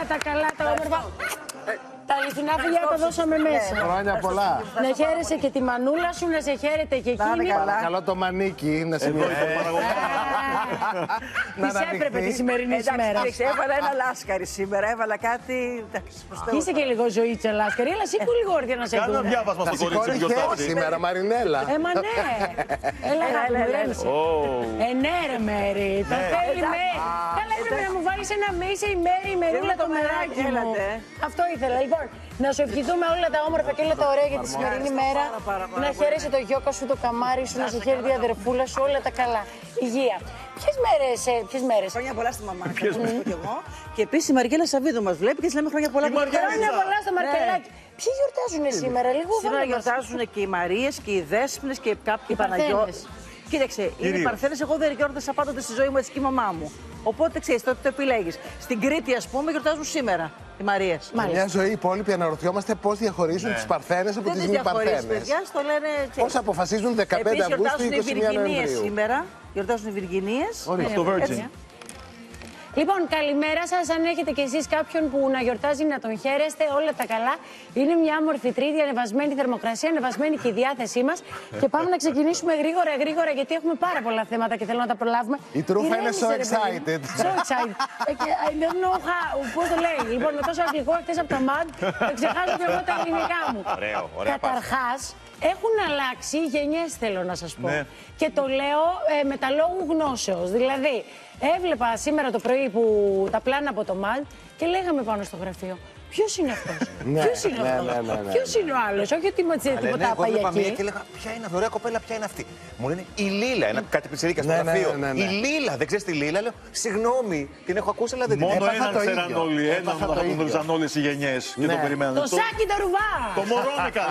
τα καλά, τα όμορφα. Τα αληθινά φιλιά τα δώσαμε μέσα. Χρόνια πολλά. Να χαίρεσαι και τη μανούλα σου, να σε χαίρεται και εκείνη. Παρακαλώ το μανίκι να σημειώσει. Της έπρεπε τη σημερινή ημέρα. Έβαλα ένα λάσκαρι σήμερα, έβαλα κάτι. Είσαι και λίγο ζωήτσα λάσκαρη, αλλά σήκω λίγο όρθια να σε δούμε. Κάνω διάβασμα στο κορίτσι που γιορτάζει. Σήμερα, Μαρινέλα. Μα ναι. Έλα, ναι ρε Μέρη, το θέλει Μέρη. Καλά έπρεπε να μου βάλεις ένα μίσε η Μέρη, η Μερούλα το μεράκι μου. Αυτό ήθελα. Λοιπόν, να σου ευχηθούμε όλα τα όμορφα και όλα τα ωραία για τη σημερινή μέρα. Να χαίρεσαι το γιώκα σου, το καμάρι σου, να σε χαίρεται η αδερφούλα σου, όλα τα καλά. Υγεία. Ποιες μέρες? Χρόνια πολλά στη μαμά. Και εγώ. Και επίσης η Μαρικέλα Σαββίδου μας βλέπει και της λέμε χρόνια πολλά. Χρόνια πολλά στο Μαρκελάκι. Ποιοι γιορτάζουν σήμερα, λίγο σήμερα γιορτάζουν και οι Μαρίες και οι Δέσποινες και κάποιοι Παναγιώτες. Κοίταξε, οι Παρθένες εγώ δεν γιόρτασα πάντοτε στη ζωή μου έτσι και η μαμά μου. Οπότε ξέρεις, τότε το επιλέγεις. Στην Κρήτη, ας πούμε, γιορτάζουν σήμερα οι Μαρίες. Μια ζωή υπόλοιπη αναρωτιόμαστε πώς διαχωρίζουν τις Παρθένες από τις μη Παρθένες. Πώς αποφασίζουν 15 Αυγούστου ή 21 Νοεμβρίου. Σήμερα γιορτάζουν οι Βιργινίες. Το Virgin. Λοιπόν, καλημέρα σας. Αν έχετε κι εσείς κάποιον που να γιορτάζει, να τον χαίρεστε, όλα τα καλά. Είναι μια όμορφη Τρίτη, ανεβασμένη θερμοκρασία, ανεβασμένη και η διάθεσή μας. Και πάμε να ξεκινήσουμε γρήγορα, γιατί έχουμε πάρα πολλά θέματα και θέλω να τα προλάβουμε. Η Τρούφα είναι so excited. So excited. I don't know how. Πώς το λέει. Λοιπόν, με τόσο αγγλικό χτες από τα ΜΑΔ, θα ξεχάσω και εγώ τα ελληνικά μου. Καταρχάς, έχουν αλλάξει γενιές, θέλω να σας πω. Ναι. Και το λέω με τα λόγου γνώσεως. Δηλαδή, έβλεπα σήμερα το πρωί που τα πλάνα από το ΜΑΔ και λέγαμε πάνω στο γραφείο. Ποιος είναι αυτός? Ποιος είναι αυτός? Ποιος είναι ο άλλος? Όχι ότι είμαι τίποτα απαγιακή. Και έλεγα, ποια είναι αυτή, ωραία κοπέλα, ποια είναι αυτή? Μου λένε η Λίλα, κάτι πιτσιρίκια στο γραφείο. Η Λίλα, δεν ξέρεις τη Λίλα? Λέω, συγγνώμη, την έχω ακούσει, αλλά δεν την Μόνο έναν ξέραν όλοι. Έναν θα τον γνώριζαν όλες οι γενιές και τον περιμέναν. Το Σάκη τα Ρουβά! Το Μωρόνικα,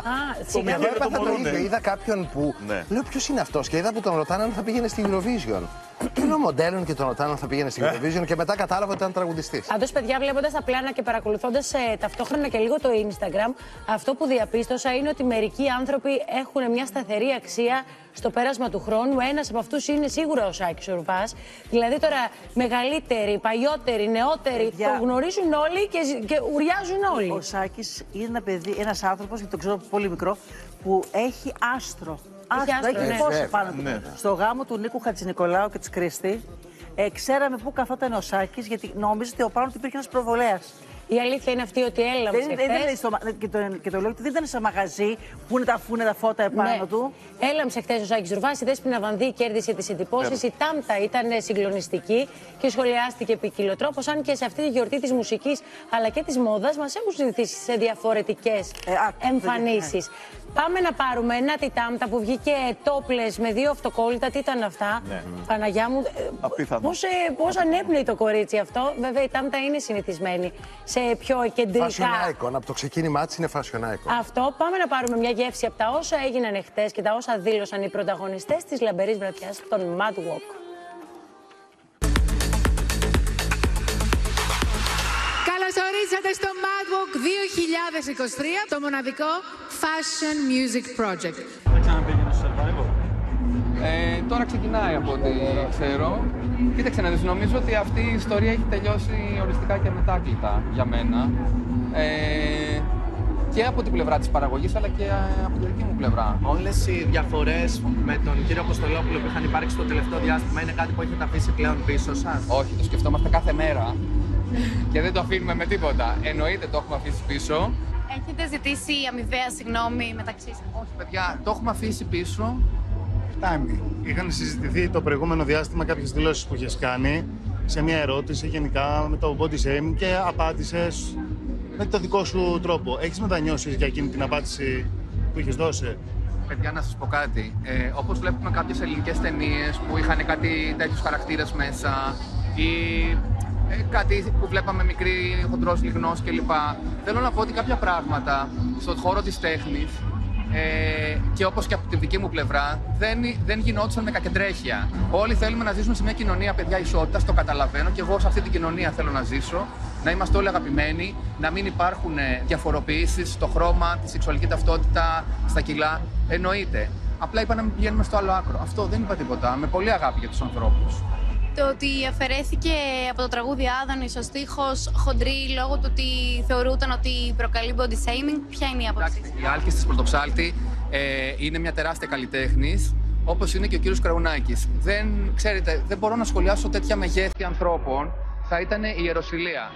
Έπαθα το ίδιο. Είδα κάποιον που. Λέω, ποιος είναι αυτός? Και είδα που τον ρωτάνε αν θα πήγαινε στη Eurovision. Και λέω μοντέλων και τον ρωτάνε αν θα πήγαινε στην Eurovision και μετά κατάλαβα ότι ήταν τραγουδιστής. Πάντως, παιδιά, βλέποντας τα πλάνα και παρακολουθώντας ταυτόχρονα και λίγο το Instagram, αυτό που διαπίστωσα είναι ότι μερικοί άνθρωποι έχουν μια σταθερή αξία στο πέρασμα του χρόνου. Ένας από αυτούς είναι σίγουρα ο Σάκης ο Ρουβάς. Δηλαδή τώρα μεγαλύτεροι, παλιότεροι, νεότεροι, το γνωρίζουν όλοι και ουριάζουν όλοι. Ο Σάκης είναι ένα παιδί, ένας άνθρωπος, και το ξέρω πολύ μικρό, που έχει άστρο. Έχει φως πάνω του. Στο γάμο του Νίκου Χατζηνικολάου και της Κρίστη, ξέραμε πού καθόταν ο Σάκης, γιατί νόμιζε ότι ο πάνω του υπήρχε ένας προβολέας. Η αλήθεια είναι αυτή ότι έλαμψε και το λέω ότι δεν ήταν σε μαγαζί που είναι τα φώτα επάνω του. Έλαμψε χθες ο Σάκης Ρουβάς, η Δέσποινα Βανδύ κέρδισε τις εντυπώσεις, η Τάμτα ήταν συγκλονιστική και σχολιάστηκε ποικιλοτρόπως, αν και σε αυτή τη γιορτή της μουσικής αλλά και της μόδας μας έχουν συνηθίσει σε διαφορετικές εμφανίσεις. Πάμε να πάρουμε ένα τη Τάμτα που βγήκε τόπλες με 2 αυτοκόλλητα. Τι ήταν αυτά? Παναγιά μου, πώς ανέπνεε το κορίτσι αυτό. Βέβαια η Τάμτα είναι συνηθισμένη σε πιο κεντρικά. Fashion icon, από το ξεκίνημά της είναι fashion icon. Αυτό. Πάμε να πάρουμε μια γεύση από τα όσα έγιναν εχθές και τα όσα δήλωσαν οι πρωταγωνιστές της λαμπερής βραδιάς, των Mad Walk. Καλώς ορίσατε στο Mad Walk 2023, το μοναδικό Fashion Music Project. Δεν ξαναπήγαινε στο Survivor? Τώρα ξεκινάει από ό,τι ξέρω. Κοίταξε να δεις, νομίζω ότι αυτή η ιστορία έχει τελειώσει οριστικά και μετάκλητα για μένα. Και από την πλευρά της παραγωγής, αλλά και από την δική μου πλευρά. Όλες οι διαφορές με τον κύριο Αποστολόπουλο που είχαν υπάρξει το τελευταίο διάστημα είναι κάτι που έχετε αφήσει πλέον πίσω σας? Όχι, το σκεφτόμαστε κάθε μέρα και δεν το αφήνουμε με τίποτα. Εννοείται το έχουμε αφήσει πίσω. Έχετε ζητήσει αμοιβαία συγγνώμη μεταξύ σας? Όχι, παιδιά, το έχουμε αφήσει πίσω. Είχαν συζητηθεί το προηγούμενο διάστημα κάποιες δηλώσεις που είχες κάνει σε μια ερώτηση γενικά με το body shaming και απάντησες με το δικό σου τρόπο. Έχεις μετανιώσει για εκείνη την απάντηση που είχες δώσει? Παιδιά, να σας πω κάτι. Όπως βλέπουμε κάποιες ελληνικές ταινίες που είχαν κάτι τέτοιους χαρακτήρες μέσα ή κάτι που βλέπαμε μικρή, χοντρός, λιγνός κλπ. Θέλω να πω ότι κάποια πράγματα στον χώρο της τέχνης και όπως και από τη δική μου πλευρά δεν γινόντουσαν με κακεντρέχεια. Όλοι θέλουμε να ζήσουμε σε μια κοινωνία, παιδιά, ισότητας, το καταλαβαίνω και εγώ σε αυτή την κοινωνία θέλω να ζήσω. Να είμαστε όλοι αγαπημένοι, να μην υπάρχουν διαφοροποιήσεις στο χρώμα, τη σεξουαλική ταυτότητα, στα κιλά. Εννοείται. Απλά είπα να μην πηγαίνουμε στο άλλο άκρο. Αυτό δεν είπα τίποτα. Με πολύ αγάπη για τους ανθρώπους. Το ότι αφαιρέθηκε από το τραγούδι Άδωνης ο στίχος χοντρή λόγω του ότι θεωρούταν ότι προκαλεί body shaming. Ποια είναι η άποψη? Η Άλκης της Πρωτοψάλτη είναι μια τεράστια καλλιτέχνης, όπως είναι και ο κύριος Κραουνάκης. Δεν μπορώ να σχολιάσω τέτοια μεγέθη ανθρώπων. Θα ήταν η ιεροσυλία.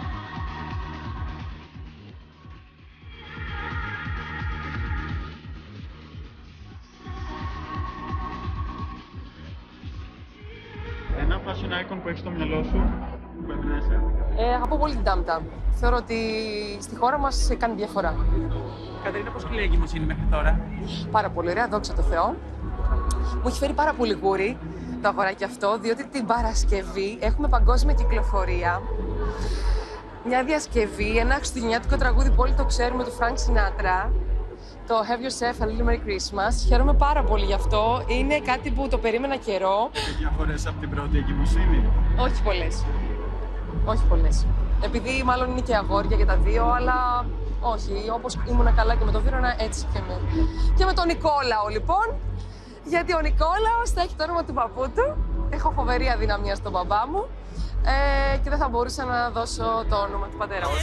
Ένα fashion icon που έχεις στο μυαλό σου, που εμπνέεσαι? Αγαπώ πολύ την Τάμτα. Θεωρώ ότι στη χώρα μας κάνει διαφορά. Κατερίνα, πώς κλαίει η εγκυμοσύνη μέχρι τώρα? Πάρα πολύ ωραία, δόξα τω Θεώ. Μου έχει φέρει πάρα πολύ γούρι το αγοράκι αυτό, διότι την Παρασκευή έχουμε παγκόσμια κυκλοφορία. Μια διασκευή, ένα χριστουγεννιάτικο τραγούδι που όλοι το ξέρουμε του Frank Sinatra. Το Have Yourself a Little Merry Christmas. Χαίρομαι πάρα πολύ γι' αυτό. Είναι κάτι που το περίμενα καιρό. Έχει διαφορές από την πρώτη εγκυμοσύνη? Όχι πολλές. Όχι πολλές. Επειδή μάλλον είναι και αγόρια και τα δύο, αλλά όχι. Όπως ήμουνα καλά και με τον Βίρονα, έτσι και με. Και με τον Νικόλαο, λοιπόν. Γιατί ο Νικόλαος θα έχει το όνομα του παππού του. Έχω φοβερή αδυναμία στον μπαμπά μου. Και δεν θα μπορούσα να δώσω το όνομα του πατέρα μου.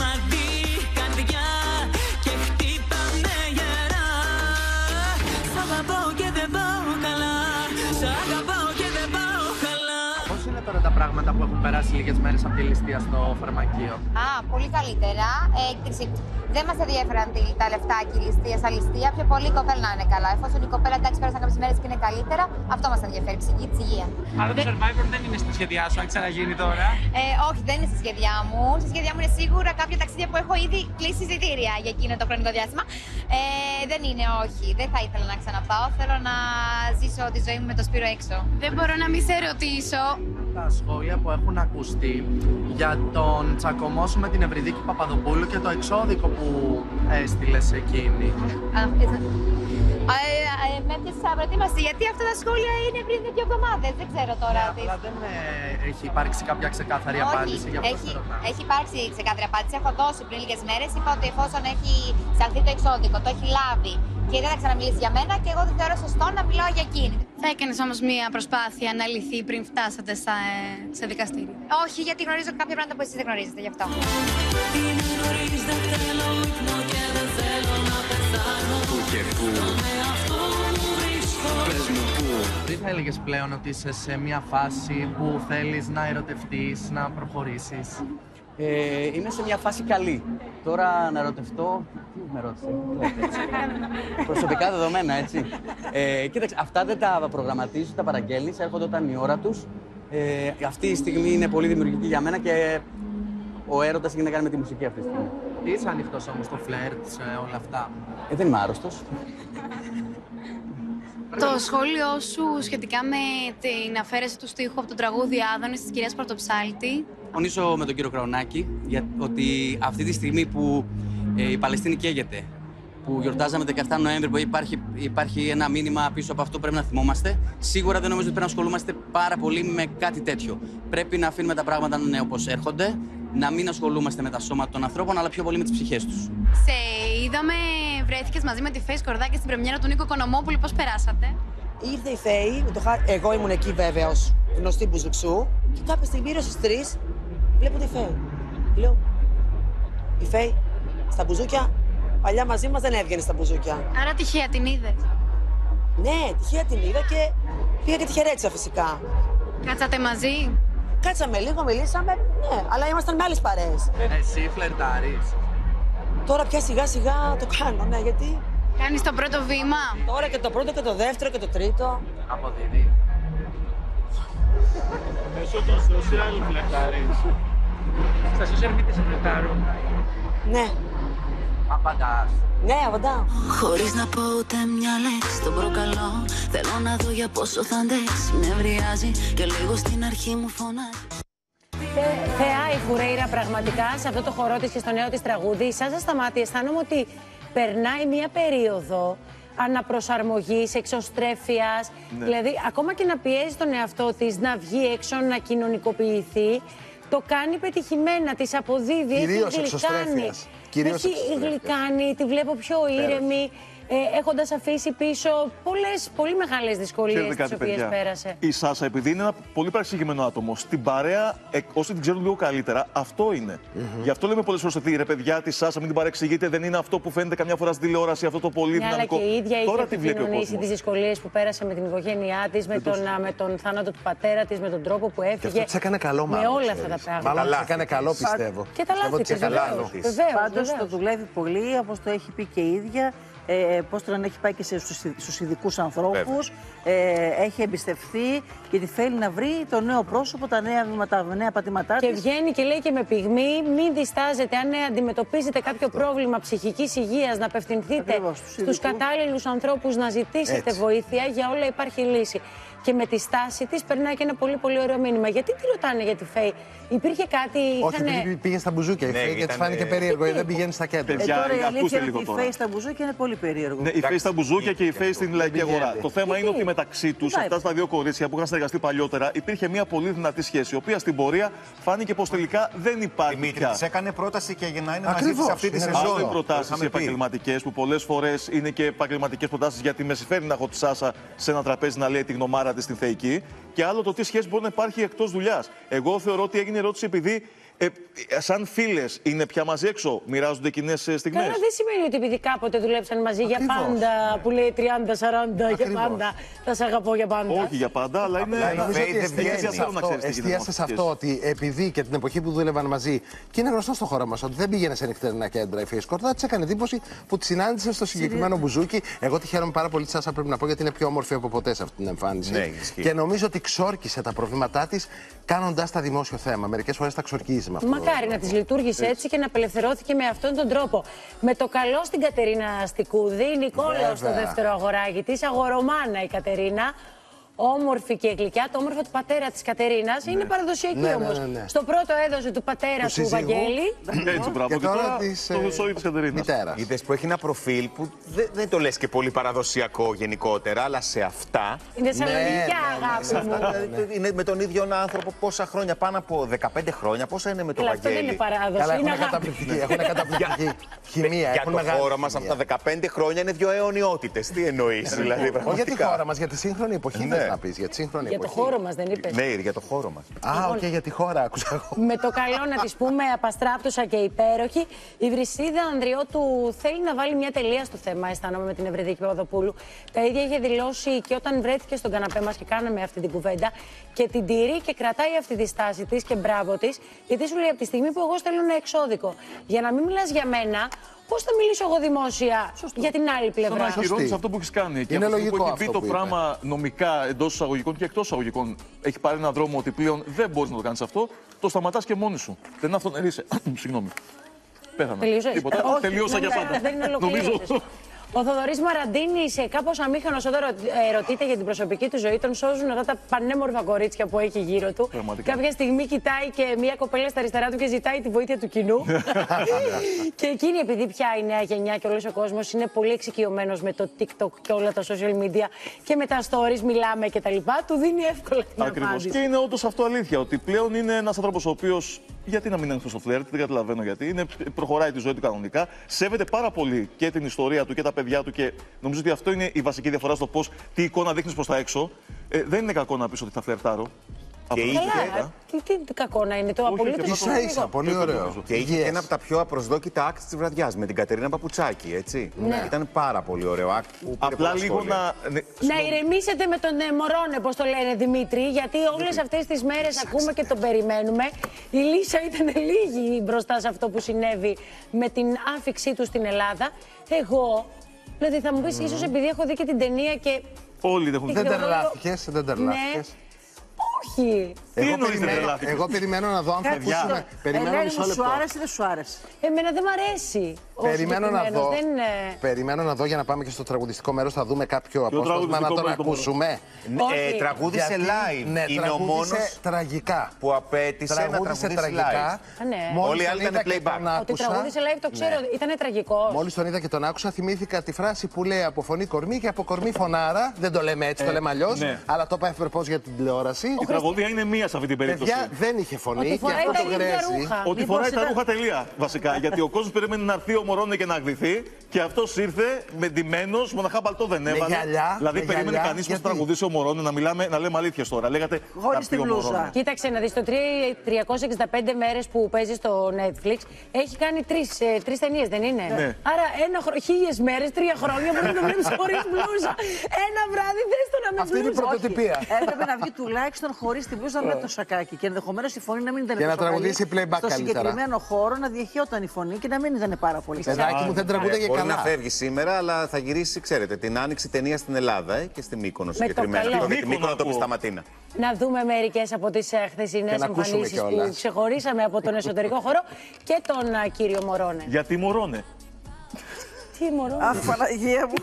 Πώς είναι τώρα τα πράγματα που έχουν περάσει λίγες μέρες από τη ληστεία στο φαρμακείο? Πολύ καλύτερα. Δεν μας ενδιαφέραν τα λεφτά και η ληστεία στα ληστεία. Πιο πολύ η κοπέλα να είναι καλά. Εφόσον η κοπέλα εντάξει πέρασαν κάποιες μέρες και είναι καλύτερα, αυτό μας ενδιαφέρει. Ψυχή της υγεία. Αλλά το Survivor δεν είναι στη σχέδιά σου, αν ξαναγίνει τώρα? Όχι, δεν είναι στη σχέδιά μου. Στη σχέδιά μου είναι σίγουρα κάποια ταξίδια που έχω ήδη κλείσει εισιτήρια για εκείνο το χρονικό διάστημα. Δεν είναι, όχι. Δεν θα ήθελα να ξαναπάω. Θέλω να ζήσω τη ζωή μου με το Σπύρο έξω. Δεν μπορώ να μην σε ρωτήσω. Τα σχόλια που έχουν ακουστεί για τον τσακωμό σου με την Ευρυδίκη Παπαδοπούλου και το εξώδικο που έστειλες εκείνη. Με έπιασε σαν προετοίμαση, γιατί αυτά τα σχόλια είναι πριν 2 εβδομάδες. Δεν ξέρω τώρα. Αλλά δεν έχει υπάρξει κάποια ξεκάθαρη απάντηση για αυτό που ρωτάω. Έχει υπάρξει ξεκάθαρη απάντηση. Έχω δώσει πριν λίγες μέρες. Είπα ότι εφόσον έχει σαλθεί το εξώδικο, το έχει λάβει και δεν θα ξαναμιλήσει για μένα και εγώ δεν θεωρώ σωστό να μιλάω για εκείνη. Θα έκανες όμως μία προσπάθεια να λυθεί πριν φτάσατε σε δικαστήριο? Όχι, γιατί γνωρίζω κάποια πράγματα που εσείς δεν γνωρίζετε, γι' αυτό. Δεν θα έλεγες πλέον ότι είσαι σε μια φάση που θέλεις να ερωτευτείς, να προχωρήσεις? Είμαι σε μια φάση καλή. Τώρα να ερωτευτώ. Τι με ρώτησε? Προσωπικά δεδομένα, έτσι. Κοίταξε, αυτά δεν τα προγραμματίζεις, τα παραγγέλνεις, έρχονται όταν η ώρα τους. Αυτή η στιγμή είναι πολύ δημιουργική για μένα και ο έρωτας έχει να κάνει με τη μουσική αυτή τη στιγμή. Είσαι ανοιχτός όμως στο φλερτ, σε όλα αυτά? Δεν είμαι άρρωστος. Το σχόλιο σου σχετικά με την αφαίρεση του στίχου από το τραγούδι Άδωνης της κυρίας Πρωτοψάλτη. Συμφωνήσω με τον κύριο Κραουνάκη ότι αυτή τη στιγμή που η Παλαιστίνη καίγεται, που γιορτάζαμε 17 Νοέμβρη, που υπάρχει ένα μήνυμα πίσω από αυτό, πρέπει να θυμόμαστε. Σίγουρα δεν νομίζω ότι πρέπει να ασχολούμαστε πάρα πολύ με κάτι τέτοιο. Πρέπει να αφήνουμε τα πράγματα να είναι όπως έρχονται, να μην ασχολούμαστε με τα σώματα των ανθρώπων, αλλά πιο πολύ με τις ψυχές τους. Σε είδαμε, βρέθηκες μαζί με τη Φέη Σκορδάκη στην πρεμιέρα του Νίκο Οικονομόπουλου. Πώς περάσατε? Ήρθε η Φέη, εγώ ήμουν εκεί βέβαιος, γνωστή Μπουζουξού, και κάποια στιγμή γύρω στις 3 βλέπω τη Φέη. Λέω, η Φέη στα μπουζούκια, παλιά μαζί μας δεν έβγαινε στα μπουζούκια. Άρα τυχαία την είδες? Ναι, τυχαία την είδα και πήγα και τη χαιρέτησα φυσικά. Κάτσατε μαζί? Κάτσαμε λίγο, μιλήσαμε, ναι, αλλά ήμασταν με άλλες παρέες. Εσύ φλερτάρεις? Τώρα πια σιγά σιγά το κάνω, ναι, γιατί... Κάνεις το πρώτο βήμα? Τώρα και το πρώτο και το δεύτερο και το τρίτο. Αποδίδει. Μέσω των social φλερτάρεις? Στα social media σε φλερτάρουν? Ναι. Απαντάς? Ναι, απαντάω. Χωρίς να πω ούτε μια λέξη, τον προκαλώ. Θέλω να δω για πόσο θα αντέξει. Με ευριάζει και λίγο στην αρχή μου φωνάζει. Θεά η Φουρέιρα πραγματικά σε αυτό το χορό της και στο νέο της τραγούδι. Σας στα μάτια αισθάνομαι ότι περνάει μια περίοδο αναπροσαρμογής, εξωστρέφειας. Ναι. Δηλαδή, ακόμα και να πιέζει τον εαυτό της να βγει έξω, να κοινωνικοποιηθεί, το κάνει πετυχημένα, της αποδίδει, κυρίως έχει γλυκάνει. Έχει γλυκάνει, τη βλέπω πιο ήρεμη. έχοντας αφήσει πίσω πολύ μεγάλες δυσκολίες τις οποίες πέρασε. Η Σάσα, επειδή είναι ένα πολύ παρεξηγημένο άτομο, στην παρέα, όσοι την ξέρουν λίγο καλύτερα, αυτό είναι. Γι' αυτό λέμε πολλές φορές ότι ρε παιδιά, τη Σάσα μην την παρεξηγείτε, δεν είναι αυτό που φαίνεται καμιά φορά στη τηλεόραση, αυτό το πολύ δυναμικό. Αλλά και η ίδια Τώρα είχε επικοινωνήσει τις δυσκολίες που πέρασε με την οικογένειά της, με τον θάνατο του πατέρα της, με τον τρόπο που έφυγε. Και αυτό της έκανε καλό, με όλα αυτά τα πράγματα. Μάλλον της έκανε καλό, πιστεύω. Και τα λάθη της, Πάντως το δουλεύει πολύ, όπως το έχει πει και η ίδια. Πώς τον έχει πάει και στους ειδικούς ανθρώπους, έχει εμπιστευτεί, γιατί θέλει να βρει το νέο πρόσωπο, τα νέα πατήματά της. Και βγαίνει και λέει και με πυγμή, μην διστάζετε, αν αντιμετωπίζετε κάποιο πρόβλημα ψυχικής υγείας, να απευθυνθείτε στους κατάλληλους ανθρώπους, να ζητήσετε βοήθεια, για όλα υπάρχει λύση. Και με τη στάση της περνάει και ένα πολύ πολύ ωραίο μήνυμα. Γιατί τη ρωτάνε για τη Φέη, υπήρχε κάτι. Όχι, πήγε στα μπουζούκια. Η Φέη γιατί φάνηκε περίεργο, δεν πηγαίνει στα κέντρα. Τώρα η αλήθεια είναι ότι η Φέη στα μπουζούκια είναι πολύ περίεργο. Ναι, η Φέη στα μπουζούκια και η Φέη στην λαϊκή αγορά. Το θέμα είναι ότι μεταξύ τους, αυτά στα δύο κορίτσια που είχαν συνεργαστεί παλιότερα, υπήρχε μια πολύ δυνατή σχέση, η οποία στην πορεία φάνηκε πως τελικά δεν υπάρχει. Δημήτρη, της έκανε πρόταση και για να είναι μαζί της αυτή τη σεζόν. Άλλοι προτάσεις επαγγελματικές που πολλές φορές είναι και επαγγελματικές προτάσεις, γιατί με συμφέρει να έχω τη Σάσα σε ένα τραπέζι να λέει τη γνωμάρα της στην θεϊκή. Και άλλο το τι σχέση μπορεί να υπάρχει εκτός δουλειάς. Εγώ θεωρώ ότι έγινε ερώτηση επειδή σαν φίλες είναι πια μαζί έξω, μοιράζονται κοινές στιγμές. Καλά, δεν σημαίνει ότι επειδή κάποτε δουλέψαν μαζί για πάντα, που λέει 30-40 για πάντα, θα σε αγαπώ για πάντα. Όχι για πάντα, αλλά είναι. Εστίασε σε αυτό ότι επειδή και την εποχή που δούλευαν μαζί, και είναι γνωστό στο χώρο μας ότι δεν πήγαινε σε νυχτερινά κέντρα η Φέη Σκορδά, της έκανε εντύπωση που τη συνάντησε στο συγκεκριμένο μπουζούκι. Εγώ τη χαίρομαι πάρα πολύ τη Σάσα, πρέπει να πω, γιατί είναι πιο όμορφη από ποτέ σε αυτή την εμφάνιση. Ναι, και νομίζω ότι ξόρκισε τα προβλήματά της κάνοντας τα δημόσιο θέμα. Μερικές φορές τα ξορκίζει. Μακάρι να της λειτουργήσε έτσι και να απελευθερώθηκε με αυτόν τον τρόπο. Με το καλό στην Κατερίνα Στικούδη, η Νικόλαος στο δεύτερο αγοράκι της, αγορομάνα η Κατερίνα. Όμορφη και γλυκιά, το όμορφο του πατέρα της Κατερίνας. Είναι παραδοσιακή όμως. Στο πρώτο έδωσε του πατέρα του Βαγγέλη. Έτσι, μπράβο. Και τώρα το σόι της Κατερίνας. Είδες που έχει ένα προφίλ που δεν το λες και πολύ παραδοσιακό γενικότερα, αλλά σε αυτά. Είναι σαλονικιά, αγάπη μου. Είναι με τον ίδιο άνθρωπο πόσα χρόνια, πάνω από 15 χρόνια. Πόσα είναι με τον Βαγγέλη. Αυτό δεν είναι παράδοση. Έχουν καταπληκτική χημεία. Για το χώρο μας αυτά τα 15 χρόνια είναι 2 αιωνιότητες. Τι εννοείς, δηλαδή. Όχι για τη χώρα μας, για τη σύγχρονη εποχή. Να πεις, για τη σύγχρονη εποχή. Για το χώρο μας δεν είπες. Ναι, για το χώρο μας. Α, οκ, για τη χώρα άκουσα εγώ. Με το καλό να της πούμε απαστράπτουσα και υπέροχη, η Βρυσίδα Ανδριώτου θέλει να βάλει μια τελεία στο θέμα, αισθάνομαι, με την Ευρυδίκη Παπαδοπούλου. Τα ίδια είχε δηλώσει και όταν βρέθηκε στον καναπέ μας και κάναμε αυτή την κουβέντα, και την τηρεί και κρατάει αυτή τη στάση της και μπράβο της, γιατί σου λέει από τη στιγμή που εγώ στέλνω ένα εξώδικο, για να μην μιλάς για μένα, πώς θα μιλήσω εγώ δημόσια για την άλλη πλευρά. Να ακυρώνεις αυτό που έχεις κάνει. Και είναι αυτό λογικό που έχει αυτό μπει το πράγμα νομικά εντός εισαγωγικών και εκτός εισαγωγικών, έχει πάρει έναν δρόμο ότι πλέον δεν μπορείς να το κάνεις αυτό, το σταματάς και μόνη σου. Δεν αυτονερείσαι. Συγγνώμη. Πέθανα. Τίποτα. Τελείωσα για πάντα. Νομίζω. Ο Θοδωρής Μαραντίνης, κάπως αμήχανος όταν ρωτείται για την προσωπική του ζωή, τον σώζουν αυτά τα πανέμορφα κορίτσια που έχει γύρω του. Πραγματικά. Κάποια στιγμή κοιτάει και μια κοπέλα στα αριστερά του και ζητάει τη βοήθεια του κοινού. Και εκείνη, επειδή πια η νέα γενιά και όλος ο κόσμος είναι πολύ εξοικειωμένος με το TikTok και όλα τα social media και με τα stories, μιλάμε κτλ., του δίνει εύκολα την απάντηση. Και είναι όντως αυτό αλήθεια, ότι πλέον είναι ένας άνθρωπος ο οποίος. Γιατί να μην είναι στο φλερτ, δεν καταλαβαίνω γιατί. Προχωράει τη ζωή του κανονικά. Σέβεται πάρα πολύ και την ιστορία του και τα παιδιά του και νομίζω ότι αυτό είναι η βασική διαφορά στο πώς, τι εικόνα δείχνεις προς τα έξω. Δεν είναι κακό να πεις ότι θα φλερτάρω. Και είχε. Τι κακό να είναι, το απολύτως. Ίσα, πολύ ωραίο. Και είχε ένα από τα πιο απροσδόκητα acts της βραδιάς με την Κατερίνα Παπουτσάκη, έτσι. Ναι. Ήταν πάρα πολύ ωραίο act. Απλά λίγο να. Να ηρεμήσετε με τον Μωρόνε, πώς το λένε, Δημήτρη, γιατί όλες αυτές τις μέρες ακούμε και τον περιμένουμε. Η Λίσα ήταν λίγη μπροστά σε αυτό που συνέβη με την άφηξή του στην Ελλάδα. Εγώ, δηλαδή θα μου πεις, ίσως επειδή έχω δει και την ταινία και. Όλοι έχουν δει. Δεν τρελάθηκες, δεν τρελάθηκες. Όχι. Εγώ περιμένω να δω αν θα ακούσουμε. Περιμένω μισό λεπτό. Σου άρεσε ή δεν σου άρεσε? Εμένα δεν μ' αρέσει. Περιμένω να δω για να πάμε και στο τραγουδιστικό μέρος. Θα δούμε κάποιο απόσπασμα να τον ακούσουμε. Τραγούδισε live. Είναι ο μόνος τραγικά που απέτησε να τραγουδήσει τραγικά. Όλοι οι άλλοι ήταν playback. Ότι τραγούδισε live το ξέρω. Ήταν τραγικό. Μόλις τον είδα και τον άκουσα, θυμήθηκα τη φράση που λέει από φωνή κορμί και από κορμί φωνάρα. Δεν το λέμε έτσι, το λέμε αλλιώς. Αλλά το είπα ευπρεπώς για την τηλεόραση. τραγωδία είναι μία σε αυτή την περίπτωση. Παιδιά, δεν είχε φωνή και αυτό το γρέζει. Ότι φοράει τα ρούχα, τελεία. Βασικά. Γιατί ο κόσμος περίμενε να έρθει ο Μωρόνε και να αγδυθεί και αυτός ήρθε με ντυμένος, μοναχά παλτό δεν έβαλε. Δηλαδή περίμενε κανείς πως τραγουδήσει ο Μωρόνε, να λέμε αλήθειες τώρα. Λέγατε χωρίς την μπλούζα. Κοίταξε να δεις, το 365 μέρες που παίζει στο Netflix έχει κάνει τρεις ταινίες, δεν είναι? Ναι. Άρα 1000 μέρες, 3 χρόνια μπορεί να το βλέπεις χωρίς μπλούζα. Ένα βράδυ δες το να με αυτή είναι η πρωτοτυπία. Έπρεπε να βγει τουλάχιστον χωρίς την μπλούζα με το σακάκι και ενδεχομένως η φωνή να μην ήταν και τόσο να τραγουδήσει καλή. playback στο καλύτερα. συγκεκριμένο χώρο να διαχειόταν η φωνή και να μην ήταν πάρα πολύ καλή. Παιδάκι μου, δεν τραγούδαγε καλά. Μπορεί να φεύγει σήμερα, αλλά θα γυρίσει, ξέρετε, την άνοιξη ταινία στην Ελλάδα και στη Μύκονο συγκεκριμένα. Τη Μύκονο το Πισταματίνα. Να δούμε μερικές από τις χθεσινές εμφανίσεις που ξεχωρίσαμε από τον εσωτερικό χώρο και τον κύριο Μωρόνε. Γιατί Μωρόνε? Τι Μωρόνε? Αχ, Παναγία μου.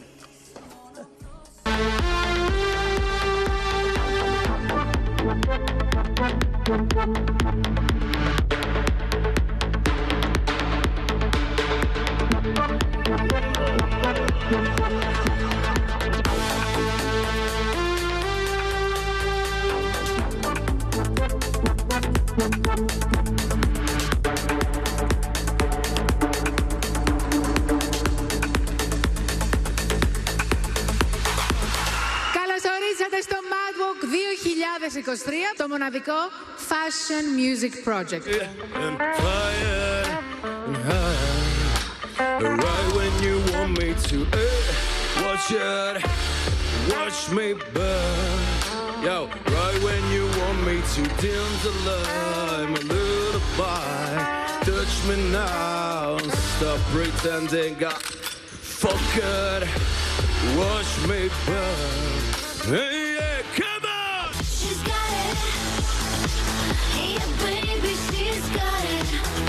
Καλωσορίσατε στο Mad Walk 2023, το μοναδικό Fashion Music Project. Right when you want me to, watch me burn. Yo, right when you want me to dim the light, my little boy, touch me now, stop pretending I forgot. Watch me burn. Hey, yeah, come on! She's got it. Yeah, baby, she's got it.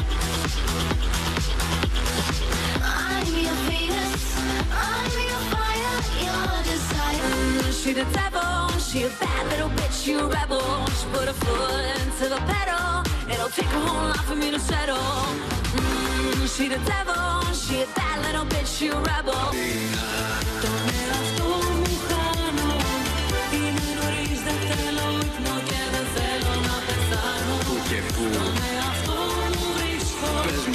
I'm your Venus. I'm your fire, your desire. She the devil. She a bad little bitch, you a rebel. She put her foot into the pedal. It'll take her whole life for me to settle. She the devil. She a bad little bitch, you a rebel. Τον εαυτό μου χάνω. Είναι νωρίς, δεν θέλω ύπνο και δεν θέλω να πεθάνω. Τον εαυτό μου βρίσκω.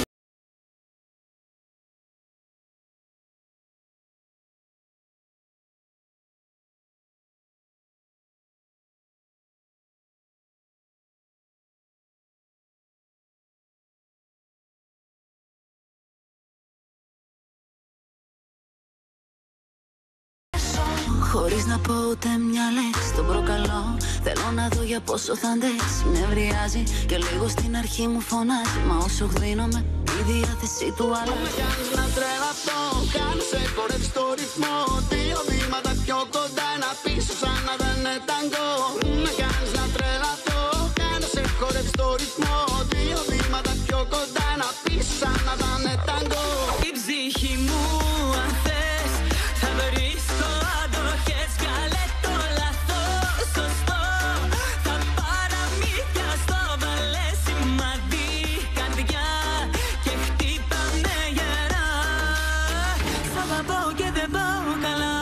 Χωρίς να πω ούτε μια λέξη, τον προκαλώ. Θέλω να δω για πόσο θα αντέξει. Με ευριάζει και λίγο στην αρχή μου φωνάζει. Μα όσο γδίνομαι, η διάθεση του αλλάζει. Με κάνεις να τρελαθώ, κάνω σε χορεύει στο ρυθμό. 2 βήματα πιο κοντά, ένα πίσω σαν να δεν είναι ταγκό. Με κάνεις να τρελαθώ, κάνω σε χορεύει στο ρυθμό. 2 βήματα πιο κοντά, ένα πίσω σαν να δεν είναι ταγκό. Η ψυχή μου, αν θες, θα βρίσκω αντοχές. Καλέ το λάθος σωστό, θα παραμύθια στο βάλε σημαντή. Καρδιά και χτύπαμε γερά. Θα πάω και δεν πάω καλά.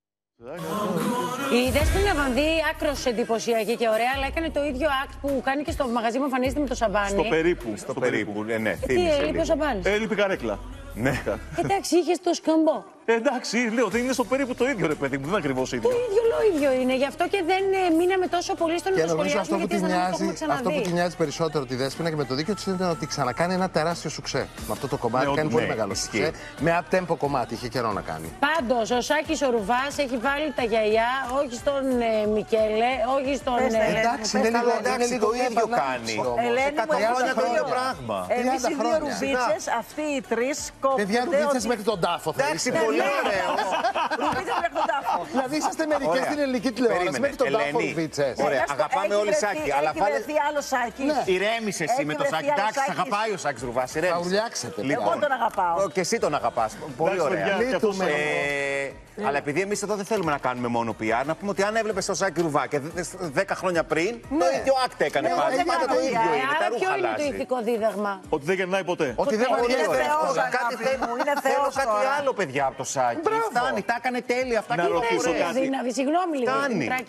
Η Δέσποινα Βανδύ άκρως εντυπωσιακή και ωραία, αλλά έκανε το ίδιο act που κάνει και στο μαγαζί μου εμφανίζεται με το σαμπάνι. Στο περίπου, ναι. Τι έλειπε ο σαμπάνις? Έλειπε καρέκλα. Ναι. Εντάξει, είχες το σκαμπό. Εντάξει, λέω, δεν είναι στο περίπου το ίδιο, ρε παιδί μου, δεν είναι ακριβώς ίδιο. Το ίδιο είναι, γι' αυτό και δεν μείναμε τόσο πολύ στον σχολιασμό, γιατί δεν το έχουμε ξαναδεί. Αυτό που τη νοιάζει περισσότερο τη Δέσποινα και με το δίκιο της είναι ότι ξανακάνει ένα τεράστιο σουξέ. Με αυτό το κομμάτι κάνει πολύ μεγάλο σουξέ. Με up-tempo κομμάτι, είχε καιρό να κάνει. Πάντως, ο Σάκης ο Ρουβάς έχει βάλει τα γιαγιά, όχι στον Μικέλε, όχι στον... Εντάξει, είναι λίγο το ίδιο κάνει. Ελένη μου, χρόνια το ίδιο πράγμα. εμείς οι 2 ρουβίτσες, αυτοί οι 3 κόπτονται. Παιδιά, ρουβίτσες μέχρι τον τάφο θα Εντάξει, πολύ ωραίο. Ρουβίτσες μέχρι τον τάφο. Δηλαδή είσαστε μερικές στην ελληνική τηλεόραση μέχρι τον τάφο ρουβίτσες. Ωραία, αγαπάμε όλοι Σάκη. Αλλά έχει βρεθεί άλλο Σάκη. Ηρέμησε εσύ με το Σάκη. Εντάξει, αγαπάει ο Σάκης Ρουβάς. Θα ουρλιάξετε. Εγώ τον αγαπάω. Και εσύ τον αγαπάς. Πολύ ωραία. Ναι. Αλλά επειδή εμείς εδώ δεν θέλουμε να κάνουμε μόνο PR, να πούμε ότι αν έβλεπες τον Σάκη Ρουβά και 10 χρόνια πριν, το ίδιο act έκανε πάλι. Πάντα το ίδιο είναι. Τα ρούχα Ποιο είναι το αλλάζει. ηθικό δίδαγμα? Ότι δεν γερνάει ποτέ. Ότι δεν βαριέται. Θέλω κάτι άλλο, παιδιά, από το Σάκη. Φτάνει, τα έκανε τέλεια αυτά. Να ρωτήσω κάτι. Συγγνώμη λίγο, Δημητράκη μου.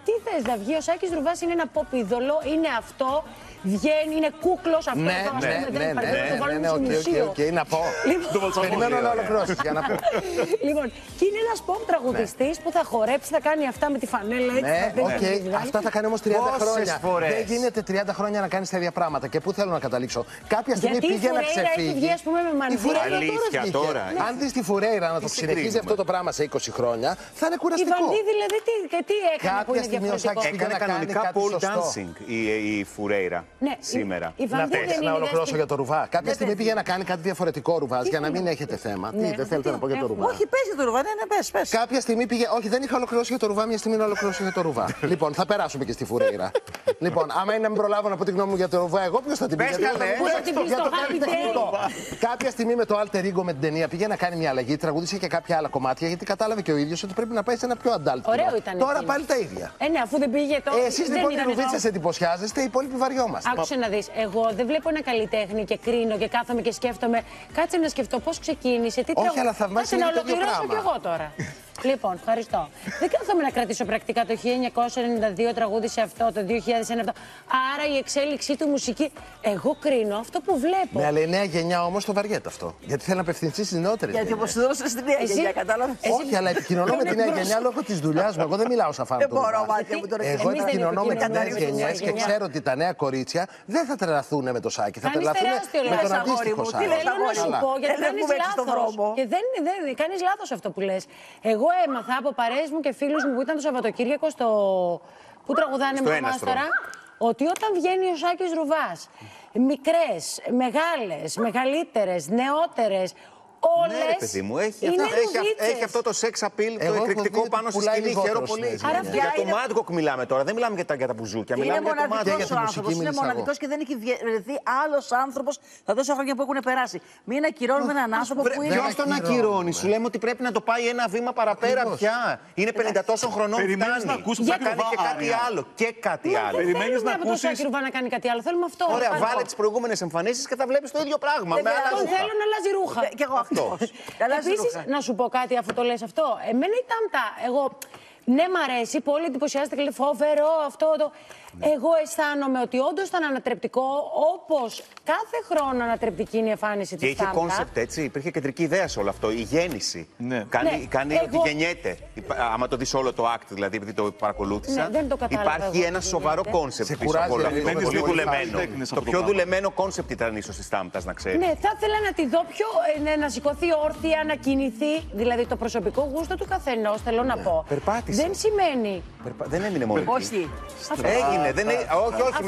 Τι θες να βγει, ο Σάκης Ρουβάς είναι ένα pop είδωλο, είναι αυτό, βγαίνει, είναι κούκλος αυτό. Ναι, οκ, να πω. Περιμένω να ολοκληρώσεις για να πω. Λοιπόν, και είναι ένας pop τραγουδιστής που θα χορέψει, θα κάνει αυτά με τη φανέλα έτσι. Ναι, οκ, αυτά θα κάνει όμως 30 χρόνια. Δεν γίνεται 30 χρόνια να κάνεις τέτοια πράγματα. Και πού θέλω να καταλήξω. Κάποια στιγμή πήγε να ξεφύγει. Έχει βγει, ας πούμε, με Αλήθεια τώρα. Αν δεις τη Φουρέιρα να το συνεχίζει αυτό το πράγμα σε 20 χρόνια, θα είναι κουραστικό. Η Βαλντή δηλαδή τι έκανε που είναι διαφορετικό. Έκανε κανονικά pole dancing η Φουρέιρα σήμερα. Να ολοκληρώσω για το Ρουβά. Κάποια στιγμή πήγε να κάνει κάτι διαφορετικό Ρουβάς για να μην έχετε θέμα. Τι δεν θέλετε να πω για το Ρουβά. Όχι, πες για το Ρουβά, ναι, πες. Κάποια στιγμή πήγε. Όχι, δεν είχα ολοκληρώσει για το Ρουβά, μια στιγμή να ολοκληρώσω για το Ρουβά. Λοιπόν, θα περάσουμε και στη Φουρέιρα. Λοιπόν, άμα είναι να μην προλάβω να πω τη γνώμη μου για το Ρουβά, εγώ ποιο θα την πει. Κάποια στιγμή με το Alter Ego με την ταινία πήγε να κάνει μια αλλαγή, τραγούδισε και κάποια άλλα κομμάτια γιατί κατάλαβε και ο ίδιος ότι πρέπει να πάει σε ένα πιο adult. Ωραίο ήταν. Τώρα πάλι τα ίδια. Ναι, αφού δεν πήγε τώρα. Εσείς λοιπόν οι Ρουβίτσες εντυπωσιάζεστε, οι υπόλοιποι βαριόμαστε. Άκουσε να δεις. Εγώ δεν βλέπω ένα καλλιτέχνη και κρίνω και κάθομαι και σκέφτομαι. Κάτσε να σκεφτώ πώς ξεκίνησε. Τι όχι, αλλά θαυμάσια να ολοκληρώσω κι εγώ τώρα. Λοιπόν, ευχαριστώ. Δεν κάθομαι να κρατήσω πρακτικά το 1992 τραγούδισε αυτό, το 2001 αυτό. Άρα η εξέλιξή του μουσική. Εγώ κρίνω αυτό που βλέπω. Ναι, αλλά η νέα γενιά όμως το βαριέται αυτό. Γιατί θέλει να απευθυνθεί στις νεότερες. Γιατί όπως δώσε στην νέα γενιά, κατάλαβε. Όχι, αλλά επικοινωνώ με τη νέα γενιά λόγω της δουλειάς μου. Εγώ δεν μιλάω σαν φαν. Δεν μπορώ, μάτια μου τώρα. Εγώ επικοινωνώ με τις νέες γενιές και ξέρω ότι τα νέα κορίτσια δεν θα τρελαθούν με το Σάκη. Θα τρελαθούν με τον αντίστοιχο Σάκη. Θέλω να σου πω γιατί κάνεις λάθος. Και δεν κάνεις λάθος αυτό που λες. Εγώ έμαθα από παρέες μου και φίλους μου που ήταν το Σαββατοκύριακο που τραγουδάνε με το Μάστορα, ότι όταν βγαίνει ο Σάκης Ρουβάς, μικρές, μεγάλες, μεγαλύτερες, νεότερες, όλες. Ναι, ρε παιδί μου, έχει αυτό το sex appeal, το εκρηκτικό πάνω στη σκηνή. Χαίρομαι πολύ. Για το Mad Dog μιλάμε τώρα, δεν μιλάμε για τα μπουζούκια. Είναι μοναδικός ο άνθρωπος, είναι μοναδικός και δεν έχει βρεθεί άλλος άνθρωπος τα τόσα χρόνια που έχουν περάσει. Μην ακυρώνουμε έναν άνθρωπο που είναι. Ποιος τον ακυρώνει, σου λέμε ότι πρέπει να το πάει ένα βήμα παραπέρα πια. Είναι 50 τόσων χρονών, φτάνει. Να κάνει και κάτι άλλο. Και κάτι άλλο. Περιμένεις να ακούσεις. Δεν θέλουμε να κάνει κάτι άλλο, θέλουμε αυτό. Ωραία, βάλε τις προηγούμενες εμφανίσεις και θα βλέπεις το ίδιο πράγμα. Θέλω να αλλάζει ρούχα. Και εγώ αυτό. Επίσης, να σου πω κάτι αφού το λες αυτό. Εμένα η Τάμτα, εγώ ναι, μ' αρέσει, πολύ εντυπωσιάζεται και λέει φοβερό αυτό το. Εγώ αισθάνομαι ότι όντως ήταν ανατρεπτικό, όπως κάθε χρόνο ανατρεπτική είναι η εμφάνιση της Τάμτα. Και είχε κόνσεπτ, έτσι. Υπήρχε κεντρική ιδέα σε όλο αυτό. Η γέννηση. Ναι. Κάνει ότι γεννιέται. Άμα το δεις όλο το act, δηλαδή, επειδή το παρακολούθησα. Ναι, δεν το υπάρχει ένα σοβαρό κόνσεπτ πίσω από όλο αυτό. Πολύ δουλεμένο. Το πιο δουλεμένο κόνσεπτ ήταν ίσως της Τάμτας, να ξέρεις. Ναι, θα ήθελα να τη δω πιο. Να σηκωθεί όρθια, να κινηθεί. Δηλαδή το προσωπικό γούστο του καθενός, θέλω να πω. Περπάτησε. Δεν σημαίνει. Δεν έμεινε μόνο. Όχι. Έγινε. Όχι,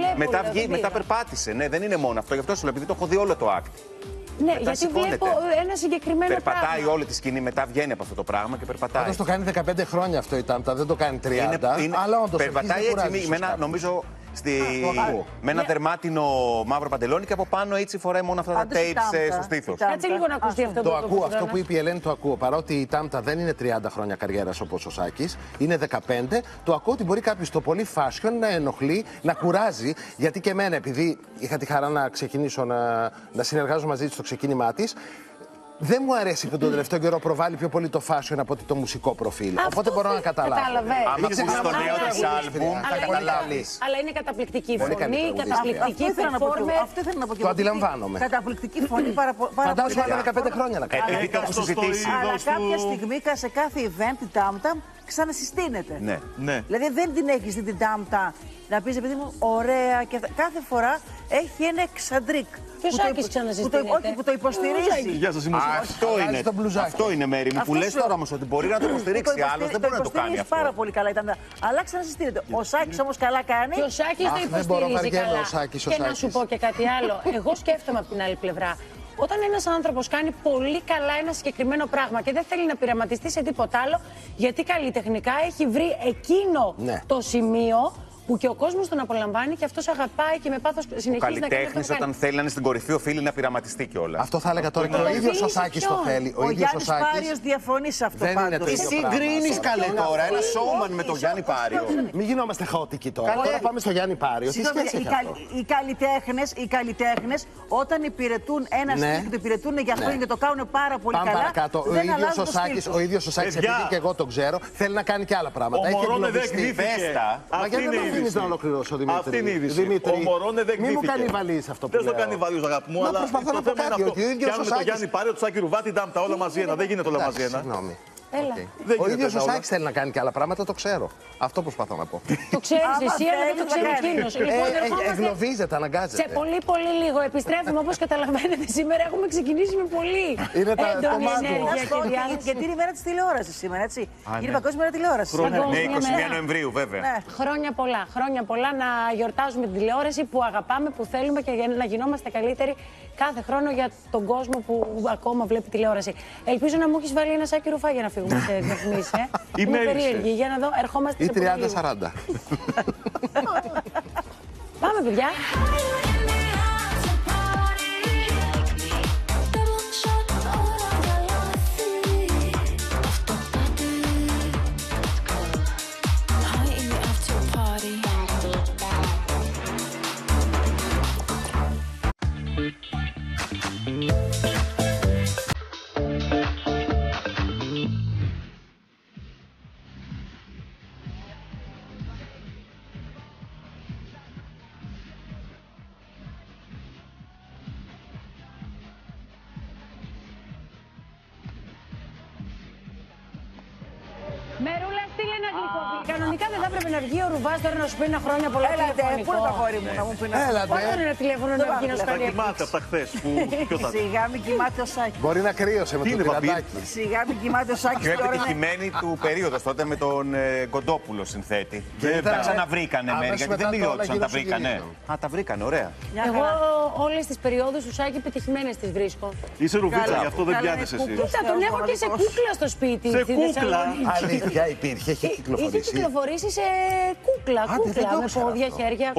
μετά περπάτησε. Ναι, δεν είναι μόνο αυτό. Γι' αυτό σου λέω, επειδή το έχω δει όλο το act. Ναι, γιατί βλέπω ένα συγκεκριμένο πράγμα. Περπατάει όλη τη σκηνή, μετά βγαίνει από αυτό το πράγμα και περπατάει. Πάντως το κάνει 15 χρόνια αυτό η Τάμτα, δεν το κάνει 30. Αλλά όντως περπατάει έτσι, νομίζω. Με ένα δερμάτινο μαύρο παντελόνι και από πάνω έτσι φοράει μόνο αυτά τα tapes στο στήθος. Κάτσε λίγο να ακουστεί αυτό. Το ακούω, αυτό που είπε η Ελένη το ακούω. Παρότι η Τάμτα δεν είναι 30 χρόνια καριέρας όπως ο Σάκης, είναι 15. Το ακούω ότι μπορεί κάποιος το πολύ fashion να ενοχλεί, να κουράζει. Γιατί και εμένα, επειδή είχα τη χαρά να ξεκινήσω να συνεργάζομαι μαζί της στο ξεκίνημά της, δεν μου αρέσει που τον τελευταίο καιρό προβάλλει πιο πολύ το fashion από ότι το μουσικό προφίλ. Οπότε μπορώ να καταλάβω. Αν ακούσεις το νέο της άλμπουμ, θα καταλάβεις. Αλλά είναι καταπληκτική φωνή, καταπληκτική performer. Αυτό ήθελα να πω και το αντιλαμβάνομαι. Καταπληκτική φωνή πάρα πολύ. Φαντάζομαι άλλα 15 χρόνια να κάνει. Αλλά κάποια στιγμή σε κάθε event η Τάμτα ξανασυστήνεται. Ναι. Δηλαδή δεν την έχεις την Τάμτα να πεις επειδή μου ωραία και κάθε φορά έχει ένα εξαντρίκ. Ποιος Σάκης ξανασυστήνεται. Όχι, που το υποστηρίζει. Γεια σας, αυτό είναι μέρη μου. Που λες τώρα όμως ότι μπορεί να το υποστηρίξει. Άλλος δεν μπορεί να το κάνει αυτό. Πάρα πολύ καλά ήταν. Αλλά ξανασυστήνεται. Ο Σάκης όμως καλά κάνει. Και ο Σάκης το υποστηρίζει καλά. Και να σου πω και κάτι άλλο. Εγώ σκέφτομαι από την άλλη πλευρά. Όταν ένας άνθρωπος κάνει πολύ καλά ένα συγκεκριμένο πράγμα και δεν θέλει να πειραματιστεί σε τίποτα άλλο, γιατί καλλιτεχνικά έχει βρει εκείνο το σημείο που και ο κόσμος τον απολαμβάνει και αυτός αγαπάει και με πάθος συνεχίζει να κάνει. Ο καλλιτέχνης όταν θέλει να είναι στην κορυφή, οφείλει να πειραματιστεί κιόλας. Αυτό θα έλεγα τώρα και ο ίδιος ο Σάκης το θέλει. Ο Γιάννης Πάριος διαφωνεί σε αυτό πάντως. Τι συγκρίνεις καλέ τώρα, ένα showman με τον Γιάννη Πάριο. Μην γινόμαστε χαοτικοί τώρα. Τώρα πάμε στο Γιάννη Πάριο. Οι καλλιτέχνες όταν υπηρετούν ένα στυλ, το υπηρετούν για χρόνια και το κάνουν πάρα πολύ καλά. Παρακάτω. Ο ίδιος ο Σάκης, επειδή και εγώ τον ξέρω, θέλει να κάνει και άλλα πράγματα. Ο Μωρόνε δεν εκδίθηκε. Μα γιατί δεν μου αφήνεις να ολοκληρώσω, Δημήτρη? Αυτή είναι η είδηση. Ο Μωρόνε δεν εκδίθηκε. Μην μου κανιβαλείς αυτό που λέω. Δεν το κανιβαλείς, αγάπη μου, αλλά προσπαθώ να πω κάτι. Πιάνουμε το Γιάννη Πάριο, το Σάκη Ρουβάτη, τα όλα μαζί ένα. Δεν γίνεται όλα μαζί ένα. Ο ίδιος ο Σάκης θέλει να κάνει και άλλα πράγματα, το ξέρω. Αυτό προσπαθώ να πω. Το ξέρεις εσύ, αλλά δεν το ξέρει εκείνος. Εγκλωβίζεται, αναγκάζεται. Σε πολύ λίγο επιστρέφουμε, όπως καταλαβαίνετε. Σήμερα έχουμε ξεκινήσει με πολύ έντονη ενέργεια και διάθεση. Γιατί είναι η μέρα της τηλεόρασης σήμερα, έτσι. Είναι Παγκόσμια Μέρα Τηλεόρασης. Ναι, 21 Νοεμβρίου, βέβαια. Χρόνια πολλά να γιορτάζουμε την τηλεόραση που αγαπάμε, που θέλουμε και να γινόμαστε καλύτεροι κάθε χρόνο για τον κόσμο που ακόμα βλέπει τηλεόραση. Ελπίζω να μου έχεις βάλει ένα Σάκη Ρουφά για να φύγουμε σε διαφημίσεις. Είμαι περίεργη. Για να δω, ερχόμαστε σε πολύ λίγο. Ή 30-40. Πάμε, παιδιά. Μερούλα, στείλε ένα γλυκό. Κανονικά δεν θα έπρεπε να βγει ο Ρουβάς τώρα να σου πει ένα χρόνια πολλά τηλεφωνικό. Πού είναι το αγόρι μου να μου πει να σου πει. Πότε είναι ένα τηλέφωνο να βγει να σου κάνει. Κοιμάται από τα χθες. Σιγά μην κοιμάται ο Σάκης. Μπορεί να κρύωσε με το πυραντάκι. Σιγά μην κοιμάται ο Σάκης. Πιο επιτυχημένη του περίοδος τότε με τον Κοντόπουλο συνθέτη. Τα ξαναβρήκανε μέρη, γιατί δεν μιλιόντουσαν, τα βρήκανε. Α, τα βρήκανε, ωραία. Εγώ όλες τις περιόδους του Σάκη επιτυχημένες τις βρίσκω. Είσαι Ρουβίτσα, γι' αυτό δεν πιάνεσαι εσύ. Κοίτα, τον έχω και σε κούκλα στο σπίτι. Σε κούκλα. Αλήθεια υπήρχε, έχει κυκλοφορήσει. Είχε κυκλοφορήσει σε κούκλα, με πόδια, χέρια.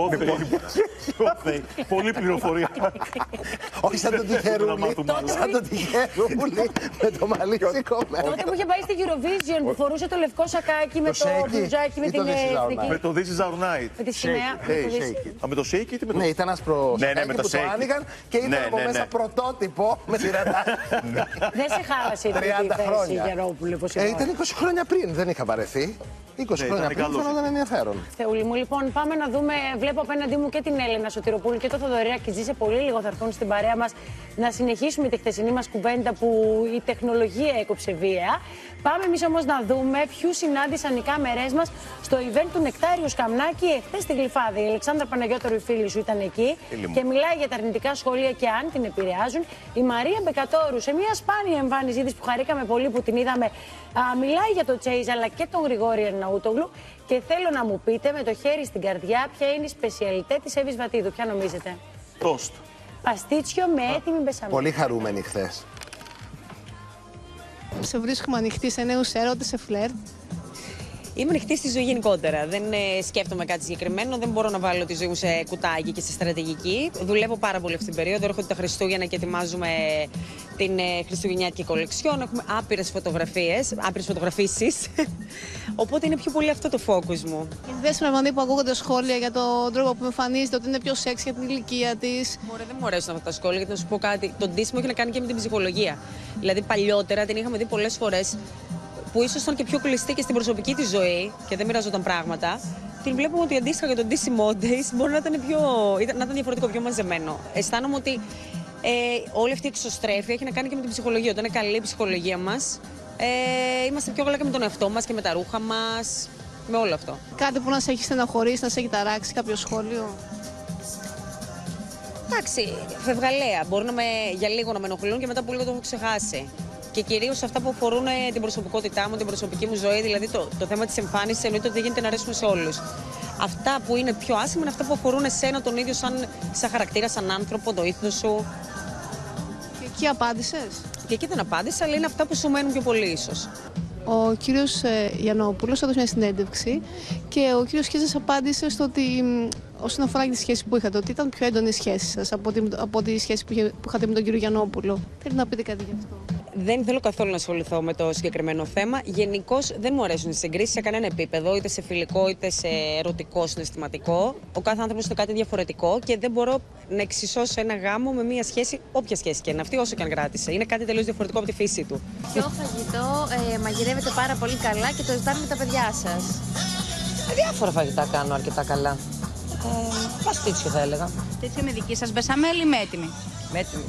Πολύ πληροφορία. Όχι σαν τον Τυχερούλη, σαν τον Τυχερούλη με το μαλλί σηκωμένο. Τότε που είχε πάει στη Eurovision που φορούσε το λευκό σακάκι με το μπλουζάκι με την εθνική. Με το This is our night. Με τη σημαία. Με το Shake It ή με το... Ναι, ήταν άσπρο με το που το άνοιγαν και ήταν από μέσα πρωτότυπο με τυραντάκι. Δεν σε χάλασε η θέση Γερόπουλε. Ήταν 20 χρόνια πριν, δεν είχα βαρεθεί. 20 χρόνια πριν φαίνονταν ενδιαφέρον. Θεούλη μου, λοιπόν, πάμε να δούμε. Βλέπω απέναντί μου και την Έλενα Σωτηροπούλου και το Θοδωράκη Τζι. Σε πολύ λίγο θα έρθουν στην παρέα μας να συνεχίσουμε τη χθεσινή μας κουβέντα που η τεχνολογία έκοψε βία. Πάμε εμείς όμως να δούμε ποιους συνάντησαν οι κάμερές μας στο event του Νεκτάριου Σκαμνάκη εχθές στη Γλυφάδα. Η Αλεξάνδρα Παναγιώταρου, η φίλη σου, ήταν εκεί και μιλάει για τα αρνητικά σχόλια και αν την επηρεάζουν. Η Μαρία Μπεκατόρου, σε μια σπάνια εμφάνισή της που χαρήκαμε πολύ που την είδαμε, μιλάει για το Chase αλλά και τον Γρηγόρη Αρναούτογλου. Και θέλω να μου πείτε με το χέρι στην καρδιά ποια είναι η σπεσιαλιτέ της Εύης Βατίδου. Ποια νομίζετε? Τόστ. Παστίτσιο με έτοιμη μπεσαμέλα. Πολύ χαρούμενη χθες. Σε βρίσκουμε ανοιχτή σε νέους έρωτες, σε φλερτ. Είμαι ανοιχτή στη ζωή γενικότερα. Δεν σκέφτομαι κάτι συγκεκριμένο. Δεν μπορώ να βάλω τη ζωή μου σε κουτάκι και σε στρατηγική. Δουλεύω πάρα πολύ αυτή την περίοδο. Έρχονται τα Χριστούγεννα και ετοιμάζουμε την χριστουγεννιάτικη κολεξιόν. Έχουμε άπειρες φωτογραφίες, άπειρες φωτογραφίσεις. Οπότε είναι πιο πολύ αυτό το focus μου. Η Δέσποινα Αρμανδί που ακούγονται σχόλια για τον τρόπο που εμφανίζεται, ότι είναι πιο σεξ για την ηλικία της. Μωρέ, δεν μου αρέσουν αυτά τα σχόλια, γιατί να σου πω κάτι. Το ντύσιμο έχει να κάνει και με την ψυχολογία. Δηλαδή, παλιότερα την είχαμε δει πολλές φορές που ίσως ήταν και πιο κλειστή και στην προσωπική της ζωή και δεν μοιραζόταν πράγματα. Την βλέπουμε ότι αντίστοιχα για τον ντύσιμό της μπορεί να ήταν διαφορετικό, πιο μαζεμένο. Αισθάνομαι ότι όλη αυτή η εξωστρέφεια έχει να κάνει και με την ψυχολογία. Όταν είναι καλή η ψυχολογία μας, είμαστε πιο καλά και με τον εαυτό μας και με τα ρούχα μας, με όλο αυτό. Κάτι που να σε έχει στεναχωρήσει, να σε έχει ταράξει, κάποιο σχόλιο? Εντάξει, φευγαλέα. Μπορεί για λίγο να με ενοχλούν και μετά που λίγο το έχω ξεχάσει. Και κυρίως αυτά που αφορούν την προσωπικότητά μου, την προσωπική μου ζωή, δηλαδή το θέμα της εμφάνισης, εννοείται ότι δεν γίνεται να αρέσουν σε όλους. Αυτά που είναι πιο άσχημα είναι αυτά που αφορούν εσένα τον ίδιο σαν χαρακτήρα, σαν άνθρωπο, το ήθος σου. Και εκεί απάντησες? Και εκεί δεν απάντησα, αλλά είναι αυτά που σου μένουν πιο πολύ ίσως. Ο κύριος Γιαννόπουλος έδωσε μια συνέντευξη και ο κύριος Χέζας απάντησε στο ότι όσον αφορά τη σχέση που είχατε, ότι ήταν πιο έντονη η σχέση σας από τη σχέση που είχατε με τον κύριο Γιαννόπουλο. Θέλετε να πείτε κάτι γι' αυτό? Δεν θέλω καθόλου να ασχοληθώ με το συγκεκριμένο θέμα. Γενικώς δεν μου αρέσουν οι συγκρίσεις σε κανένα επίπεδο, είτε σε φιλικό είτε σε ερωτικό, συναισθηματικό. Ο κάθε άνθρωπος είναι κάτι διαφορετικό και δεν μπορώ να εξισώσω ένα γάμο με μια σχέση, όποια σχέση και είναι αυτή, όσο και αν κράτησε. Είναι κάτι τελείως διαφορετικό από τη φύση του. Ποιο φαγητό μαγειρεύετε πάρα πολύ καλά και το ζητάνε με τα παιδιά σας? Διάφορα φαγητά κάνω αρκετά καλά. Παστίτσιο θα έλεγα. Παστίτσιο με δική σας μπεσαμέλ ή με έτοιμη? Με έτοιμη.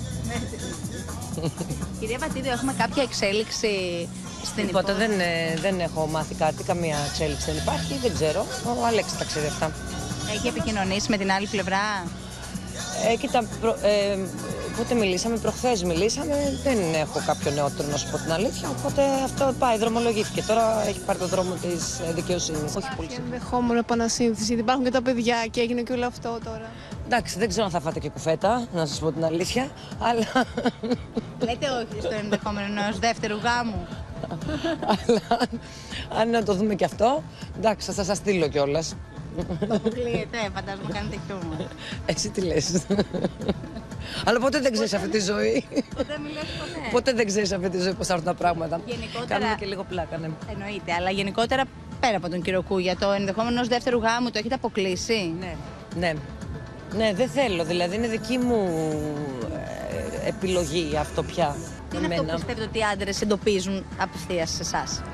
Κυρία Βατίδιο, έχουμε κάποια εξέλιξη στην Τίποτα, υπόθεση? δεν έχω μάθει κάτι, καμία εξέλιξη δεν υπάρχει, δεν ξέρω. Ο Αλέξης τα ξέρει αυτά. Έχει επικοινωνήσει με την άλλη πλευρά? Κοίτα, πότε μιλήσαμε, προχθές μιλήσαμε, δεν έχω κάποιο νεότερο να σου πω την αλήθεια, οπότε αυτό πάει, δρομολογήθηκε. Τώρα έχει πάρει το δρόμο της δικαιοσύνης. Όχι πολύ. Ενδεχόμενο επανασύνθεση, γιατί υπάρχουν και τα παιδιά και έγινε και όλο αυτό τώρα. Εντάξει, δεν ξέρω αν θα φάτε και κουφέτα, να σας πω την αλήθεια, αλλά... Λέτε όχι στο ενδεχόμενο ενός δεύτερου γάμου? Αλλά αν να το δούμε και αυτό, εντάξει, θα σας στείλω κιόλας. Το αποκλείεται, φαντάζομαι κάνετε χιούμορ. Εσύ τι λες? Αλλά ποτέ δεν ξέρεις αυτή τη ζωή. Ποτέ μιλάς ποτέ. Ποτέ δεν ξέρεις αυτή τη ζωή πώς θα έρθουν τα πράγματα. Γενικότερα... Κάνουμε και λίγο πλάκα, ναι. Εννοείται, αλλά γενικότερα πέρα από τον κύριο Κούγια, το ενδεχόμενο ενός δεύτερου γάμου το έχετε αποκλείσει? Ναι. Ναι, δεν θέλω. Δηλαδή είναι δική μου επιλογή αυτό πια. Τι είναι αυτό που πιστεύετε ότι οι άντρες εντοπίζουν απευθείας σε εσάς?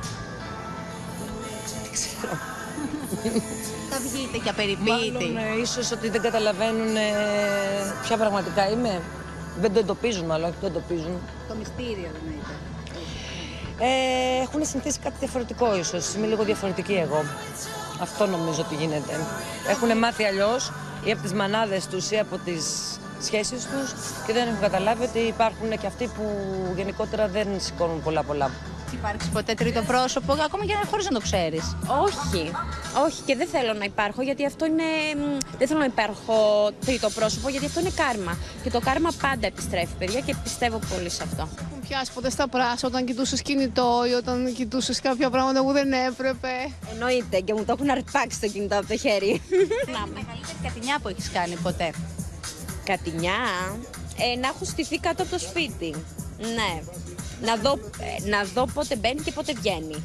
Δεν ξέρω. Θα βγείτε και απεριποίητοι. Μάλλον ίσως ότι δεν καταλαβαίνουν ποια πραγματικά είμαι. Δεν το εντοπίζουν μάλλον, όχι το εντοπίζουν. Το μυστήριο δεν είναι. Έχουν συνηθίσει κάτι διαφορετικό ίσως. Είμαι λίγο διαφορετική εγώ. Αυτό νομίζω ότι γίνεται. Έχουν μάθει αλλιώς ή από τις μανάδες τους ή από τις σχέσεις τους και δεν έχουν καταλάβει ότι υπάρχουν και αυτοί που γενικότερα δεν σηκώνουν πολλά. Υπάρχει ποτέ τρίτο πρόσωπο, ακόμα και χωρίς να το ξέρεις? Όχι και δεν θέλω να υπάρχω, γιατί αυτό είναι... Δεν θέλω να υπάρχω τρίτο πρόσωπο, γιατί αυτό είναι κάρμα. Και το κάρμα πάντα επιστρέφει, παιδιά, και πιστεύω πολύ σε αυτό. Έχουν πιάσει ποτέ στα πράσα όταν κοιτούσες κινητό ή όταν κοιτούσες κάποια πράγματα που δεν έπρεπε? Εννοείται, και μου το έχουν αρπάξει το κινητό από το χέρι. Να, μεγαλύτερη κατηνιά που έχεις κάνει ποτέ? Κατηνιά? Να έχω στηθεί κάτω από το σπίτι. Ναι. Να δω πότε μπαίνει και πότε βγαίνει.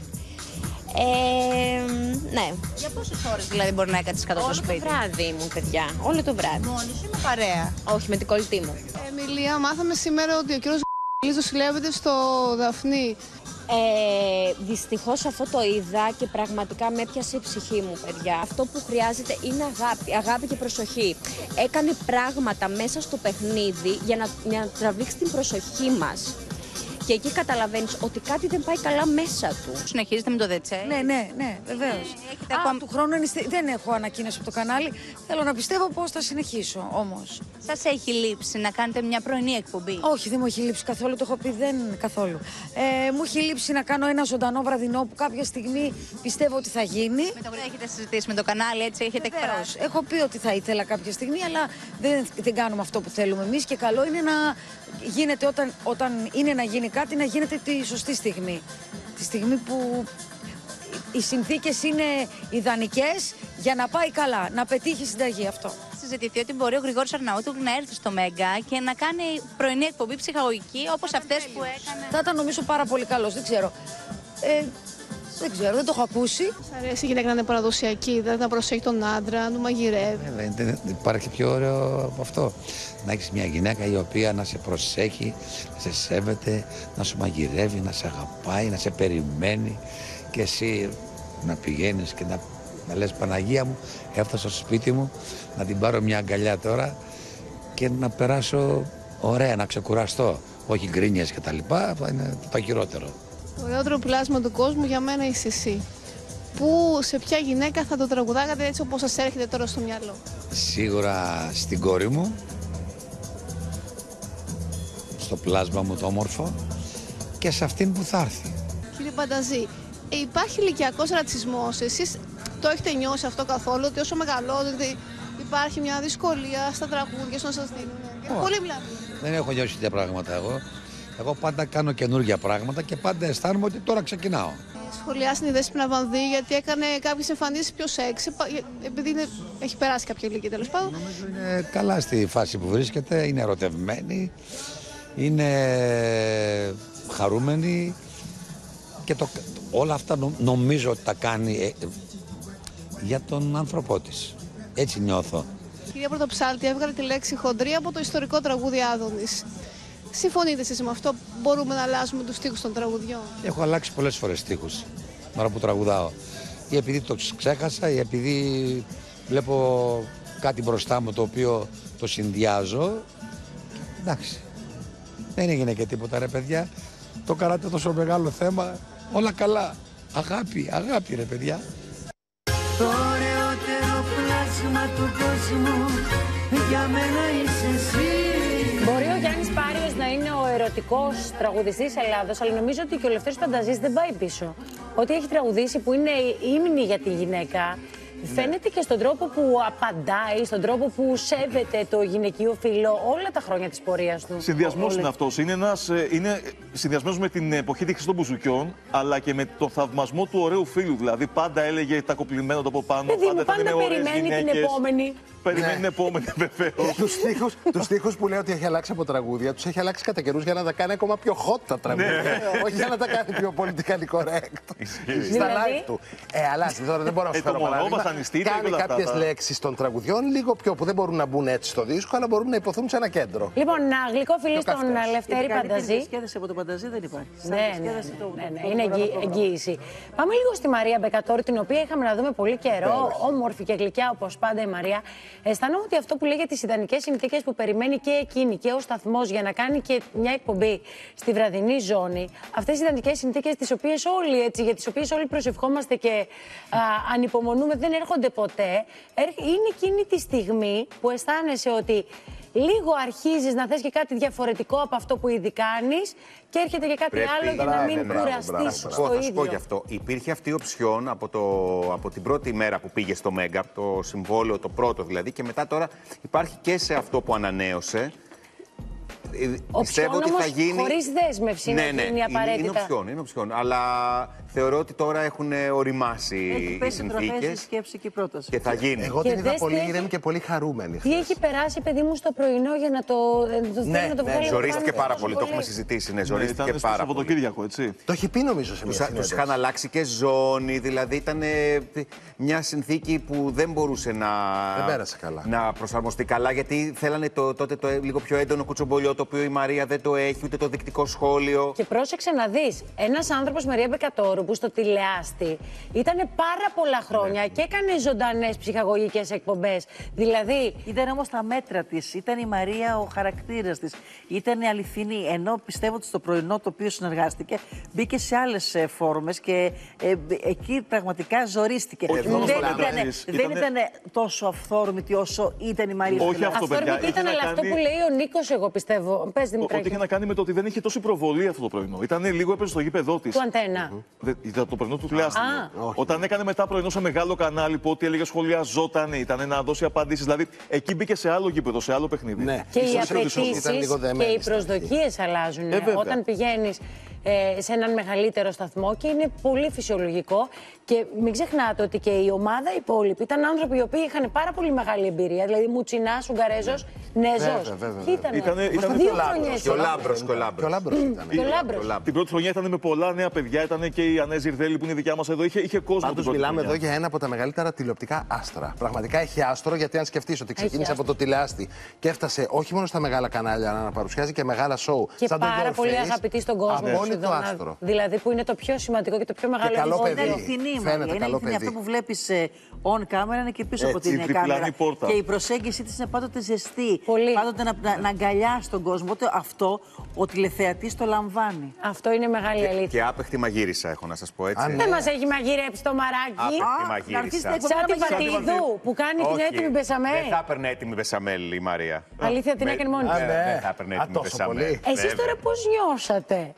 Ναι. Για πόσες ώρες δηλαδή μπορεί να έκατσεις κάτω στο σπίτι? Όλο το βράδυ μου, παιδιά. Όλο το βράδυ. Μόνη σου ή με παρέα? Όχι, με την κολλητή μου. Εμιλία, μάθαμε σήμερα ότι ο κύριος δοσιλεύεται στο Δαφνί. Δυστυχώς αυτό το είδα και πραγματικά με έπιασε η ψυχή μου, παιδιά. Αυτό που χρειάζεται είναι αγάπη και προσοχή. Έκανε πράγματα μέσα στο παιχνίδι για να τραβήξει την προσοχή μας. Και εκεί καταλαβαίνεις ότι κάτι δεν πάει καλά μέσα του. Συνεχίζετε με το ΔΕΤΣΕ? Ναι, βεβαίως. Του χρόνου δεν έχω ανακοίνωση από το κανάλι. Θέλω να πιστεύω πως θα συνεχίσω όμως. Σας έχει λείψει να κάνετε μια πρωινή εκπομπή? Όχι, δεν μου έχει λείψει καθόλου, το έχω πει, δεν καθόλου. Μου έχει λείψει να κάνω ένα ζωντανό βραδινό που κάποια στιγμή πιστεύω ότι θα γίνει. Με το έχετε συζητήσει με το κανάλι, έτσι έχετε εκφράσει? Έχω πει ότι θα ήθελα κάποια στιγμή, αλλά δεν κάνουμε αυτό που θέλουμε εμείς και καλό είναι να γίνεται όταν είναι να γίνει κάτι, να γίνεται τη σωστή στιγμή. Τη στιγμή που οι συνθήκες είναι ιδανικές για να πάει καλά, να πετύχει συνταγή αυτό. Συζητηθεί ότι μπορεί ο Γρηγόρης Αρναούτογλου να έρθει στο Μέγκα και να κάνει πρωινή εκπομπή ψυχαγωγική όπως αυτές που έκανε. Θα ήταν νομίζω πάρα πολύ καλός, δεν ξέρω. Δεν ξέρω, δεν το έχω ακούσει. Σ' αρέσει η γυναίκα να είναι παραδοσιακή, δηλαδή να προσέχει τον άντρα, να του μαγειρεύει? Δεν υπάρχει πιο ωραίο από αυτό. Να έχεις μια γυναίκα η οποία να σε προσέχει, να σε σέβεται, να σου μαγειρεύει, να σε αγαπάει, να σε περιμένει και εσύ να πηγαίνεις και να λες Παναγία μου, έφτασα στο σπίτι μου, να την πάρω μια αγκαλιά τώρα και να περάσω ωραία, να ξεκουραστώ. Όχι γκρίνιες και τα λοιπά, θα είναι το χειρότερο. Το ωραιότερο πλάσμα του κόσμου για μένα είσαι εσύ. Πού, σε ποια γυναίκα θα το τραγουδάγατε έτσι όπως σας έρχεται τώρα στο μυαλό? Σίγουρα στην κόρη μου, στο πλάσμα μου το όμορφο και σε αυτήν που θα έρθει. Κύριε Πανταζή, υπάρχει ηλικιακός ρατσισμός? Εσείς το έχετε νιώσει αυτό καθόλου, ότι όσο μεγαλώνετε υπάρχει μια δυσκολία στα τραγούδια, στο να σας δίνουν? Πολύ βλάβη. Δεν έχω νιώσει τέτοια πράγματα εγώ. Εγώ πάντα κάνω καινούργια πράγματα και πάντα αισθάνομαι ότι τώρα ξεκινάω. Σχολιάσαν η Δέσποινα Βανδύ γιατί έκανε κάποιες εμφανίσεις πιο σεξ, επειδή έχει περάσει κάποια ηλικία τέλος πάντων. Νομίζω είναι καλά στη φάση που βρίσκεται, είναι ερωτευμένη, είναι χαρούμενη και όλα αυτά νομίζω ότι τα κάνει για τον άνθρωπό της. Έτσι νιώθω. Η κυρία Πρωτοψάλτη έβγαλε τη λέξη χοντρή από το ιστορικό τραγούδι Άδωνης. Συμφωνείτε εσείς με αυτό, μπορούμε να αλλάζουμε τους στίχους των τραγουδιών? Έχω αλλάξει πολλές φορές στίχους, ώρα που τραγουδάω. Ή επειδή το ξέχασα, ή επειδή βλέπω κάτι μπροστά μου το οποίο το συνδυάζω. Εντάξει, δεν έγινε και τίποτα ρε παιδιά. Το κάνατε τόσο μεγάλο θέμα, όλα καλά. Αγάπη, αγάπη ρε παιδιά. Το ωραιότερο πλάσμα του κόσμου για μένα είσαι εσύ. Μπορεί ο Γιάννης Πάριος να είναι ο ερωτικός τραγουδιστής Ελλάδος, αλλά νομίζω ότι και ο Λευτέρης Πανταζής δεν πάει πίσω. Ό,τι έχει τραγουδήσει που είναι ύμνη για τη γυναίκα, φαίνεται και στον τρόπο που απαντάει, στον τρόπο που σέβεται το γυναικείο φύλο όλα τα χρόνια της πορείας του. Συνδυασμός είναι αυτός. Είναι συνδυασμένος με την εποχή της των Μπουζουκιών, αλλά και με τον θαυμασμό του ωραίου φίλου. Δηλαδή πάντα έλεγε τα κοπλιμένα του από πάνω. Πάντα περιμένει την επόμενη. Περιμένει την επόμενη, βεβαίως. Τους στίχους που λέει ότι έχει αλλάξει από τραγούδια, τους έχει αλλάξει κατά καιρούς για να τα κάνει ακόμα πιο hot τα τραγούδια. Όχι για να τα κάνει πιο politically correct. Στα live του. Αλλάζει τώρα, δεν μπορώ να σου φέρω παράδειγμα. Κάνει κάποιες λέξεις των τραγουδιών λίγο πιο που δεν μπορούν να μπουν έτσι στο δίσκο, αλλά μπορούν να υποθούν σε ένα κέντρο. Λοιπόν, γλυκό φιλί στον Λευτέρη Πανταζή. Η διασκέδαση από τον Πανταζή δεν υπάρχει. Ναι, είναι εγγύηση. Πάμε λίγο στη Μαρία Μπεκατόρη, την οποία είχαμε να δούμε πολύ καιρό. Όμορφη και γλυκιά όπως πάντα η Μαρία. Αισθάνομαι ότι αυτό που λέει για τις ιδανικές συνθήκες που περιμένει και εκείνη και ο σταθμός για να κάνει και μια εκπομπή στη βραδινή ζώνη, αυτές οι ιδανικές συνθήκες για τις οποίες όλοι προσευχόμαστε και ανυπομονούμε, δεν έρχονται ποτέ. Είναι εκείνη τη στιγμή που αισθάνεσαι ότι λίγο αρχίζεις να θες και κάτι διαφορετικό από αυτό που ήδη κάνεις και έρχεται και κάτι άλλο για να μην κουραστείς στο ίδιο. Θα σου πω γι' αυτό. Υπήρχε αυτή η οψιόν από την πρώτη μέρα που πήγε στο Μέγκα, το συμβόλαιο, το πρώτο δηλαδή, και μετά τώρα υπάρχει και σε αυτό που ανανέωσε. Πιστεύω ότι θα γίνει. Χωρίς δέσμευση να γίνει απαραίτητα. Είναι οψιόν. Αλλά θεωρώ ότι τώρα έχουν οριμάσει οι συνθήκες. Έχει σκέψη και η πρόταση. Και θα γίνει. Εγώ την είδα πολύ ήρεμη και πολύ χαρούμενη. Τι έχει περάσει, παιδί μου, στο πρωινό για να το βγάλει. Ζορίστηκε πάρα πολύ. Το έχουμε συζητήσει. Ναι, ζορίστηκε πάρα πολύ. Σαββατοκύριακο, έτσι. Το έχει πει νομίζω σε μια συνέντευξη. Τους είχαν αλλάξει και ζώνη. Δηλαδή ήταν μια συνθήκη που δεν μπορούσε να προσαρμοστεί καλά. Γιατί θέλανε τότε το λίγο πιο έντονο κουτσομπολιό, το οποίο η Μαρία δεν το έχει, ούτε το δεικτικό σχόλιο. Και πρόσεξε να δεις, ένας άνθρωπος, Μαρία Μπεκατόρου, που στο τηλεάστη ήταν πάρα πολλά χρόνια και έκανε ζωντανές ψυχαγωγικές εκπομπές. Δηλαδή. Ήταν όμως τα μέτρα της. Ήταν η Μαρία ο χαρακτήρας της. Ήταν αληθινή. Ενώ πιστεύω ότι στο πρωινό το οποίο συνεργάστηκε μπήκε σε άλλες φόρμες και εκεί πραγματικά ζορίστηκε. Δεν ήταν τόσο αυθόρμητη όσο ήταν η Μαρία. Όχι αυτό, παιδιά. Αυθόρμητη ήταν, αλλά αυτό που λέει ο Νίκος, εγώ πιστεύω. Πες, Δημητράκη. Ότι είχε να κάνει με το ότι δεν είχε τόση προβολή αυτό το πρωινό. Ήταν λίγο έπαιζε στο γήπεδό της. Του Αντένα. Ήταν το πρωινό του τηλεάστημα. Όταν έκανε μετά πρωινό σε μεγάλο κανάλι που ό,τι έλεγε σχολιαζόταν, ήταν να δώσει απαντήσεις. Δηλαδή εκεί μπήκε σε άλλο γήπεδο, σε άλλο παιχνίδι. Ναι. Και οι απαιτήσεις και οι προσδοκίες αλλάζουν. Όταν πηγαίνεις σε έναν μεγαλύτερο σταθμό και είναι πολύ φυσιολογικό. Και μην ξεχνάτε ότι και η ομάδα υπόλοιπη ήταν άνθρωποι οι οποίοι είχαν πάρα πολύ μεγάλη εμπειρία. Δηλαδή Μουτσινάς, Ουγγαρέζος, Νέζος. Ήταν 2 χρονιές. Και ο Λάμπρος. Την πρώτη χρονιά ήταν με πολλά νέα παιδιά. Ήταν και η Ανέζη Ιρδέλη που είναι δικιά μας εδώ. Είχε κόσμο. Πάντως μιλάμε εδώ για ένα από τα μεγαλύτερα τηλεοπτικά άστρα. Πραγματικά έχει άστρο, γιατί αν σκεφτείς ότι ξεκίνησε από το τηλεάστη και έφτασε όχι μόνο στα μεγάλα κανάλια να παρουσιάζει και μεγάλα σοου. Και πάρα πολύ αγαπητή στον κόσμο. Δηλαδή που είναι το πιο σημαντικό και το πιο μεγάλο παιδί. Είναι αληθινή. Αυτό που βλέπεις on camera είναι και πίσω από την κάμερα. Και η προσέγγιση της είναι πάντοτε ζεστή. Πάντοτε να αγκαλιάσει τον κόσμο. Οπότε αυτό ο τηλεθεατής το λαμβάνει. Αυτό είναι μεγάλη αλήθεια. Και άπεχτη μαγείρισα, έχω να σας πω έτσι. Δεν μας έχει μαγειρέψει το μαράκι. Άπεχτη μαγείρισα. Σαν τη Βατίδου που κάνει την έτοιμη μπεσαμέλ. Δεν θα έπαιρνε έτοιμη μπεσαμέλ η Μαρία. Αλήθεια, την έκανε μόνη της. Δεν θα έπαιρνε έτοιμη μπεσαμέλ. Εσείς τώρα πώς νιώσατε? Θέλω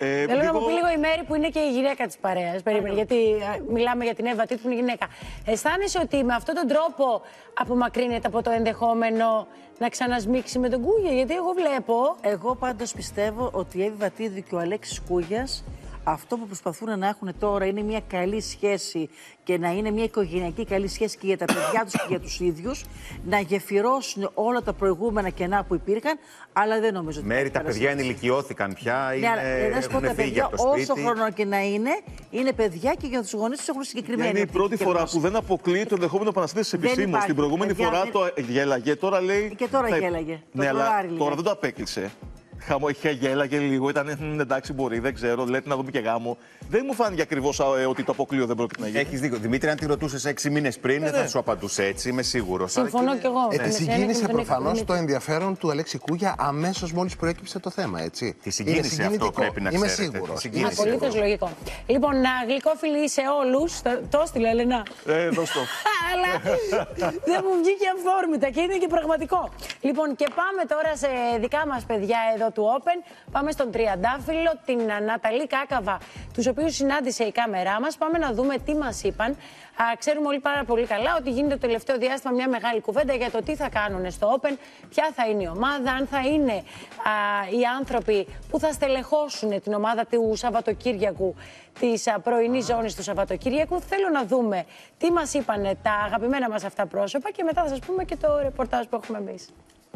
να μου πει λίγο η Μέρη που είναι και η γυναίκα της παρέας. Περίμενε, γιατί μιλάμε για την Εύα Τίτ που είναι γυναίκα. Αισθάνεσαι ότι με αυτόν τον τρόπο απομακρύνεται από το ενδεχόμενο να ξανασμίξει με τον Κούγια? Γιατί εγώ βλέπω. Εγώ πάντως πιστεύω ότι η Εύη Βατίδου και ο Αλέξης Κούγιας αυτό που προσπαθούν να έχουν τώρα είναι μια καλή σχέση και να είναι μια οικογενειακή καλή σχέση και για τα παιδιά τους και για τους ίδιους, να γεφυρώσουν όλα τα προηγούμενα κενά που υπήρχαν, αλλά δεν νομίζω ότι. Μέρη, τα παιδιά ενηλικιώθηκαν πια, έχουν φύγει από το σπίτι. Όσο χρόνο και να είναι παιδιά και για τους γονείς τους έχουν συγκεκριμένη. Είναι η πρώτη φορά που δεν αποκλείει το ενδεχόμενο επαναστήσεις επισήμως. Την προηγούμενη φορά το γέλαγε, τώρα λέει. Και τώρα γέλαγε. Ναι, αλλά τώρα δεν το απέκλεισε. Είχε γέλαγε λίγο, ήταν εντάξει, μπορεί, δεν ξέρω, λέτε να δούμε και γάμο. Δεν μου φάνηκε ακριβώς ότι το αποκλείω δεν πρόκειται να γίνει. Έχεις δίκιο. Δημήτρη, αν τη ρωτούσες 6 μήνες πριν, δεν θα σου απαντούσε έτσι, είμαι σίγουρος. Συμφωνώ κι εγώ. Τη συγκίνησε προφανώς το ενδιαφέρον του Αλέξη Κούγια αμέσως μόλις προέκυψε το θέμα, έτσι. Τη συγκίνησε αυτό, πρέπει να ξέρετε. Είμαι σίγουρος. Απολύτως λογικό. Λοιπόν, γλυκόφιλοι σε όλους. Το έστειλε, Ελένα. Δώσ' το. Αλλά δεν μου βγήκε αυθόρμητα και είναι και πραγματικό. Λοιπόν, και πάμε τώρα σε δικά μας παιδιά εδώ του Open. Πάμε στον Τριαντάφυλλο, την Ναταλή Κάκαβα, τους οποίους συνάντησε η κάμερά μας. Πάμε να δούμε τι μας είπαν. Ξέρουμε όλοι πάρα πολύ καλά ότι γίνεται το τελευταίο διάστημα μια μεγάλη κουβέντα για το τι θα κάνουν στο Open, ποια θα είναι η ομάδα, αν θα είναι οι άνθρωποι που θα στελεχώσουν την ομάδα του Σαββατοκύριακου, της πρωινής ζώνης του Σαββατοκύριακου. Θέλω να δούμε τι μας είπαν τα αγαπημένα μας αυτά πρόσωπα και μετά θα σας πούμε και το ρεπορτάζ που έχουμε εμείς.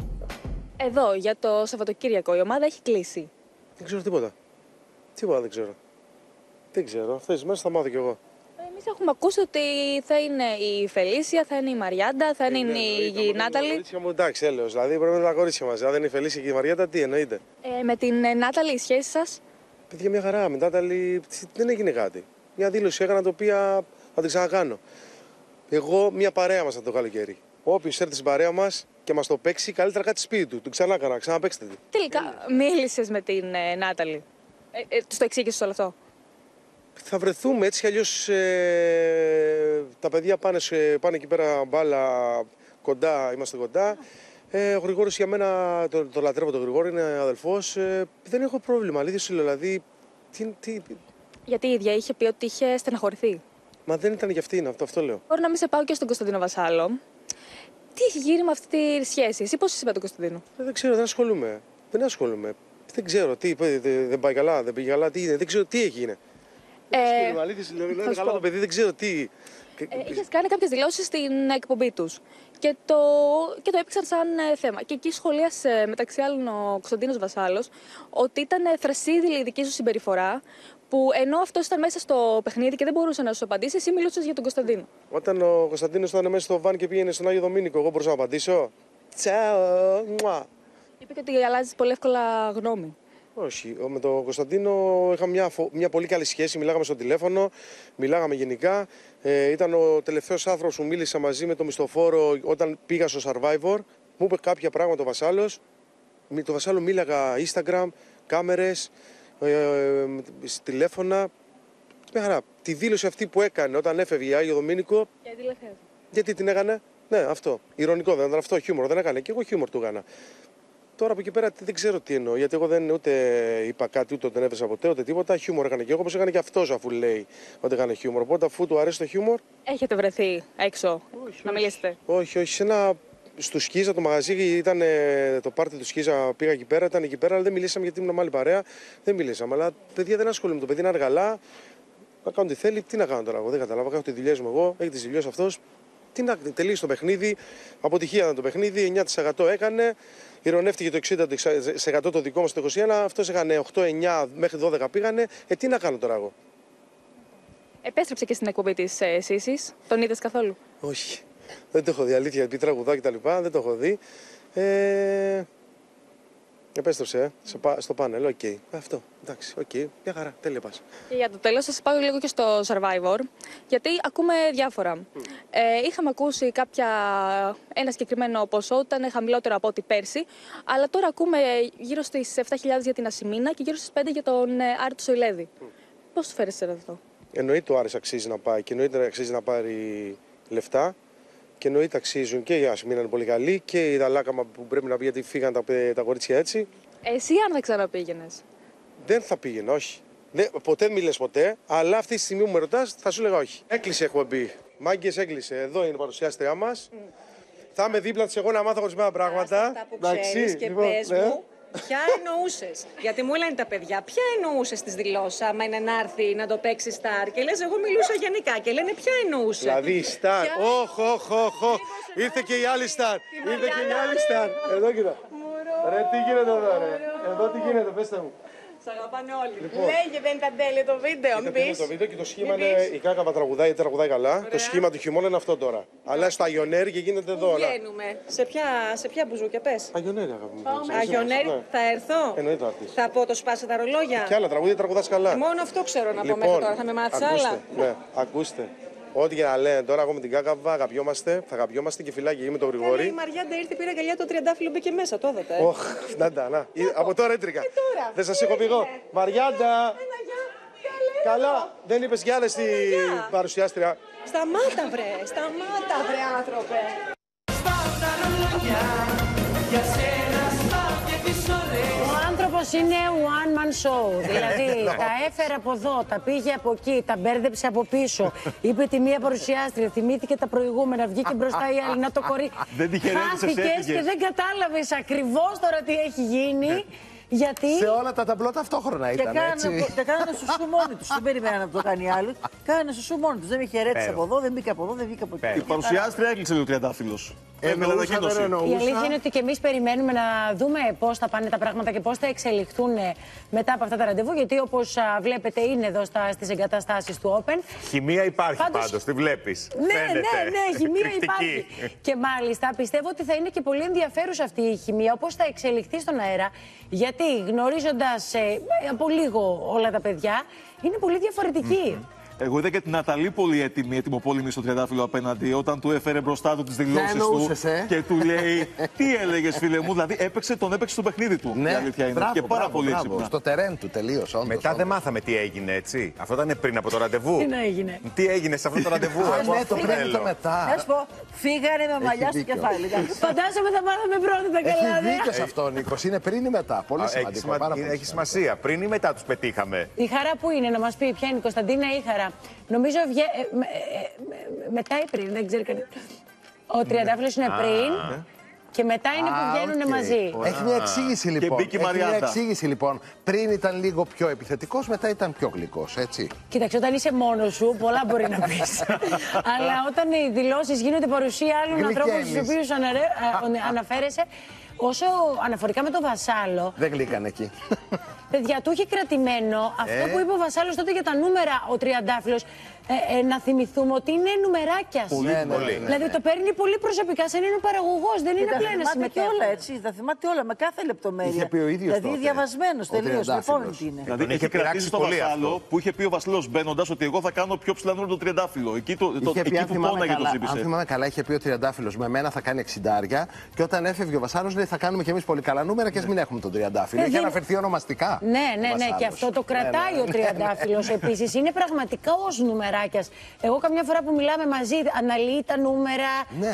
Εδώ, για το Σαββατοκύριακο, η ομάδα έχει κλείσει. Δεν ξέρω τίποτα. Τίποτα δεν ξέρω. Δεν ξέρω. Αυτές τις μέρες θα μάθω κι εγώ. Εμείς έχουμε ακούσει ότι θα είναι η Φελίσια, θα είναι η Μαριάντα, θα είναι η Νάταλη. Τα κορίτσια μου, εντάξει, έλεος. Δηλαδή πρέπει να είναι τα κορίτσια μας. Αν δεν είναι η Φελίσια και η Μαριάντα, τι εννοείται. Με την Νάταλη, η σχέση σας? Παιδιά, μια χαρά. Με την Νάταλη δεν έγινε κάτι. Μια δήλωση έκανα, το οποία θα την ξανακάνω. Εγώ, μια παρέα μας από το καλοκαίρι. Όποιος έρθει στην παρέα μας και μας το παίξει, καλύτερα κάτι σπίτι του. Την ξανά έκανα, ξαναπαίξτε την. Τελικά, μίλησες με την Νάταλη. Τους το εξήγησες όλο αυτό? Θα βρεθούμε έτσι κι αλλιώς. Τα παιδιά πάνε εκεί πέρα μπάλα κοντά, είμαστε κοντά. Ο Γρηγόρης για μένα, το λατρεύω τον Γρηγόρη, είναι αδελφός. Δεν έχω πρόβλημα, αλήθεια σου λέω. Δηλαδή, Γιατί η ίδια είχε πει ότι είχε στεναχωρηθεί. Μα δεν ήταν για αυτήν, αυτό λέω. Μπορεί να μην σε πάω και στον Κωνσταντίνο Βασάλο. Τι έχει γίνει με αυτή τη σχέση, εσύ πώς είσαι με τον Κωνσταντίνο? Δεν ξέρω, δεν ασχολούμαι. Δεν ασχολούμαι. Δεν ξέρω τι, δεν πάει καλά, δεν πήγε καλά, τι είναι, δεν ξέρω τι έγινε. Αλήθεια, είναι καλά το παιδί, δεν ξέρω τι. Είχες κάνει κάποιες δηλώσεις στην εκπομπή τους και το έπαιξαν σαν θέμα. Και εκεί σχολίασε μεταξύ άλλων ο Κωνσταντίνος Βασάλος ότι ήταν θρασίδηλη η δική σου συμπεριφορά, που ενώ αυτός ήταν μέσα στο παιχνίδι και δεν μπορούσε να σου απαντήσει, εσύ μιλούσες για τον Κωνσταντίνο. Όταν ο Κωνσταντίνος ήταν μέσα στο βαν και πήγαινε στον Άγιο Δομήνικο, εγώ μπορούσα να απαντήσω? Τσάω, μουά. Είπε ότι αλλάζεις πολύ εύκολα γνώμη. Όχι. Με τον Κωνσταντίνο είχαμε μια πολύ καλή σχέση. Μιλάγαμε στο τηλέφωνο, μιλάγαμε γενικά. Ήταν ο τελευταίος άνθρωπος που μίλησα μαζί με τον μισθοφόρο όταν πήγα στο Survivor. Μου είπε κάποια πράγματα ο Βασάλος. Με τον Βασάλο μίλαγα Instagram, κάμερες, τηλέφωνα. Μια χαρά. Τη δήλωση αυτή που έκανε όταν έφευγε η Άγιο Δομήνικο. Γιατί την έκανε? Ναι, αυτό. Ειρωνικό δεν ήταν αυτό, χιούμορ δεν έκανε. Και εγώ χιούμορ του έκανα. Τώρα από εκεί πέρα δεν ξέρω τι εννοώ, γιατί εγώ δεν ούτε είπα κάτι, ούτε τον έβεσα ποτέ, ούτε τίποτα. Χιούμορ έκανε και εγώ, όπως έκανε και αυτός αφού λέει ότι έκανε χιούμορ. Οπότε αφού του αρέσει το χιούμορ. Έχετε βρεθεί έξω να μιλήσετε? Όχι. Στο Σκίζα το μαγαζί ήταν το πάρτι του Σκίζα, πήγα εκεί πέρα, ήταν εκεί πέρα, αλλά δεν μιλήσαμε γιατί ήμουν άλλη παρέα. Δεν μιλήσαμε. Αλλά παιδιά δεν ασχολούμαι. Το παιδί είναι αργαλά, να κάνω τι θέλει. Τι να κάνω τώρα, εγώ δεν καταλάβα. Έχω τη δουλειά μου εγώ, έχει τις δουλειές αυτός. Τι να τελείωσε το παιχνίδι, αποτυχία ήταν το παιχνίδι, 9% έκανε. Ηρωνεύτηκε το 60% το δικό μας το 21%, αυτός έκανε 8-9 μέχρι 12 πήγανε. Τι να κάνω τώρα εγώ? Επέστρεψε και στην εκπομπή της Σύσης, τον είδες καθόλου? Όχι, δεν το έχω δει, αλήθεια, επειδή τραγουδά και τα λοιπά, δεν το έχω δει. Επέστρεψε στο πάνελ, οκ. Αυτό, εντάξει, οκ, μια χαρά, τέλεια πας. Και για το τέλος, σας πάω λίγο και στο Survivor, γιατί ακούμε διάφορα. Είχαμε ακούσει ένα συγκεκριμένο ποσό, ήταν χαμηλότερο από ό,τι πέρσι, αλλά τώρα ακούμε γύρω στις 7.000 για την Ασημίνα και γύρω στις 5 για τον Άρη του Σοηλέδη. Πώς του φέρεσαι αυτό? Εννοείται ο Άρης αξίζει να πάει και εννοείται αξίζει να πάρει λεφτά. Και εννοείται αξίζουν και η Ασημίνα είναι πολύ καλή και η Δαλάκαμα που πρέπει να πει γιατί φύγαν τα κορίτσια έτσι. Εσύ αν δεν ξαναπήγαινες? Δεν θα πήγαινα, όχι. Ποτέ δεν μιλες ποτέ, αλλά αυτή τη στιγμή που με ρωτάς θα σου λέγα όχι. Έκλεισε εκπομπή. Μάγκες, έκλεισε. Εδώ είναι η παρουσιάστριά μας. Θα είμαι δίπλα της εγώ να μάθω ορισμένα πράγματα. Αυτά που ξέρεις και πες μου. Ποια εννοούσες? Γιατί μου λένε τα παιδιά, ποια εννοούσες στις δηλώσεις, άμα είναι να έρθει να το παίξει στάρ? Και λες, εγώ μιλούσα γενικά. Και λένε, ποια εννοούσε? Δηλαδή, στάρ. Ήρθε και η άλλη στάρ. Ήρθε και η άλλη στάρ. Εδώ κοίτα. Ρε, τι γίνεται εδώ, ρε? Εδώ τι γίνεται, πέστε μου. Σ' αγαπάνε όλοι. Λέγε, δεν ήταν τέλειο το βίντεο, μην πεις. Το βίντεο και το σχήμα είναι η Κάκαβα τραγουδάει, τραγουδάει καλά. Το σχήμα του χειμώνα είναι αυτό τώρα. Αλλά στο Αγιονέρι και γίνεται εδώ. Πού βγαίνουμε, σε ποια μπουζούκια πες? Αγιονέρι, αγαπητοί. Αγιονέρι, θα έρθω. Εννοείται αυτή. Θα πω το σπάσε τα ρολόγια. Και άλλα τραγούδια τραγουδάς καλά. Μόνο αυτό ξέρω να πω μέχρι τώρα, θα με μάθεις άλλα. Ναι, ακούστε. Ό,τι και να λένε τώρα, εγώ με την Κάκαβα αγαπιόμαστε, θα αγαπιόμαστε και φυλάκι με τον Γρηγόρη. Η Μαριάντα ήρθε, πήρε αγκαλιά, το τριαντάφυλλο μπήκε μέσα, το είδατε. Ωχ, να. Από τώρα έτρικα. Δεν σας έχω πει εγώ. Μαριάντα! Καλά, δεν είπες κι άλλες στην παρουσιάστρια. Σταμάτα βρε άνθρωπε. Ο άνθρωπος είναι one man show. Δηλαδή τα έφερε από εδώ, τα πήγε από εκεί, τα μπέρδεψε από πίσω. Είπε τη μία παρουσιάστρια, θυμήθηκε τα προηγούμενα, βγήκε μπροστά η άλλη, να το κορί. Χάθηκες και δεν κατάλαβες ακριβώς τώρα τι έχει γίνει. Γιατί... Σε όλα τα ταμπλό ταυτόχρονα ήταν, έτσι. Και κάνανε σουσού μόνοι τους. Δεν περιμέναν να το κάνει άλλη. Κάνανε σουσού μόνοι τους. Δεν με χαιρέτησε από εδώ, δεν μπήκα από εδώ, δεν βγήκα από εκεί. Η παρουσιάστρια έκλεισε λίγο τριαντάφυλλος. Η αλήθεια είναι ότι και εμείς περιμένουμε να δούμε πώς θα πάνε τα πράγματα και πώς θα εξελιχθούν μετά από αυτά τα ραντεβού. Γιατί όπως βλέπετε είναι εδώ στις εγκαταστάσεις του Open. Χημεία υπάρχει πάντως, τη βλέπεις. Ναι, χημεία υπάρχει. Και μάλιστα πιστεύω ότι θα είναι και πολύ ενδιαφέρουσα αυτή η χημεία, όπως θα εξελιχθεί στον αέρα. Γιατί γνωρίζοντας από λίγο όλα τα παιδιά, είναι πολύ διαφορετική. Εγώ είδα και την Ναταλή πολύ έτοιμοπόλεμη στο τριαντάφυλλο απέναντι, όταν του έφερε μπροστά του τις δηλώσεις του και του λέει τι έλεγες φίλε μου, δηλαδή τον έπαιξε στο παιχνίδι του. Ναι, η αλήθεια είναι. Και πάρα πολύ έξυπνα. Στο τερέν του τελείως. Μετά δεν μάθαμε τι έγινε, έτσι. Αυτό ήταν πριν από το ραντεβού. Τι έγινε σε αυτό το ραντεβού? Ναι, το πριν το μετά. Να σου πω, φύγανε με μαλλιά στο κεφάλι. Φαντάζομαι θα μάθαμε πρώτα τα καλά. Έχει δίκιο σε αυτό, Νίκος. Είναι πριν ή μετά. Πολύ σημαντικό. Έχει σημασία. Πριν ή μετά τους πετύχαμε. Η χαρά που είναι να μας πει ποια είναι η Κωνσταντίνα ή η χαρά. Νομίζω μετά ή πριν, δεν ξέρει κανείς. Ο τριαντάφυλλος είναι πριν και μετά είναι που βγαίνουν μαζί. Έχει μια εξήγηση λοιπόν. Και μπήκε η Μαριάντα. Έχει μια εξήγηση λοιπόν. Πριν ήταν λίγο πιο επιθετικός, μετά ήταν πιο γλυκός, έτσι. Κοίταξε, όταν είσαι μόνος σου, πολλά μπορεί να πεις. Αλλά όταν οι δηλώσεις γίνονται παρουσία άλλων ανθρώπων στους οποίους αναφέρεσαι, όσο αναφορικά με τον Βασάλο. Δεν γλύκανε εκεί. Παιδιά, του είχε κρατημένο αυτό που είπε ο Βασάλος τότε για τα νούμερα, ο τριαντάφυλλος. Να θυμηθούμε ότι είναι νουμεράκια. Πολύ. Δηλαδή το παίρνει πολύ προσωπικά, σαν είναι ο παραγωγός, δεν είναι απλά ένα συμμετέχον. Όλα έτσι, τα θυμάται όλα με κάθε λεπτομέρεια. Είχε πει ο ίδιος δηλαδή διαβασμένος τελείως. Λοιπόν, τι είναι. Δηλαδή είχε κρατήσει το Βασάλο που είχε πει ο Βασίλος μπαίνοντας ότι εγώ θα κάνω πιο ψηλά νούμερο το τριαντάφυλλο. Εκεί που πόναγε το ζήτησε. Αν θυμάμαι καλά, είχε πει ο τριαντάφυλλος με μένα θα κάνει 60 και όταν έφευγε ο Βασάλος λέει θα κάνουμε κι εμείς πολύ καλά νούμερα και ας μην έχουμε τον τριαντάφυλλο. Είχε αναφερθεί ονομαστικά. Ναι, και αυτό το κρατάει ο τριαντάφυλλος επίσης. Είναι πραγματικά ως νουμεράκιας. Εγώ καμιά φορά που μιλάμε μαζί, αναλύει τα νούμερα.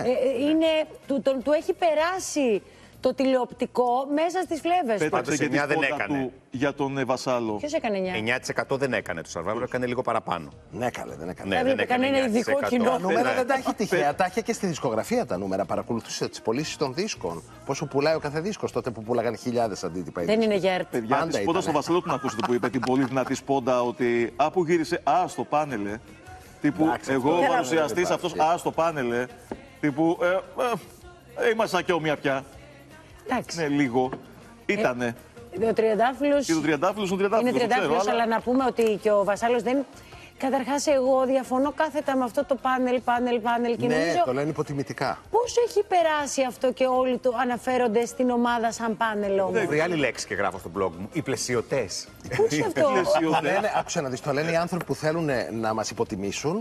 Του έχει περάσει το τηλεοπτικό μέσα στις φλέβες του. Πάντως 9 δεν έκανε. Για τον Βασάλο. Ποιος έκανε 9% δεν έκανε. Το Survivor έκανε λίγο παραπάνω. Ναι, καλέ, δεν έκανε. Ναι, δεν έκανε ένα ειδικό κοινό. Τα νούμερα δεν τα έχει τυχαία. Τα είχε και στη δισκογραφία τα νούμερα. Παρακολουθούσε τις πωλήσεις των δίσκων. Πόσο πουλάει ο κάθε δίσκος τότε που πουλάγαν χιλιάδες αντίτυπα. Δεν είναι για έρπη. Παιδιά, τη σπόντα στο Βασίλο του ακούσατε που είπε την πολύ δυνατή σπόντα ότι που γύρισε στο πάνελ. Τύπου εγώ ο παρουσιαστής αυτός στο πάνελ. Τύπου ήμασταν και ομοιά πια. Ναι, λίγο. Ήτανε. Ο τριαντάφυλλος είναι τριαντάφυλλος, αλλά να πούμε ότι και ο Βασάλος δεν... Καταρχάς, εγώ διαφωνώ κάθετα με αυτό το πάνελ και ναι, νομίζω... το λένε υποτιμητικά. Πώς έχει περάσει αυτό και όλοι του αναφέρονται στην ομάδα σαν πάνελ όμως. Βρει άλλη λέξη και γράφω στο blog μου. Οι πλαισιωτές. Πού είναι αυτό? Άκουσα να δεις, το λένε οι άνθρωποι που θέλουν να μας υποτιμήσουν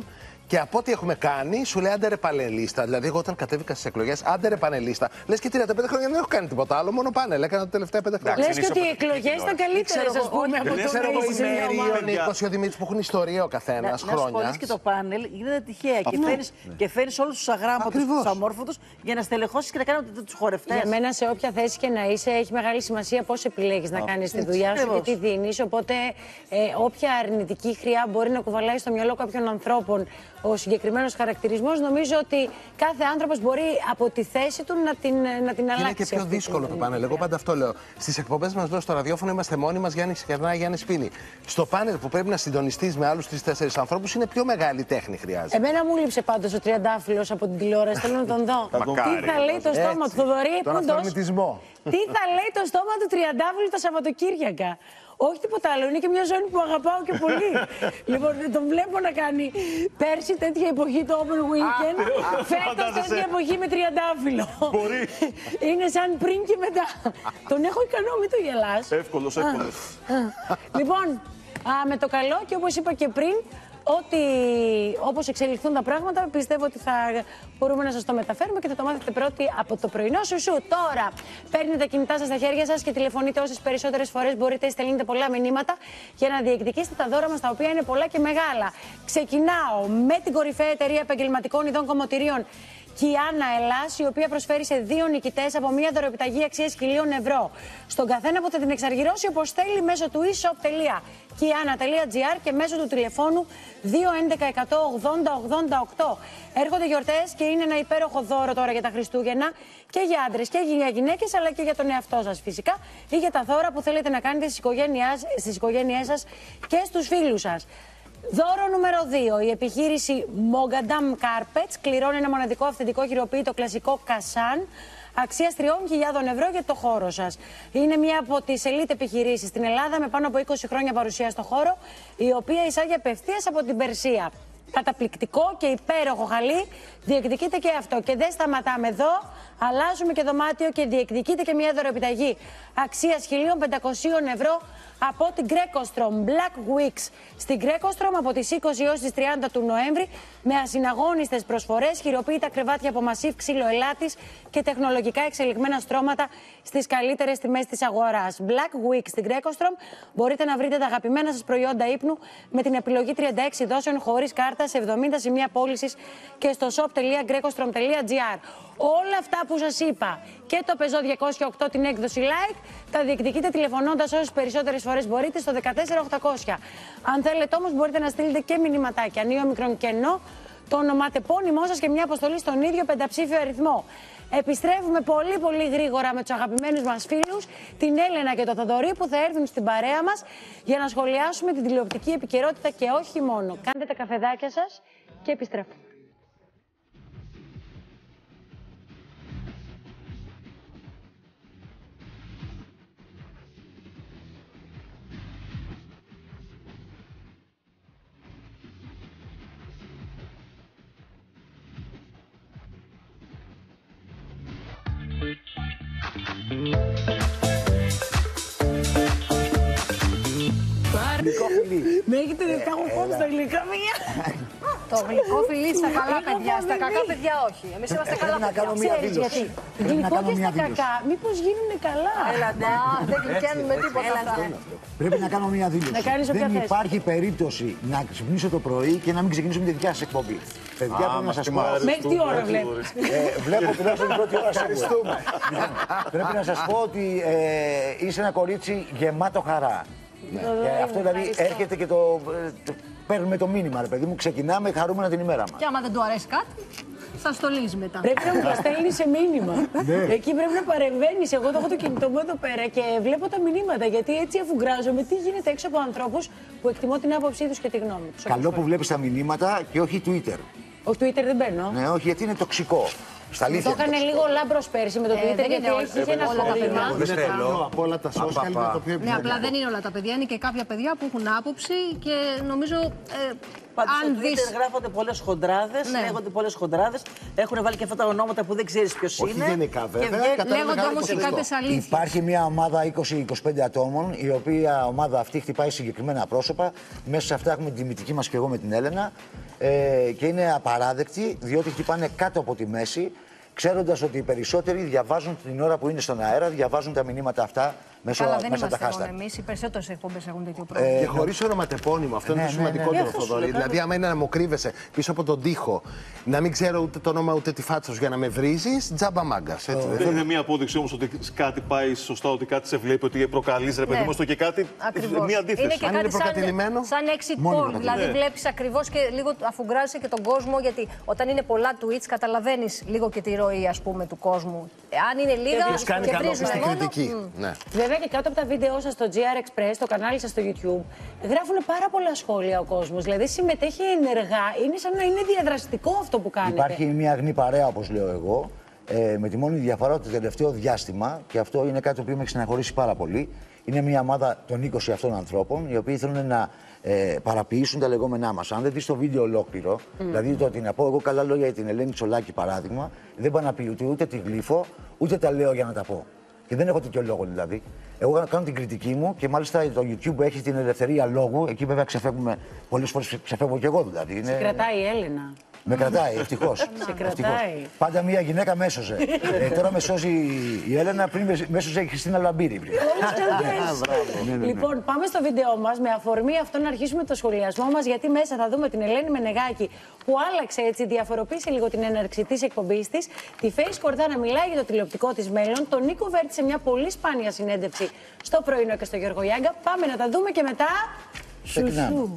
Και από ό,τι έχουμε κάνει, σου λέει άντε ρε πανελίστα. Δηλαδή, εγώ όταν κατέβηκα στις εκλογές, άντε ρε πανελίστα. Λες και 35 χρόνια δεν έχω κάνει τίποτα άλλο, μόνο πάνελ. Έκανα τα τελευταία 5 χρόνια. Λες και ότι οι εκλογές ήταν καλύτερες, ας πούμε, από το Δεν ξέρω εγώ, η Μέρη, ο Νίκος, ο Δημήτρης που έχουν ιστορία ο καθένας χρόνια. Να και το πάνελ γίνεται τυχαία και φέρνεις όλους τους αγράμματους, τους αμόρφωτους για να στελεχώσεις και να κάνεις τους χορευτές. Για μένα, σε όποια θέση και να είσαι, έχει μεγάλη σημασία πώς επιλέγεις να κάνεις τη δουλειά σου και τι δίνεις. Οπότε, όποια αρνητική χρειά μπορεί να κουβαλάει στο μυαλό κάποιων ανθρώπων ο συγκεκριμένος χαρακτηρισμός, νομίζω ότι κάθε άνθρωπος μπορεί από τη θέση του να την αλλάξει. Είναι και πιο δύσκολο το πάνελ. Εγώ πάντα αυτό λέω. Στις εκπομπές μας εδώ στο ραδιόφωνο είμαστε μόνοι μας, Γιάννη Κερνά, Γιάννη Σπίνη. Στο πάνελ που πρέπει να συντονιστείς με άλλους 3-4 ανθρώπους είναι πιο μεγάλη τέχνη χρειάζεται. Εμένα μου λείψε πάντως ο Τριαντάφυλλος από την τηλεόραση. Θέλω να τον δω. Τι θα λέει το στόμα του Θοδωρή, τον αυτορμητισμό. Τι θα λέει το στόμα του Τριαντάφυλλου τα Σαββατοκύριακα. Όχι τίποτα άλλο, είναι και μια ζώνη που αγαπάω και πολύ. Λοιπόν, τον βλέπω να κάνει πέρσι τέτοια εποχή το Open Weekend, φέτος τέτοια εποχή με Τριαντάφυλλο. Μπορεί. Είναι σαν πριν και μετά. Τον έχω ικανό, μην το γελάς. Εύκολος. Λοιπόν, με το καλό και όπως είπα και πριν, ότι όπως εξελιχθούν τα πράγματα, πιστεύω ότι θα μπορούμε να σας το μεταφέρουμε και θα το μάθετε πρώτοι από το πρωινό σουσού. Τώρα, παίρνετε τα κινητά σας στα χέρια σας και τηλεφωνείτε όσες περισσότερες φορές μπορείτε, στέλνετε πολλά μηνύματα για να διεκδικήσετε τα δώρα μας, τα οποία είναι πολλά και μεγάλα. Ξεκινάω με την κορυφαία εταιρεία επαγγελματικών ειδών κομμωτηρίων Kiana Ελλάς, η οποία προσφέρει σε 2 νικητές από μια δωροεπιταγή αξίας 1.000 ευρώ. Στον καθένα που θα την εξαργυρώσει όπως θέλει μέσω του e-shop.kiana.gr και μέσω του τηλεφώνου 211 180 88. Έρχονται γιορτές και είναι ένα υπέροχο δώρο τώρα για τα Χριστούγεννα και για άντρες και για γυναίκες, αλλά και για τον εαυτό σας φυσικά, ή για τα δώρα που θέλετε να κάνετε στις οικογένειές σας και στους φίλους σας. Δώρο νούμερο 2. Η επιχείρηση Mogadam Carpets κληρώνει ένα μοναδικό αυθεντικό χειροποίητο κλασικό κασάν αξίας 3.000 ευρώ για το χώρο σας. Είναι μία από τις ελίτ επιχειρήσεις στην Ελλάδα με πάνω από 20 χρόνια παρουσία στο χώρο, η οποία εισάγει απευθείας από την Περσία. Καταπληκτικό και υπέροχο χαλί, διεκδικείτε και αυτό. Και δεν σταματάμε εδώ, αλλάζουμε και δωμάτιο και διεκδικείτε και μια δωροεπιταγή αξίας 1.500 ευρώ από την Greco-Strom Black Weeks. Στην Greco-Strom από τις 20 έως τις 30 του Νοέμβρη, με ασυναγώνιστες προσφορές, χειροποίητα κρεβάτια από μασίβ ξύλο ελάτης και τεχνολογικά εξελιγμένα στρώματα στις καλύτερες τιμές της αγοράς. Black Weeks στην Greco-Strom μπορείτε να βρείτε τα αγαπημένα σας προϊόντα ύπνου με την επιλογή 36 δόσεων χωρίς κάρτα σε 70 σημεία πώλησης και στο shop.grecostrom.gr. Όλα αυτά που σας είπα και το Peugeot 208 την έκδοση Like τα διεκδικείτε τηλεφωνώντας όσες περισσότερες φορές μπορείτε στο 14800. Αν θέλετε όμως μπορείτε να στείλετε και μηνυματάκια νέο μικρόν κενό, το ονοματεπώνυμό σας και μια αποστολή στον ίδιο πενταψήφιο αριθμό. Επιστρέφουμε πολύ γρήγορα με τους αγαπημένους μας φίλους, την Έλενα και το Θοδωρή, που θα έρθουν στην παρέα μας για να σχολιάσουμε την τηλεοπτική επικαιρότητα και όχι μόνο. Κάντε τα καφεδάκια σας και επιστρέφουμε. Με έχετε κάνω φόβο στα γλυκά μία. Το γλυκό φιλί στα καλά παιδιά, στα κακά παιδιά όχι. Εμείς είμαστε καλά παιδιά. Ξέρεις γιατί. Γλυκό και στα κακά, μήπως γίνουνε καλά. Δεν γλυκαίνουμε τίποτα αυτά. Πρέπει να κάνω μια δήλωση. Δεν υπάρχει περίπτωση να ξυπνήσω το πρωί και να μην ξεκινήσω με τη δικιά σας εκπομπή. Παιδιά, πρέπει να σας πω. Μέχρι τι ώρα βλέπεις? Βλέπω τουλάχιστον την πρώτη ώρα σίγουρα. Πρέπει να σας πω ότι είσαι ένα κορίτσι γεμάτο χαρά. Αυτό δηλαδή έρχεται και το παίρνουμε το μήνυμα, ρε παιδί μου, ξεκινάμε χαρούμενα την ημέρα μας. Και άμα δεν του αρέσει κάτι, θα στολίζει μετά. Πρέπει να μου το στέλνει σε μήνυμα. Εκεί πρέπει να παρεμβαίνεις. Εγώ το έχω το κινητό μου εδώ πέρα και βλέπω τα μηνύματα. Γιατί έτσι αφουγκράζομαι τι γίνεται έξω από ανθρώπους που εκτιμώ την άποψή τους και τη γνώμη τους. Καλό που βλέπεις τα μηνύματα και όχι Twitter. Όχι Twitter δεν μπαίνω. Ναι, όχι, γιατί είναι τοξικό. Το έκανε λίγο λάμπρος πέρσι με το Twitter γιατί είχε ένα πρόβλημα. Δεν θέλω από όλα τα social είναι το πιο ναι, απλά δεν είναι όλα τα παιδιά. Είναι και κάποια παιδιά που έχουν άποψη και νομίζω. Πάντως στο Twitter γράφονται πολλές χοντράδες, λέγονται πολλές χοντράδες. Έχουν βάλει και αυτά τα ονόματα που δεν ξέρεις ποιος είναι. Όχι γενικά βέβαια. Λέγονται όμως και κάποιες αλήθειες. Υπάρχει μια ομάδα 20-25 ατόμων, η οποία ομάδα αυτή χτυπάει συγκεκριμένα πρόσωπα. Μέσα σε αυτά έχουμε την τιμητική μας και εγώ με την Έλενα. και είναι απαράδεκτη, διότι χτυπάνε κάτω από τη μέση, ξέροντας ότι οι περισσότεροι διαβάζουν την ώρα που είναι στον αέρα, διαβάζουν τα μηνύματα αυτά μέσα τα hashtag. Καλά, δεν είμαστε εμείς, οι περισσότερες εκπομπές έχουν τέτοιο πρόβλημα. Και χωρίς ονοματεπώνυμο, αυτό είναι το σημαντικότερο, Θοδωρή. Δηλαδή, άμα είναι να μου κρύβεσαι πίσω από τον τοίχο, να μην ξέρω ούτε το όνομα ούτε τη φάτσα σου για να με βρίζεις, τζάμπα μάγκας. Δεν είναι μία απόδειξη όμως ότι κάτι πάει σωστά, ότι κάτι σε βλέπει, ότι προκαλείς ρε παιδί μου, στο και κάτι. Μία αντίθεση. Είναι και κάτι σαν exit poll. Δηλαδή, βλέπεις ακριβώς και λίγο αφουγκράζεσαι και τον κόσμο, γιατί όταν είναι πολλά tweets, καταλαβαίνεις λίγο και τη ροή, ας πούμε, του κόσμου. Αν είναι λίγα, και βρίζεις την κριτική. Βέβαια και κάτω από τα βίντεο σας στο GR Express, το κανάλι σας στο YouTube, γράφουν πάρα πολλά σχόλια ο κόσμος. Δηλαδή συμμετέχει ενεργά. Είναι σαν να είναι διαδραστικό αυτό που κάνετε. Υπάρχει μια αγνή παρέα, όπως λέω εγώ, με τη μόνη διαφορά ότι το τελευταίο διάστημα, και αυτό είναι κάτι που με έχει στεναχωρήσει πάρα πολύ, είναι μια ομάδα των 20 αυτών ανθρώπων, οι οποίοι θέλουν να παραποιήσουν τα λεγόμενά μας. Αν δεν δεις το βίντεο ολόκληρο, δηλαδή το ότι να πω εγώ καλά λόγια για την Ελένη Τσολάκη παράδειγμα, δεν παραποιούται ούτε τη γλύφω, ούτε τα λέω για να τα πω. Και δεν έχω τέτοιο λόγο δηλαδή. Εγώ κάνω την κριτική μου και μάλιστα το YouTube έχει την ελευθερία λόγου. Εκεί βέβαια ξεφεύγουμε, πολλές φορές ξεφεύγω και εγώ δηλαδή. Σε κρατάει η Έλενα. Με κρατάει, ευτυχώς. Σε κρατάει. Πάντα μια γυναίκα με έσωσε. Τώρα με σώζει η Έλενα, πριν με έσωσε η Χριστίνα Λαμπύρη. Λοιπόν, πάμε στο βίντεο μας. Με αφορμή αυτό να αρχίσουμε το σχολιασμό μας, γιατί μέσα θα δούμε την Ελένη Μενεγάκη που άλλαξε έτσι, διαφοροποίησε λίγο την έναρξη της εκπομπής της. Τη Φέη Σκορδά να μιλάει για το τηλεοπτικό της μέλλον. Τον Νίκο Βέρτη σε μια πολύ σπάνια συνέντευξη στο πρωινό και στο Γιώργο Γιάγκα. Πάμε να τα δούμε και μετά. Σουσού.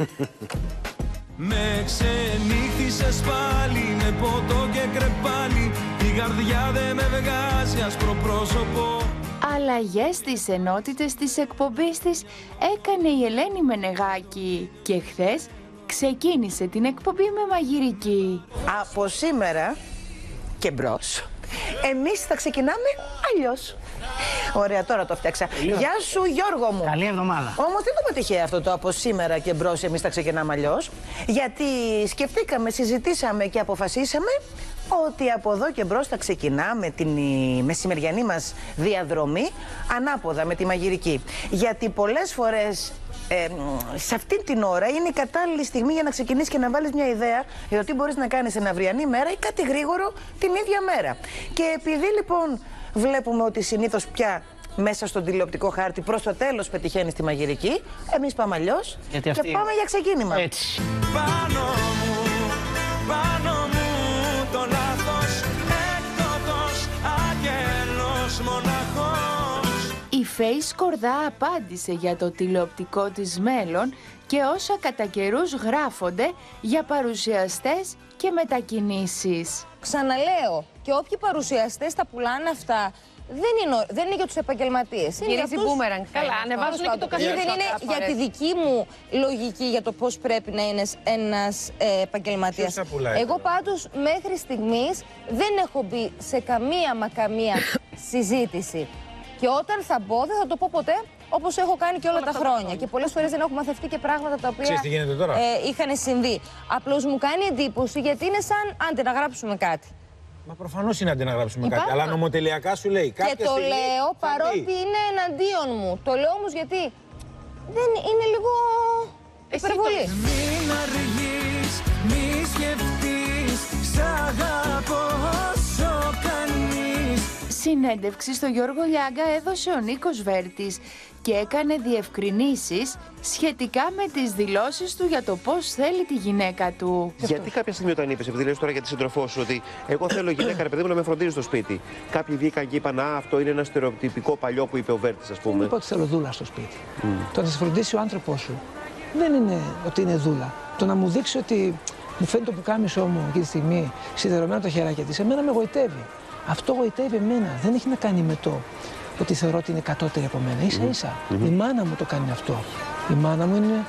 Με ξενύχτησες πάλι με ποτό και κρεπάλι. Η καρδιά δεν με βγάζει άσπρο πρόσωπο. Αλλαγές στις ενότητες της εκπομπής της έκανε η Ελένη Μενεγάκη και χθες ξεκίνησε την εκπομπή με μαγειρική. Από σήμερα και μπρος, εμείς θα ξεκινάμε αλλιώς. Ωραία, τώρα το φτιάξα. Γεια σου, Γιώργο μου. Καλή εβδομάδα. Όμως δεν το είπα τυχαία αυτό το από σήμερα και μπρος, εμείς θα ξεκινάμε αλλιώς. Γιατί σκεφτήκαμε, συζητήσαμε και αποφασίσαμε ότι από εδώ και μπρος θα ξεκινάμε την μεσημεριανή μας διαδρομή ανάποδα με τη μαγειρική. Γιατί πολλές φορές σε αυτή την ώρα είναι η κατάλληλη στιγμή για να ξεκινήσεις και να βάλεις μια ιδέα για το τι μπορείς να κάνεις την αυριανή μέρα ή κάτι γρήγορο την ίδια μέρα. Και επειδή λοιπόν βλέπουμε ότι συνήθως πια μέσα στον τηλεοπτικό χάρτη προς το τέλος πετυχαίνει τη μαγειρική, εμείς πάμε αλλιώς και πάμε για ξεκίνημα. Έτσι. Πάνω μου το λάθος, έκδοτος, αγγέλος μοναχός. Η Φέη Σκορδά απάντησε για το τηλεοπτικό της μέλλον και όσα κατά καιρούς γράφονται για παρουσιαστές και μετακινήσεις. Ξαναλέω, και όποιοι παρουσιαστές τα πουλάνε αυτά, δεν είναι για τους επαγγελματίες. Γυρίζει μπούμεραγκ. Καλά, ανεβάζουν και το καθένα. Δεν είναι για τη δική μου λογική για το πώς πρέπει να είναι ένας επαγγελματίας. Εγώ πάντως μέχρι στιγμής δεν έχω μπει σε καμία συζήτηση. Και όταν θα μπω, δεν θα το πω ποτέ, όπως έχω κάνει και όλα τα χρόνια. Και πολλές φορές δεν έχω μαθευτεί και πράγματα τα οποία είχαν συμβεί. Απλώς μου κάνει εντύπωση γιατί είναι σαν άντε να γράψουμε κάτι. Μα προφανώς είναι αντί να γράψουμε κάτι, αλλά νομοτελειακά σου λέει. Και το λέω παρότι είναι εναντίον μου. Το λέω όμως γιατί δεν είναι λίγο υπερβολή. Μην αργείς, μη σκεφτείς, σ' αγαπώ όσο κανείς. Συνέντευξη στο Γιώργο Λιάγκα έδωσε ο Νίκος Βέρτης και έκανε διευκρινήσεις σχετικά με τις δηλώσεις του για το πώς θέλει τη γυναίκα του. Γιατί κάποια στιγμή όταν είπες, επειδή λες τώρα για τη σύντροφό σου, ότι εγώ θέλω γυναίκα, ρε παιδί μου, να με φροντίζει στο σπίτι. Κάποιοι βγήκαν και είπαν, αυτό είναι ένα στερεοτυπικό παλιό που είπε ο Βέρτης, ας πούμε. Δεν είπα ότι θέλω δούλα στο σπίτι. Το να σε φροντίσει ο άνθρωπός σου δεν είναι ότι είναι δούλα. Το να μου δείξει ότι μου φαίνεται το πουκάμισό μου εκείνη τη στιγμή, σιδερωμένο το χεράκι της, εμένα με γοητεύει. Αυτό γοητεύει εμένα. Δεν έχει να κάνει με το ότι θεωρώ ότι είναι κατώτερη από μένα. Ίσα-ίσα. Η μάνα μου το κάνει αυτό. Η μάνα μου είναι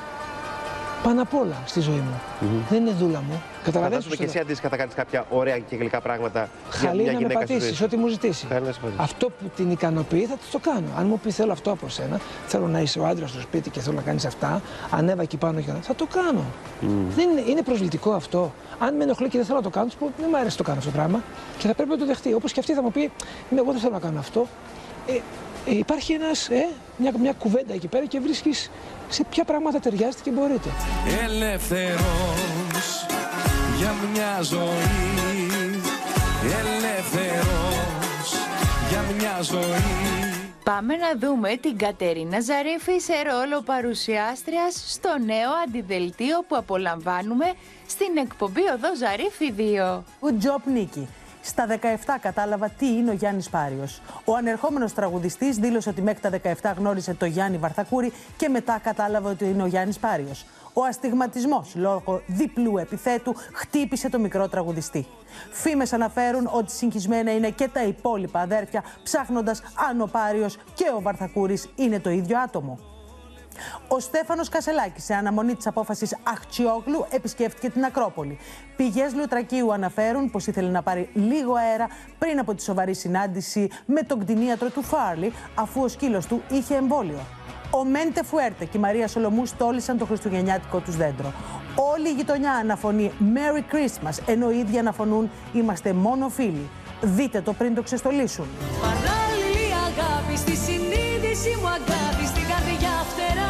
πάνω απ' όλα στη ζωή μου. Δεν είναι δούλα μου. Καταλαβαίνεις. Φαντάζομαι και εσύ αντίστοιχα θα κάνεις κάποια ωραία και γλυκά πράγματα. Χαλή για να μια με πατήσεις, ό,τι μου ζητήσει. Αυτό που την ικανοποιεί θα το κάνω. Αν μου πει θέλω αυτό από σένα, θέλω να είσαι ο άντρας στο σπίτι και θέλω να κάνεις αυτά, ανέβα εκεί πάνω και θα το κάνω. Δεν είναι προσβλητικό αυτό. Αν με ενοχλεί και δεν θέλω να το κάνω, δεν μου αρέσει να το κάνω αυτό το πράγμα και θα πρέπει να το δεχτεί. Όπως και αυτή θα μου πει, εγώ δεν θέλω να κάνω αυτό. Υπάρχει μια κουβέντα εκεί πέρα και βρίσκεις σε ποια πράγματα ταιριάζεται και μπορείτε. Ελεύθερος για μια ζωή, ελεύθερος για μια ζωή. Πάμε να δούμε την Κατερίνα Ζαρίφη σε ρόλο παρουσιάστριας στο νέο αντιδελτίο που απολαμβάνουμε στην εκπομπή Οδό Ζαρίφη 2. Good job, Νίκη. Στα 17 κατάλαβα τι είναι ο Γιάννης Πάριος. Ο ανερχόμενος τραγουδιστής δήλωσε ότι μέχρι τα 17 γνώρισε το Γιάννη Βαρθακούρη και μετά κατάλαβε ότι είναι ο Γιάννης Πάριος. Ο αστιγματισμός λόγω διπλού επιθέτου χτύπησε το μικρό τραγουδιστή. Φήμες αναφέρουν ότι συγχυσμένα είναι και τα υπόλοιπα αδέρφια, ψάχνοντας αν ο Πάριος και ο Βαρθακούρης είναι το ίδιο άτομο. Ο Στέφανος Κασελάκης, σε αναμονή της απόφασης Αχτσιόγλου, επισκέφτηκε την Ακρόπολη. Πηγές Λιωτρακίου αναφέρουν πως ήθελε να πάρει λίγο αέρα πριν από τη σοβαρή συνάντηση με τον κτηνίατρο του Φάρλι, αφού ο σκύλος του είχε εμβόλιο. Ο Μέντε Φουέρτε και η Μαρία Σολομού στόλισαν το χριστουγεννιάτικο τους δέντρο. Όλη η γειτονιά αναφωνεί Merry Christmas, ενώ οι ίδιοι αναφωνούν Είμαστε μόνο φίλοι. Δείτε το πριν το ξεστολίσουν. Παράλληλη αγάπη στη συνείδηση μου, αγάπη στην καρδιά φτερά.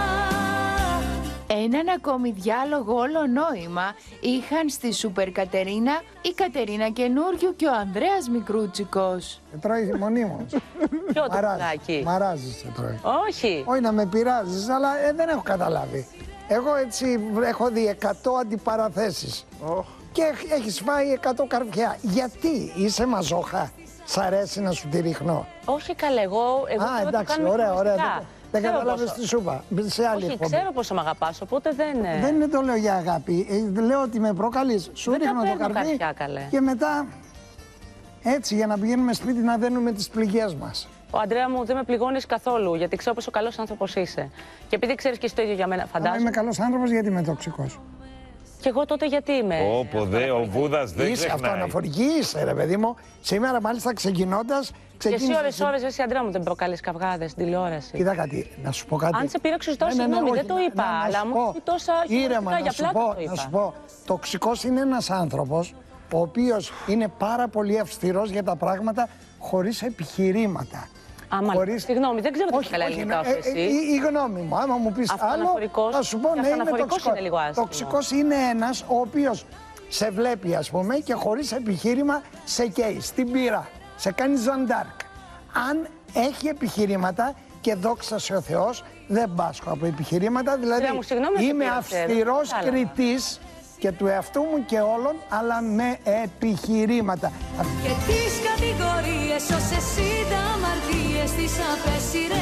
Έναν ακόμη διάλογο όλο νόημα είχαν στη Σούπερ Κατερίνα η Κατερίνα Καινούριου και ο Ανδρέας Μικρούτσικος. Τρώει μονίμως. Ποιο το πουλάκι? Μαράζεις σε τρώει. Όχι. Όχι να με πειράζεις, αλλά δεν έχω καταλάβει. Εγώ έτσι έχω δει 100 αντιπαραθέσεις. Και έχεις φάει 100 καρφιά. Γιατί είσαι μαζόχα? Σ' αρέσει να σου τη ρίχνω? Όχι καλά, εγώ εντάξει, ωραία. Δεν καταλάβεις τη σούπα. Σε άλλη όχι, εκπομπή. ξέρω πόσο με αγαπάς, οπότε δεν... Δεν το λέω για αγάπη. Λέω ότι με προκαλείς. Σου ρίχνω το καρφί και μετά έτσι για να πηγαίνουμε σπίτι να δένουμε τις πληγές μας. Ο Αντρέα μου δεν με πληγώνεις καθόλου, γιατί ξέρω πόσο καλός άνθρωπος είσαι. Και επειδή ξέρεις και εσύ το ίδιο για μένα, φαντάζομαι. Αν είμαι καλός άνθρωπος, γιατί είμαι τοξικός? Και εγώ τότε γιατί είμαι? Όπο δε, ο Βούδας δεν είσαι ξεχνάει. αυτοαναφορική, είσαι ρε παιδί μου. Σήμερα μάλιστα ξεκινώντας. Και εσύ ώρες, εσύ Αντρέα μου δεν προκαλείς καυγάδες στην τηλεόραση. Κοίτα κάτι, να σου πω κάτι. Αν σε πείραξε τόσο, συγγνώμη, δεν το είπα. Αλλά μου πει τόσα ήρεμα, για πλάκα το είπα. Να σου πω, τοξικός είναι ένας άνθρωπος ο οποίος είναι πάρα πολύ αυστηρός για τα πράγματα χωρίς επιχειρήματα. Συγγνώμη, δεν ξέρω τι καλά ελληνικά εσύ. Η γνώμη μου, άμα μου πεις άλλο, θα σου πω ναι, είμαι τοξικός. Τοξικός είναι ένας ο οποίος σε βλέπει, ας πούμε, και χωρίς επιχείρημα σε καίει, στην πύρα, σε κάνει Ζαντάρκ. Αν έχει επιχειρήματα, και δόξα σε ο Θεός, δεν πάσχω από επιχειρήματα, δηλαδή είμαι αυστηρός κριτής και του εαυτού μου και όλων, αλλά με επιχειρήματα. Και τις κατηγορίες όσες είδα αμαρτίες, τις απέσιρες,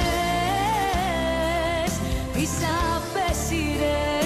τις απέσιρες.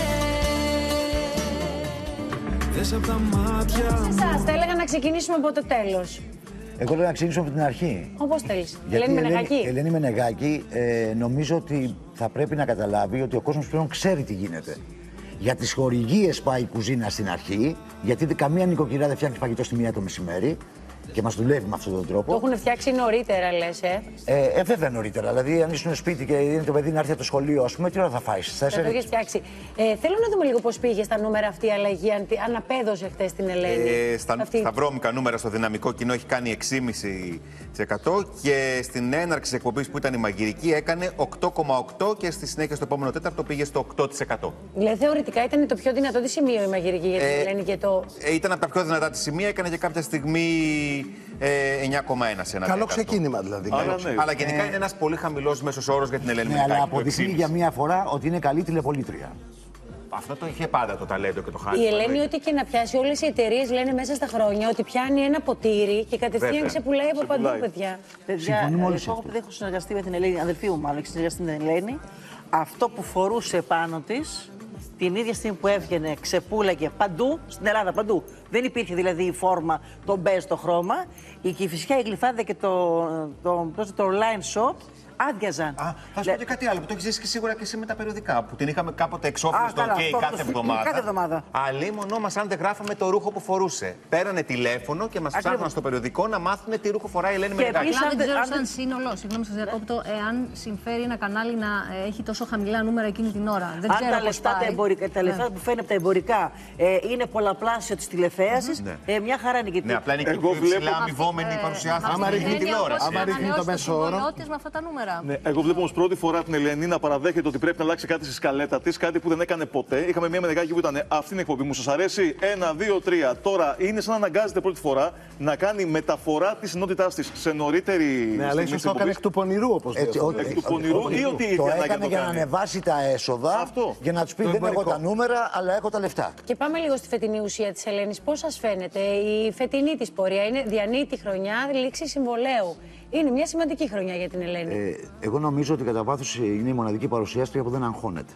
Δες απ' τα μάτια μου. Εσάς, θα έλεγα να ξεκινήσουμε από το τέλος. Εγώ λέω να ξεκινήσω από την αρχή. Όπως θέλεις. Γιατί Ελένη Μενεγάκη. Ελένη Μενεγάκη νομίζω ότι θα πρέπει να καταλάβει ότι ο κόσμος πλέον ξέρει τι γίνεται. Για τις χορηγίες πάει η κουζίνα στην αρχή, γιατί καμία νοικοκυριά δεν φτιάχνει φαγητό στη 1 το μεσημέρι και μας δουλεύει με αυτόν τον τρόπο. Το έχουν φτιάξει νωρίτερα, λες, βέβαια νωρίτερα. Δηλαδή, αν ήσουν σπίτι και είναι το παιδί να έρθει από το σχολείο, ας πούμε, τι ώρα θα φάει? Θα το έχεις φτιάξει. Θέλω να δούμε λίγο πώς πήγε στα νούμερα αυτή η αλλαγή, αν απέδωσε χτες την Ελένη. Στα βρώμικα νούμερα στο δυναμικό κοινό έχει κάνει 6,5% και στην έναρξη της εκπομπής που ήταν η μαγειρική έκανε 8,8% και στη συνέχεια στο επόμενο τέταρτο πήγε στο 8%. Δηλαδή, θεωρητικά ήταν το πιο δυνατό τη σημείο η μαγειρική για την Ελένη και το. Ήταν από τα πιο δυνατά τη σημεία, έκανε και κάποια στιγμή 9,1 σε ένα. Καλό ξεκίνημα δηλαδή. Αλλά γενικά είναι ένας πολύ χαμηλός μέσος όρος για την Ελένη Μενεγάκη. Αλλά αποδεικνύει για μία φορά ότι είναι καλή τηλεπολίτρια. Αυτό το είχε πάντα το ταλέντο και το χάρτη. Η Ελένη, ό,τι και να πιάσει, όλες οι εταιρείες λένε μέσα στα χρόνια ότι πιάνει ένα ποτήρι και κατευθείαν ξεπουλάει από παντού, παιδιά. Εγώ επειδή έχω συνεργαστεί με την Ελένη, αδελφή μου μάλλον, έχει συνεργαστεί με την Ελένη, αυτό που φορούσε πάνω της, την ίδια στιγμή που έβγαινε, ξεπούλαγε παντού, στην Ελλάδα παντού. Δεν υπήρχε δηλαδή η φόρμα, το μπέζ, το χρώμα. Η Κηφισιά, η Γλυφάδα και το line shop άδειαζαν. Θα σου πω και κάτι άλλο που το έχεις ζήσει και σίγουρα και εσύ με τα περιοδικά. Που την είχαμε κάποτε εξώφυλλο στο OK κάθε εβδομάδα. Αλλήμον όμως, αν δεν γράφαμε το ρούχο που φορούσε. Πέρανε τηλέφωνο και μας ψάχναν στο περιοδικό να μάθουν τι ρούχο φοράει η Ελένη Μενεγάκη. Δεν ξέρω σαν σύνολο, συγγνώμη σας διακόπτω, εάν συμφέρει ένα κανάλι να έχει τόσο χαμηλά νούμερα εκείνη την ώρα. Δεν ξέρω πώς πάει. Τα λεφτά που φαίνεται από τα εμπορικά είναι πολλαπλάσιο της τηλεθέασης, μια χαρά είναι γιατί. Ναι, απλά είναι και πιο υψηλά αμοιβόμενη παρουσιάστρια. Άμα ρίχνει την ώρα. Άμα ρίχνει το μέσο όρο. Με αυτά τα νούμερα. νούμερα. Ναι, εγώ βλέπω όμως πρώτη φορά την Ελένη να παραδέχεται ότι πρέπει να αλλάξει κάτι στη σκαλέτα της, κάτι που δεν έκανε ποτέ. Είχαμε μια Μενεγάκη που ήταν αυτή την εκπομπή. Μου σας αρέσει? 1, 2, 3. Τώρα είναι σαν να αναγκάζεται πρώτη φορά να κάνει μεταφορά της ενότητάς της σε νωρίτερη. Ναι, αλλά ίσως το έκανε εκ του πονηρού, όπως λέει. Εκ του πονηρού ή ότι το έκανε για να ανεβάσει τα έσοδα, για να τους πει δεν έχω τα νούμερα, αλλά έχω τα λεφτά. Και πάμε λίγο στη φετινή ουσία της Ελένης. Πώς σας φαίνεται η φετινή της πορεία? Είναι διανύτη χρονιά, λήξη συμβολέου. Είναι μια σημαντική χρονιά για την Ελένη. Εγώ νομίζω ότι κατά βάθος είναι η μοναδική παρουσιάστρια που δεν αγχώνεται.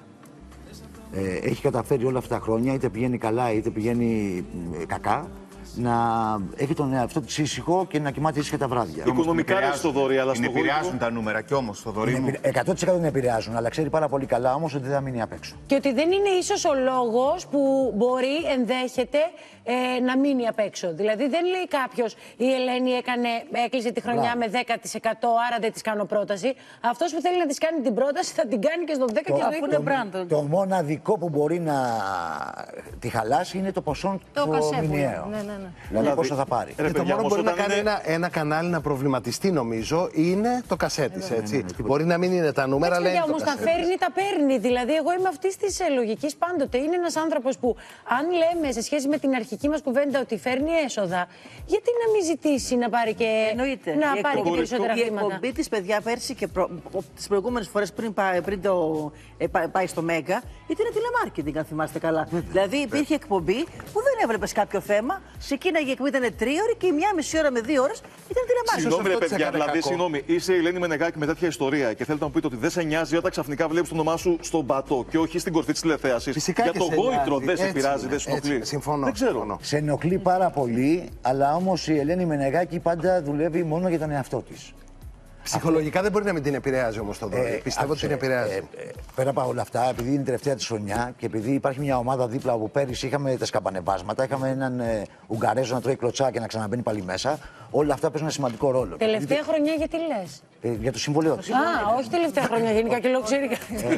Έχει καταφέρει όλα αυτά τα χρόνια, είτε πηγαίνει καλά είτε πηγαίνει κακά, να έχει τον εαυτό της ήσυχο και να κοιμάται ήσυχα τα βράδια. Οικονομικά δεν στο δωρή, αλλά στο γόρι. Επηρεάζουν τα νούμερα κι όμως στο δωρή μου. 100% δεν επηρεάζουν, αλλά ξέρει πάρα πολύ καλά όμως ότι δεν θα μείνει απ' έξω. Και ότι δεν είναι ίσως ο λόγος που μπορεί, ενδέχεται, να μείνει απ' έξω. Δηλαδή δεν λέει κάποιος η Ελένη έκλεισε τη χρονιά με 10%, άρα δεν της κάνω πρόταση. Αυτός που θέλει να της κάνει την πρόταση θα την κάνει και στο 10 και στο 20%. Το μοναδικό που μπορεί να τη χαλάσει είναι το ποσό του μηνιαίου. Δηλαδή πόσο θα πάρει. Το μόνο που μπορεί να κάνει ένα κανάλι να προβληματιστεί, νομίζω, είναι το κασέτη. Μπορεί να μην είναι τα νούμερα, αλλά είναι το όμως τα φέρνει, τα παίρνει. Δηλαδή, εγώ είμαι αυτή τη λογική πάντοτε. Είναι ένας άνθρωπος που, αν λέμε σε σχέση με την αρχική μας κουβέντα ότι φέρνει έσοδα, γιατί να μην ζητήσει να πάρει και, και περισσότερα χρήματα? Η εκπομπή της, παιδιά, πέρσι και τις προηγούμενες φορές πριν το πάει στο Μέγκα, ήταν τηλεμάρκετινγκ, αν θυμάστε καλά. Δηλαδή, υπήρχε εκπομπή που δεν έβλεπες κάποιο θέμα. Σε εκείνα η εκπομπή ήταν 3 ώρες και η 1,5 ώρα με 2 ώρες ήταν τηλεμάρκετινγκ. Συγγνώμη, ρε παιδιά, δηλαδή, συγγνώμη, είσαι η Ελένη Μενεγάκη με τέτοια ιστορία και θέλετε να μου πείτε ότι δεν σε νοιάζει όταν ξαφνικά βλέπεις το όνομά σου στον πατό και όχι στην κορφή της τηλεθέασης. Για το γόητρο δεν σε πειράζει, δεν σε ενοχλεί? Συμφωνώ. Δεν ξέρω. Σε ενοχλεί πάρα πολύ, αλλά όμως η Ελένη Μενεγάκη πάντα δουλεύει μόνο για τον εαυτό της. Ψυχολογικά δεν μπορεί να μην την επηρεάζει όμως το δωρή. Πιστεύω ότι την επηρεάζει. Πέρα από όλα αυτά, επειδή είναι η τελευταία της χρονιά και επειδή υπάρχει μια ομάδα δίπλα όπου πέρυσι είχαμε τα σκαμπανεβάσματα, είχαμε έναν Ουγγαρέζο να τρώει κλωτσά και να ξαναμπαίνει πάλι μέσα, όλα αυτά παίζουν ένα σημαντικό ρόλο. Τελευταία χρονιά γιατί λες? Για το συμβολέο της. Όχι τελευταία χρονιά, γενικά και λόγω ξέρει.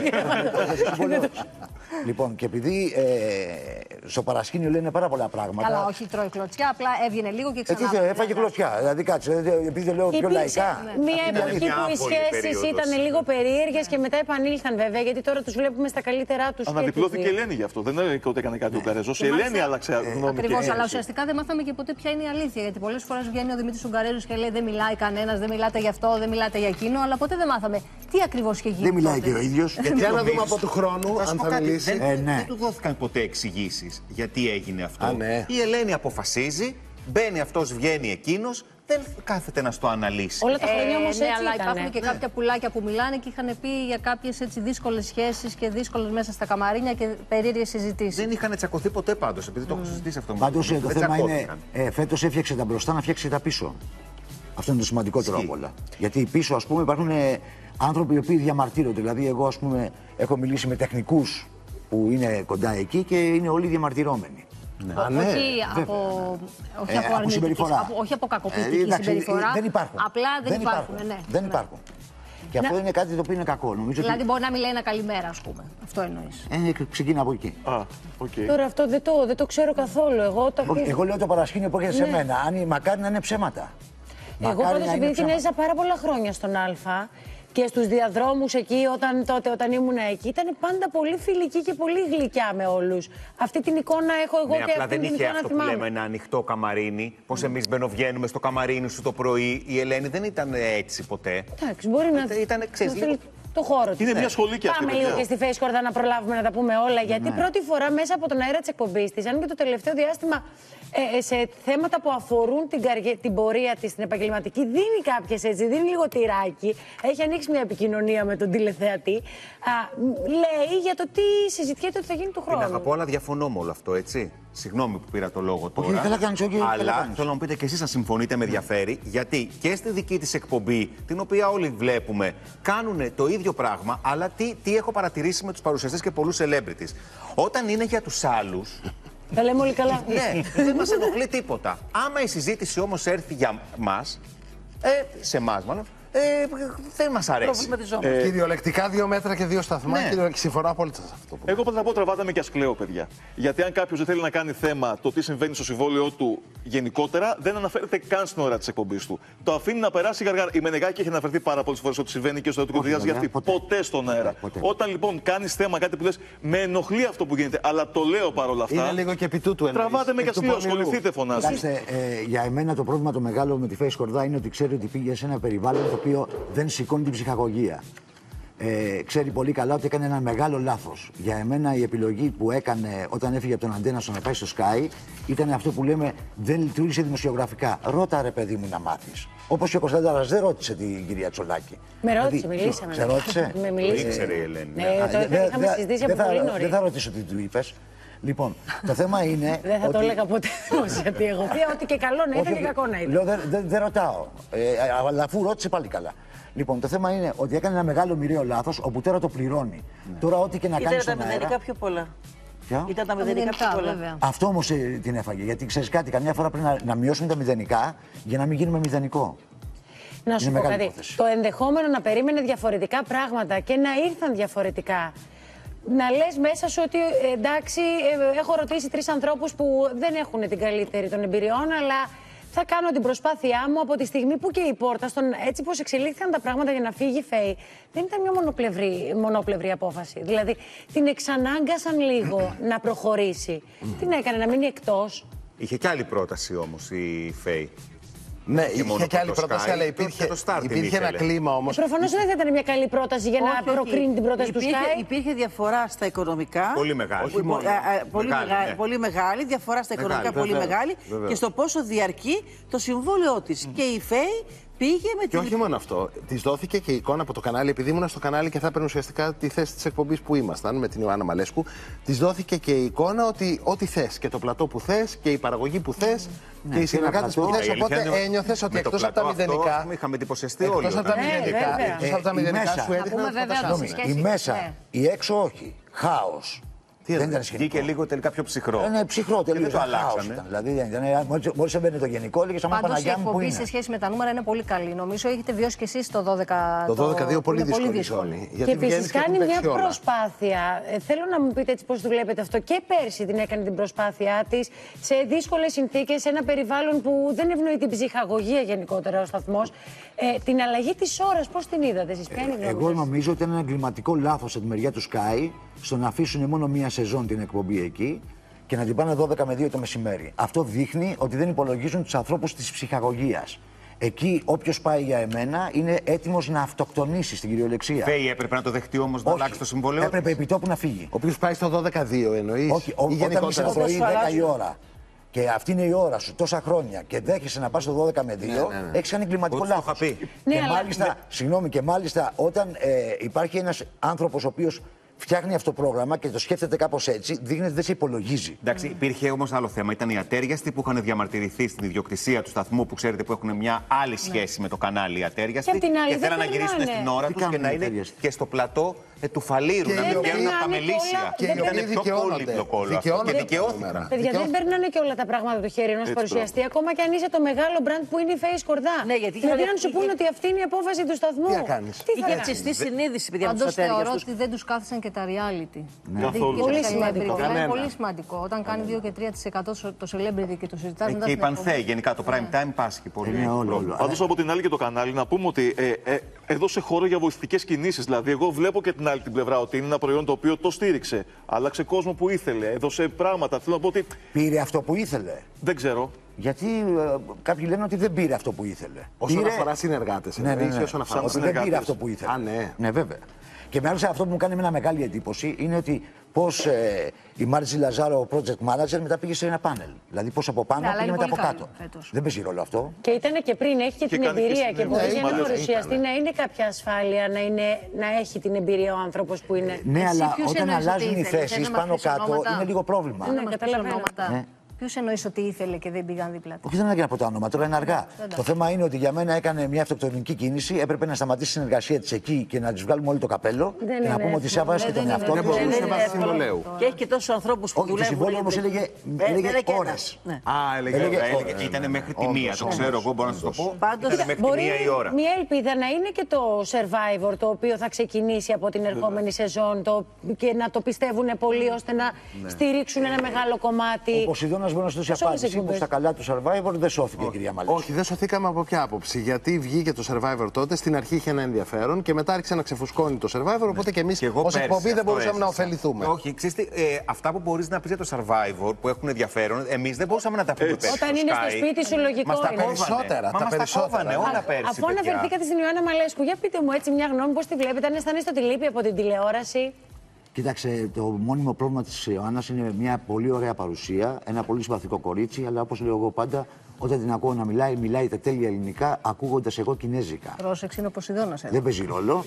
Λοιπόν, και επειδή στο παρασκήνιο λένε πάρα πολλά πράγματα. Καλά, όχι τρώει κλωτσιά, απλά έβγαινε λίγο και ξανά. Έφαγε κλωτσιά. Δηλαδή, κάτσε, επειδή δεν λέω πιο λαϊκά. Μια εποχή που οι σχέσεις ήταν λίγο περίεργες και μετά επανήλθαν βέβαια, γιατί τώρα τους βλέπουμε στα καλύτερά τους. Αναδιπλώθηκε η Ελένη γι' αυτό. Δεν είναι ότι έκανε κάτι ο Ουγγαρέζος. Η Ελένη άλλαξε γνώμη. Ακριβώς, αλλά ουσιαστικά δεν μάθαμε και ποτέ ποια είναι η αλήθεια. Γιατί πολλές φορές βγαίνει ο Δημήτρης Ουγγαρέζος και λέει δεν μιλάει κανένας, δεν μιλάτε γι' αυτό, δεν μιλάτε για εκείνο, αλλά ποτέ δεν μάθαμε τι ακριβώς είχε γίνει. Δεν μιλάει και ο ίδιος. Για να δούμε από του χρόνου αν θα μιλήσει. Δεν του δόθηκαν ποτέ εξηγήσεις γιατί έγινε αυτό. Η Ελένη αποφασίζει, μπαίνει αυτός, βγαίνει εκείνος, δεν κάθεται να στο αναλύσει. Όλα τα χρόνια όμως έτσι αλλά ήταν. υπάρχουν και κάποια πουλάκια που μιλάνε και είχαν πει για κάποιες δύσκολες σχέσεις και δύσκολες μέσα στα καμαρίνια και περίεργες συζητήσεις. Δεν είχαν τσακωθεί ποτέ πάντως, επειδή το έχω συζητήσει αυτό. Πάντως το θέμα είναι, φέτος έφτιαξε τα μπροστά να φτιάξει τα πίσω. Αυτό είναι το σημαντικότερο από όλα. Γιατί πίσω, ας πούμε, υπάρχουν άνθρωποι οι οποίοι διαμαρτύρονται. Δηλαδή, εγώ, ας πούμε, έχω μιλήσει με τεχνικούς που είναι κοντά εκεί και είναι όλοι διαμαρτυρώμενοι. Όχι από κακοποιητική συμπεριφορά. Δεν υπάρχουν. Απλά δεν υπάρχουν. Δεν υπάρχουν. Και αυτό είναι κάτι το οποίο είναι κακό. Νομίζω δηλαδή, μπορεί να μιλάει ένα καλημέρα, ας πούμε. Αυτό εννοείς. Ξεκινά από εκεί. Τώρα αυτό δεν το ξέρω καθόλου. Εγώ λέω το παρασκήνιο που έρχεται σε μένα. Μακάρι να είναι ψέματα. Εγώ πάντως επειδή την έζησα πάρα πολλά χρόνια στον Α και στους διαδρόμους εκεί, όταν ήμουν εκεί, ήταν πάντα πολύ φιλική και πολύ γλυκιά με όλους. Αυτή την εικόνα έχω εγώ και απλά αυτή την δεν είχε εικόνα αυτό θυμάμαι. που λέμε ένα ανοιχτό καμαρίνι. Πώς εμείς μπαινοβγαίνουμε στο καμαρίνι σου το πρωί. Η Ελένη δεν ήταν έτσι ποτέ. Εντάξει, μπορεί να ήταν το χώρο της. Είναι μια σχολή και αυτή. Πάμε λίγο και στη Face να προλάβουμε να τα πούμε όλα. Γιατί πρώτη φορά μέσα από τον αέρα της εκπομπής της, αν και το τελευταίο διάστημα σε θέματα που αφορούν την πορεία της, την επαγγελματική, δίνει κάποιες έτσι, δίνει λίγο τυράκι. Έχει ανοίξει μια επικοινωνία με τον τηλεθεατή. Λέει για το τι συζητιέται ότι θα γίνει του χρόνου. Την αγαπώ, αλλά διαφωνώ με όλο αυτό, έτσι. Συγγνώμη που πήρα το λόγο τώρα. Όχι, καλά κάνεις, αλλά θέλω να μου πείτε και εσείς αν συμφωνείτε, με ενδιαφέρει, γιατί και στη δική της εκπομπή, την οποία όλοι βλέπουμε, κάνουν το ίδιο πράγμα, αλλά τι έχω παρατηρήσει με τους παρουσιαστές και πολλούς celebrities. Όταν είναι για τους άλλους. Τα λέμε όλοι καλά. Ναι, δεν μας ενοχλεί τίποτα. Άμα η συζήτηση όμως έρθει για μας, σε εμάς μάλλον, δεν μας αρέσει. Κυριολεκτικά 2 μέτρα και 2 σταθμά. Ναι. Συμφωνώ απόλυτα σε αυτό. Εγώ θα πω τραβάτε με και ας κλαίω, παιδιά. Γιατί αν κάποιος δεν θέλει να κάνει θέμα το τι συμβαίνει στο συμβόλαιό του γενικότερα, δεν αναφέρεται καν στην ώρα της εκπομπής του. Το αφήνει να περάσει γαργάρα. Η Μενεγάκη έχει αναφερθεί πάρα πολλές φορές ότι συμβαίνει και στο Έτοιμο για αυτή. Ποτέ στον αέρα. Όταν λοιπόν κάνεις θέμα κάτι που λες, με ενοχλεί αυτό που γίνεται, αλλά το λέω παρόλα αυτά. Είναι λίγο και επί τούτου εννοείς. Τραβάτε με και ας κλαίω, ασχοληθείτε, φωνάζετε. Για εμένα το πρόβλημα το μεγάλο με τη Φέη Σκορδά είναι ότι ξέρει ότι πήγε σε ένα περιβάλλον το οποίο δεν σηκώνει την ψυχαγωγία. Ξέρει πολύ καλά ότι έκανε ένα μεγάλο λάθος. Για εμένα η επιλογή που έκανε όταν έφυγε από τον Αντένα στο να πάει στο Sky ήταν αυτό που λέμε δεν λειτουργήσε δημοσιογραφικά. Ρώτα ρε παιδί μου να μάθεις. Όπως και ο Κωνσταντάρας δεν ρώτησε την κυρία Τσολάκη. Με ρώτησε, μιλήσαμε. Σε ρώτησε. Με μιλήσαμε. Ήξερε η Ελένη. Το είχαμε συζητήσει από πολύ νωρίς. Δεν θα ρωτήσω τι του είπες. Λοιπόν, το θέμα είναι. Δεν θα το έλεγα ποτέ δημόσια τι εγώ. Ότι και καλό να ήταν και κακό να ήταν. Λέω δεν ρωτάω. Αλλά αφού ρώτησε πάλι καλά. Λοιπόν, το θέμα είναι ότι έκανε ένα μεγάλο μοιραίο λάθος, όπου τώρα το πληρώνει. Τώρα, ό,τι και να κάνει στον αέρα. Ήταν τα μηδενικά πιο πολλά. Ήταν τα μηδενικά πιο πολλά. Αυτό όμως την έφαγε. Γιατί ξέρεις κάτι, καμιά φορά πρέπει να μειώσουμε τα μηδενικά για να μην γίνουμε μηδενικό. Να σου πω κάτι. Το ενδεχόμενο να περίμενε διαφορετικά πράγματα και να ήρθαν διαφορετικά. Να λες μέσα σου ότι εντάξει, έχω ρωτήσει 3 ανθρώπους που δεν έχουν την καλύτερη των εμπειριών, αλλά θα κάνω την προσπάθειά μου από τη στιγμή που και η πόρτα, έτσι πως εξελίχθηκαν τα πράγματα για να φύγει η Φέη, δεν ήταν μια μονοπλευρή απόφαση. Δηλαδή την εξανάγκασαν λίγο να προχωρήσει. Τι έκανε, να μείνει εκτός. Είχε κι άλλη πρόταση όμως η Φέη. Ναι, είχε και άλλη πρόταση, αλλά υπήρχε ένα κλίμα όμως. Προφανώς δεν θα ήταν μια καλή πρόταση για να προκρίνει την πρόταση του Sky. Υπήρχε διαφορά στα οικονομικά. Πολύ μεγάλη. Πολύ μεγάλη. Διαφορά στα οικονομικά πολύ μεγάλη. Και στο πόσο διαρκεί το συμβόλαιό της. Και η Φέη πήγε με την. Και όχι μόνο αυτό. Της δόθηκε και η εικόνα από το κανάλι, επειδή ήμουν στο κανάλι και θα έπαιρνε ουσιαστικά τη θέση της εκπομπής που ήμασταν με την Ιωάννα Μαλέσκου. Της δόθηκε και η εικόνα ότι ό,τι θες και το πλατό που θες και η παραγωγή που θες. Και οι συνεργάτες που θες, οπότε ένιωθες ότι εκτός από τα μηδενικά. Είχαμε εντυπωσιαστεί όλοι. Εκτός από τα μηδενικά σου έδειχναν η μέσα, η έξω όχι. Χάος. Δεν ήταν σχετικό. Και λίγο τελικά πιο ψυχρό. Ναι, ψυχρό τελικά. Δεν το αλλάξανε. Δηλαδή, μόλις έμπαινε το γενικό, έλεγε σαν Παναγιά μου που είναι. Η σε σχέση με τα νούμερα είναι πολύ καλή. Νομίζω έχετε βιώσει κι εσείς το 12. Το 12-2 πολύ δύσκολη ζώνη. Και επίσης κάνει μια προσπάθεια. Θέλω να μου πείτε έτσι πώς το βλέπετε αυτό. Και πέρσι την έκανε την προσπάθειά της σε δύσκολες συνθήκες, σε ένα περιβάλλον που δεν ευνοεί την ψυχαγωγία γενικότερα ο σταθμός. Την αλλαγή της ώρας, πώς την είδατε εσείς, ποια είναι η γνώμη σας? Εγώ νομίζω ότι ήταν ένα εγκληματικό λάθος από τη μεριά του Sky στο να αφήσουν μόνο μία σεζόν την εκπομπή εκεί και να την πάνε 12 με 2 το μεσημέρι. Αυτό δείχνει ότι δεν υπολογίζουν τους ανθρώπους της ψυχαγωγίας. Εκεί, όποιος πάει για εμένα είναι έτοιμος να αυτοκτονήσει στην κυριολεξία. Φέη έπρεπε να το δεχτεί όμως να αλλάξει το συμβόλαιο. Έπρεπε επί τόπου να φύγει. Ο οποίος πάει στο 12-2 εννοείς. Όχι, όταν είσαι το πρωί 10 η ώρα. Και αυτή είναι η ώρα σου τόσα χρόνια και δέχεσαι να πας στο 12 με 2, έχεις κάνει εγκληματικό λάθος. Και μάλιστα όταν υπάρχει ένας άνθρωπος ο οποίος φτιάχνει αυτό το πρόγραμμα και το σκέφτεται κάπως έτσι, δείχνει ότι δεν σε υπολογίζει. Εντάξει, υπήρχε όμως άλλο θέμα. Ήταν οι ατέριαστοι που είχαν διαμαρτυρηθεί στην ιδιοκτησία του σταθμού, που ξέρετε που έχουν μια άλλη σχέση με το κανάλι οι ατέριαστοι. Και θέλαν να γυρίσουν στην ώρα τους και να είναι και στο πλατό του Φαλήρου, να μην βγαίνουν από τα μελίσια. Και ήταν πιο πολύπλοκο όλο αυτό. Και δικαιώθηκαν. Παιδιά, δεν περνάνε και όλα τα πράγματα του χέρι ενός παρουσιαστή, ακόμα και αν είσαι το μεγάλο μπραντ που είναι η Φέη Σκορδά. Δηλαδή, αν σου πούνε ότι αυτή είναι η απόφαση του σταθμού. Τι θα κάνεις? Είχε τσιστεί συνείδηση, παιδιά, πάντως θεωρώ ότι δεν τους κάθισαν και τα reality. Πολύ σημαντικό. Είναι πολύ σημαντικό. Όταν κάνει 2 και 3% το celebrity και το συζητάς. Και η Πανθέη, γενικά το prime time πάσχει πολύ. Πάντως από την άλλη και το κανάλι να πούμε ότι έδωσε χώρο για βοηθητικές κινήσεις. Δηλαδή, εγώ βλέπω και την άλλη την πλευρά ότι είναι ένα προϊόν το οποίο το στήριξε. Άλλαξε κόσμο που ήθελε, έδωσε πράγματα. Θέλω να πω ότι. Πήρε αυτό που ήθελε. Δεν ξέρω. Γιατί κάποιοι λένε ότι δεν πήρε αυτό που ήθελε. Όσον αφορά συνεργάτες. Ναι. Ότι δεν πήρε αυτό που ήθελε. Ναι, βέβαια. Και μάλιστα αυτό που μου κάνει μια μεγάλη εντύπωση είναι ότι πώς η Μάρτζη Λαζάρο, project manager, μετά πήγε σε ένα πάνελ. Δηλαδή πώς από πάνω πήγε μετά από κάτω. Δεν παίζει ρόλο αυτό. Και ήταν και πριν, έχει και την εμπειρία. Και μπορεί για έναν παρουσιαστή να είναι κάποια ασφάλεια, να έχει την εμπειρία ο άνθρωπος που είναι. Ναι, αλλά όταν αλλάζουν οι θέσεις πάνω κάτω είναι λίγο πρόβλημα. Ναι, καταλαβαίνω. Ποιους εννοείς ότι ήθελε και δεν πήγαν δίπλα του? Όχι, δεν ανάγκη από το όνομα, τώρα είναι αργά. Το θέμα είναι ότι για μένα έκανε μια αυτοκτονική κίνηση. Έπρεπε να σταματήσει η συνεργασία της εκεί και να της βγάλουμε όλο το καπέλο. Και να πούμε ότι σέβασε και τον εαυτό του. Και έχει και τόσους ανθρώπους που δουλεύουν. Το συμβόλαιο όμως έλεγε ώρες. Έλεγε ήταν μέχρι τη μία. Το ξέρω εγώ, μπορώ να σας το πω. Ήταν μέχρι τη μία η ώρα. Μια ελπίδα να είναι και το Survivor, το οποίο θα ξεκινήσει από την ερχόμενη σεζόν και να το πιστεύουν πολύ ώστε να στηρίξουν ένα μεγάλο κομμάτι. Ο Ποσειδώνας μπορεί να σου δώσει απάντηση που στα καλά του Survivor δεν σώθηκε, κυρία Μαλέσκου. Όχι, δεν σωθήκαμε από ποια άποψη. Γιατί βγήκε το Survivor τότε, στην αρχή είχε ένα ενδιαφέρον και μετά άρχισε να ξεφουσκώνει το Survivor. Οπότε και εμείς ως εκπομπή δεν μπορούσαμε να ωφεληθούμε. Όχι, ξέρετε, αυτά που μπορείς να πεις για το Survivor που έχουν ενδιαφέρον, εμείς δεν μπορούσαμε να τα πούμε πέρσι. Όταν είναι στο σπίτι σου, λογικό είναι. Τα περισσότερα. Όλα πέρσι. Αφού αναφερθήκατε στην Ιωάννα Μαλέσκου, για πείτε μου έτσι μια γνώμη, πώς τη βλέπετε, αν αισθάνεστε ότι λείπει από την τηλεόραση? Κοίταξε, το μόνιμο πρόβλημα της Ιωάννας είναι μια πολύ ωραία παρουσία, ένα πολύ συμπαθικό κορίτσι, αλλά όπως λέω εγώ πάντα, όταν την ακούω να μιλάει τα τέλεια ελληνικά, ακούγοντας εγώ κινέζικα. Πρόσεξε, είναι ο Ποσειδώνας εδώ. Δεν παίζει ρόλο.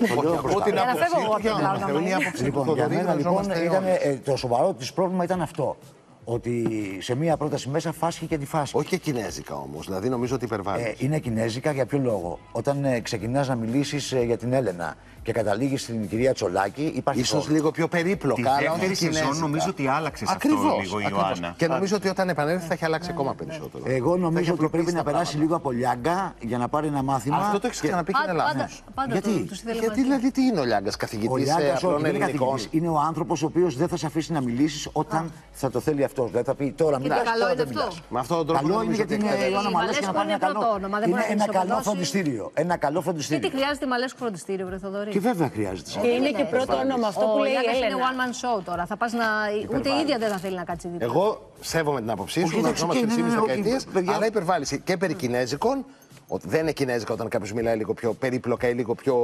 Λοιπόν, για μένα λοιπόν το σοβαρό της πρόβλημα ήταν αυτό. Ότι σε μία πρόταση μέσα φάσκει και αντιφάσκει. Όχι και κινέζικα όμως, δηλαδή νομίζω ότι υπερβάλλει. Είναι κινέζικα για ποιο λόγο? Όταν ξεκινάς να μιλήσεις για την Έλενα και καταλήγεις στην κυρία Τσολάκη, υπάρχει. Ίσως λίγο πιο περίπλοκα. Τη δεύτερη σεζόν νομίζω ότι άλλαξε αυτό λίγο η Ιωάννα. Και νομίζω ότι όταν επανέλθει θα έχει αλλάξει ακόμα περισσότερο. Εγώ νομίζω ότι πρέπει να περάσει λίγο από Λιάγκα για να πάρει ένα μάθημα. Αυτό το έχεις ξαναπεί και είναι λάθος. Γιατί δηλαδή τι είναι ο Λιάγκας, καθηγητής απλών ελληνικών? Είναι ο άνθρωπος ο οποίος δεν θα σε αφήσει να μιλήσεις όταν θα το θέλει αυτός. Δεν θα πει τώρα μιλάς. Με αυτόν τον τρόπο καλό είναι γιατί είναι η Ιωάννα Μαλέσκου να πάρει ένα καλό. Είναι ένα καλό φροντιστήριο. Και τι χρειάζεται Μαλέσκου φροντιστήριο, βρε Θοδωρή? Και βέβαια χρειάζεται. Και είναι και πρώτο όνομα αυτό που λέει η Έλενα. Είναι one man show τώρα. Θα πας να. Ούτε η ίδια δεν θα θέλει να κάτσει δίπλα. Εγώ σέβομαι την άποψή σου, να ζούμε 3,5 δεκαετίες, αλλά υπερβάλλει και περί κινέζικων. Δεν είναι κινέζικα όταν κάποιος μιλάει λίγο πιο περίπλοκα ή λίγο πιο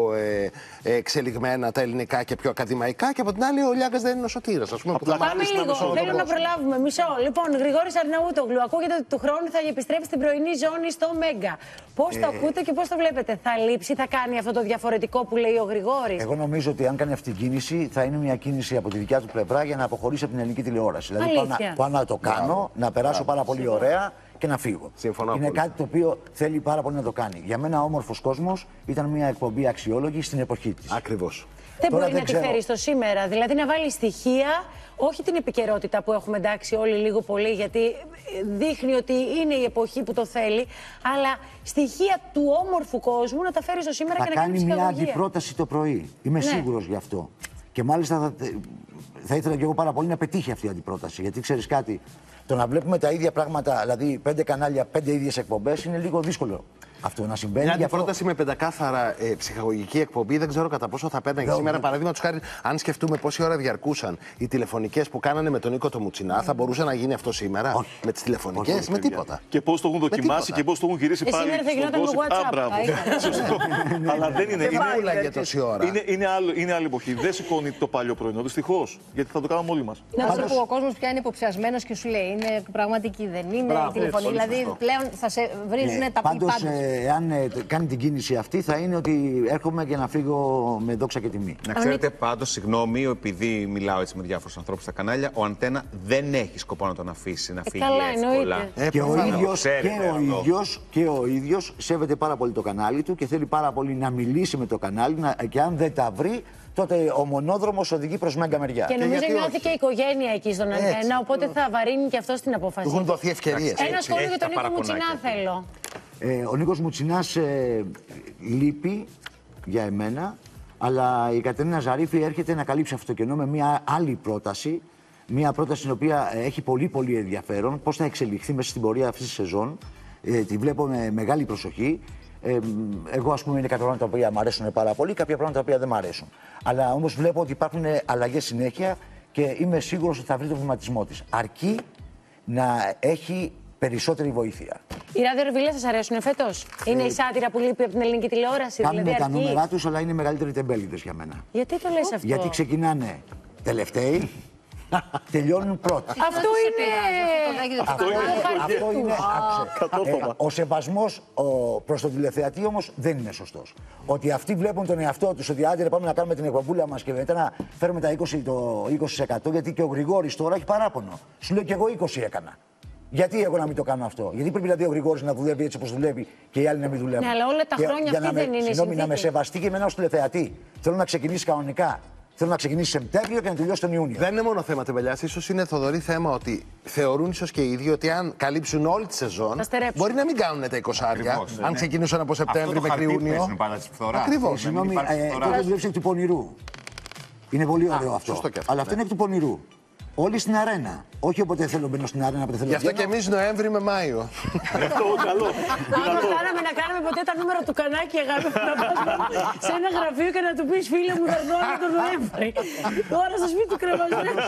εξελιγμένα τα ελληνικά και πιο ακαδημαϊκά. Και από την άλλη, ο Λιάγκας δεν είναι ο Σωτήρας. Πάμε λίγο. Θέλω να προλάβουμε. Μισό. Λοιπόν, Γρηγόρης Αρναούτογλου, ακούγεται ότι του χρόνου θα επιστρέψει στην πρωινή ζώνη στο Μέγκα. Πώς το ακούτε και πώς το βλέπετε? Θα λείψει, θα κάνει αυτό το διαφορετικό που λέει ο Γρηγόρης? Εγώ νομίζω ότι αν κάνει αυτή την κίνηση, θα είναι μια κίνηση από τη δικιά του πλευρά για να αποχωρήσει από την ελληνική τηλεόραση. Δηλαδή, πάω να το κάνω, να περάσω πάρα πολύ ωραία και να φύγω. Είναι κάτι το οποίο θέλει πάρα πολύ να το κάνει. Για μένα, ο Όμορφος Κόσμος ήταν μια εκπομπή αξιόλογη στην εποχή της. Ακριβώς. Δεν μπορεί να τη φέρει στο σήμερα. Δηλαδή να βάλει στοιχεία, όχι την επικαιρότητα που έχουμε εντάξει όλοι λίγο πολύ, γιατί δείχνει ότι είναι η εποχή που το θέλει, αλλά στοιχεία του όμορφου κόσμου να τα φέρει στο σήμερα και να κάνει μια αντιπρόταση το πρωί. Είμαι σίγουρος γι' αυτό. Και μάλιστα θα ήθελα και εγώ πάρα πολύ να πετύχει αυτή η αντιπρόταση. Γιατί ξέρεις κάτι, το να βλέπουμε τα ίδια πράγματα, δηλαδή 5 κανάλια, 5 ίδιες εκπομπές, είναι λίγο δύσκολο αυτό να συμβαίνει. Μια αντιπρόταση με πεντακάθαρα ψυχαγωγική εκπομπή δεν ξέρω κατά πόσο θα παίρναγε σήμερα. Παραδείγματος χάρη, αν σκεφτούμε πόση ώρα διαρκούσαν οι τηλεφωνικές που κάνανε με τον Νίκο το Μουτσινά, θα μπορούσε να γίνει αυτό σήμερα? Όχι. Με τις τηλεφωνικές, με τίποτα. Και πώς το έχουν δοκιμάσει και πώς το έχουν γυρίσει πάλι. Σήμερα θα γινόταν με WhatsApp. Αλλά δεν είναι. Είναι άλλη εποχή. Δεν σηκώνει το παλιό πρωινό, δυστυχώς. Γιατί θα το κάνουμε όλοι μας. Να σου πω, ο κόσμος πια είναι υποψιασμένος και σου λέει είναι πραγματική, δεν είναι τηλεφωνική. Δηλαδή πλέον θα σε βρίζουν τα πάντα. Εάν κάνει την κίνηση αυτή, θα είναι ότι έρχομαι για να φύγω με δόξα και τιμή. Να ξέρετε πάντως, συγγνώμη, επειδή μιλάω έτσι με διάφορους ανθρώπους στα κανάλια, ο Αντένα δεν έχει σκοπό να τον αφήσει να φύγει εύκολα. Και ο ίδιος σέβεται πάρα πολύ το κανάλι του και θέλει πάρα πολύ να μιλήσει με το κανάλι και αν δεν τα βρει, τότε ο μονόδρομος οδηγεί προς Μέγκα μεριά. Και νομίζω νιώθει και η οικογένεια εκεί στον Αντένα, οπότε θα βαρύνει και αυτό στην απόφαση. Του έχουν δοθεί ευκαιρίες. Ένα σχόλιο για τον Νίκο Μουτσινά θέλω. Ο Νίκος Μουτσινάς λείπει για εμένα, αλλά η Κατερίνα Ζαρίφη έρχεται να καλύψει αυτό το κενό με μια άλλη πρόταση. Μια πρόταση την οποία έχει πολύ ενδιαφέρον. Πώς θα εξελιχθεί μέσα στην πορεία αυτής της σεζόν. Τη βλέπω με μεγάλη προσοχή. Εγώ, ας πούμε, είναι κάποια πράγματα τα οποία μου αρέσουν πάρα πολύ, κάποια πράγματα τα οποία δεν μου αρέσουν. Αλλά όμως βλέπω ότι υπάρχουν αλλαγές συνέχεια και είμαι σίγουρος ότι θα βρει το βηματισμό της. Αρκεί να έχει περισσότερη βοήθεια. Οι ραδιορβίλες σας αρέσουν φέτος? Είναι η σάτυρα που λείπει από την ελληνική τηλεόραση? Κάνουν δηλαδή τα νούμερα τους, αλλά είναι μεγαλύτεροι τεμπέληδες για μένα. Γιατί το λες αυτό? Γιατί ξεκινάνε τελευταίοι, τελειώνουν πρώτοι. Αυτό είναι. Ο σεβασμός προς τον τηλεθεατή όμως δεν είναι σωστός. Ότι αυτοί βλέπουν τον εαυτό τους, ότι άντε πάμε να κάνουμε την εκπομπούλα μας και μετά να φέρουμε το 20%, γιατί και ο Γρηγόρης τώρα έχει παράπονο. Σου λέει και εγώ 20 έκανα. Γιατί εγώ να μην το κάνω αυτό? Γιατί πρέπει δηλαδή ο Γρηγόρης να δουλεύει έτσι όπως δουλεύει και οι άλλοι να μην δουλεύουν? Ναι, αλλά όλα τα χρόνια αυτή δεν είναι συνθήκη. Να με σεβαστεί και εμένα ως τηλεθεατή. Θέλω να ξεκινήσει κανονικά. Θέλω να ξεκινήσει Σεπτέμβριο και να τελειώσει τον Ιούνιο. Δεν είναι μόνο θέμα τεμπελιάς. Ίσως είναι, Θοδωρή, θέμα ότι θεωρούν ίσως και οι ίδιοι ότι αν καλύψουν όλη τη σεζόν, μπορεί να μην κάνουν τα 20άρια. Αν ξεκινούσαν από Σεπτέμβριο μέχρι Ιούνιο. Ακριβώς. Συγγνώμη, έχω δουλέψει εκ του πονηρού. Είναι πολύ ωραίο αυτό. Αλλά αυτό είναι εκ του πονηρού. Όλοι στην αρένα. Όχι όποτε θέλω μπαίνω στην αρένα. Γι' αυτό και εμείς Νοέμβρη με Μάιο. Αυτό καλό. Αν φτάναμε να κάνουμε ποτέ τα νούμερα του κανάκι, αγάπη, να πάμε σε ένα γραφείο και να του πεις φίλε μου, θα έρθω τον Νοέμβρη. Τώρα στο σπίτι του κρεμασμένος.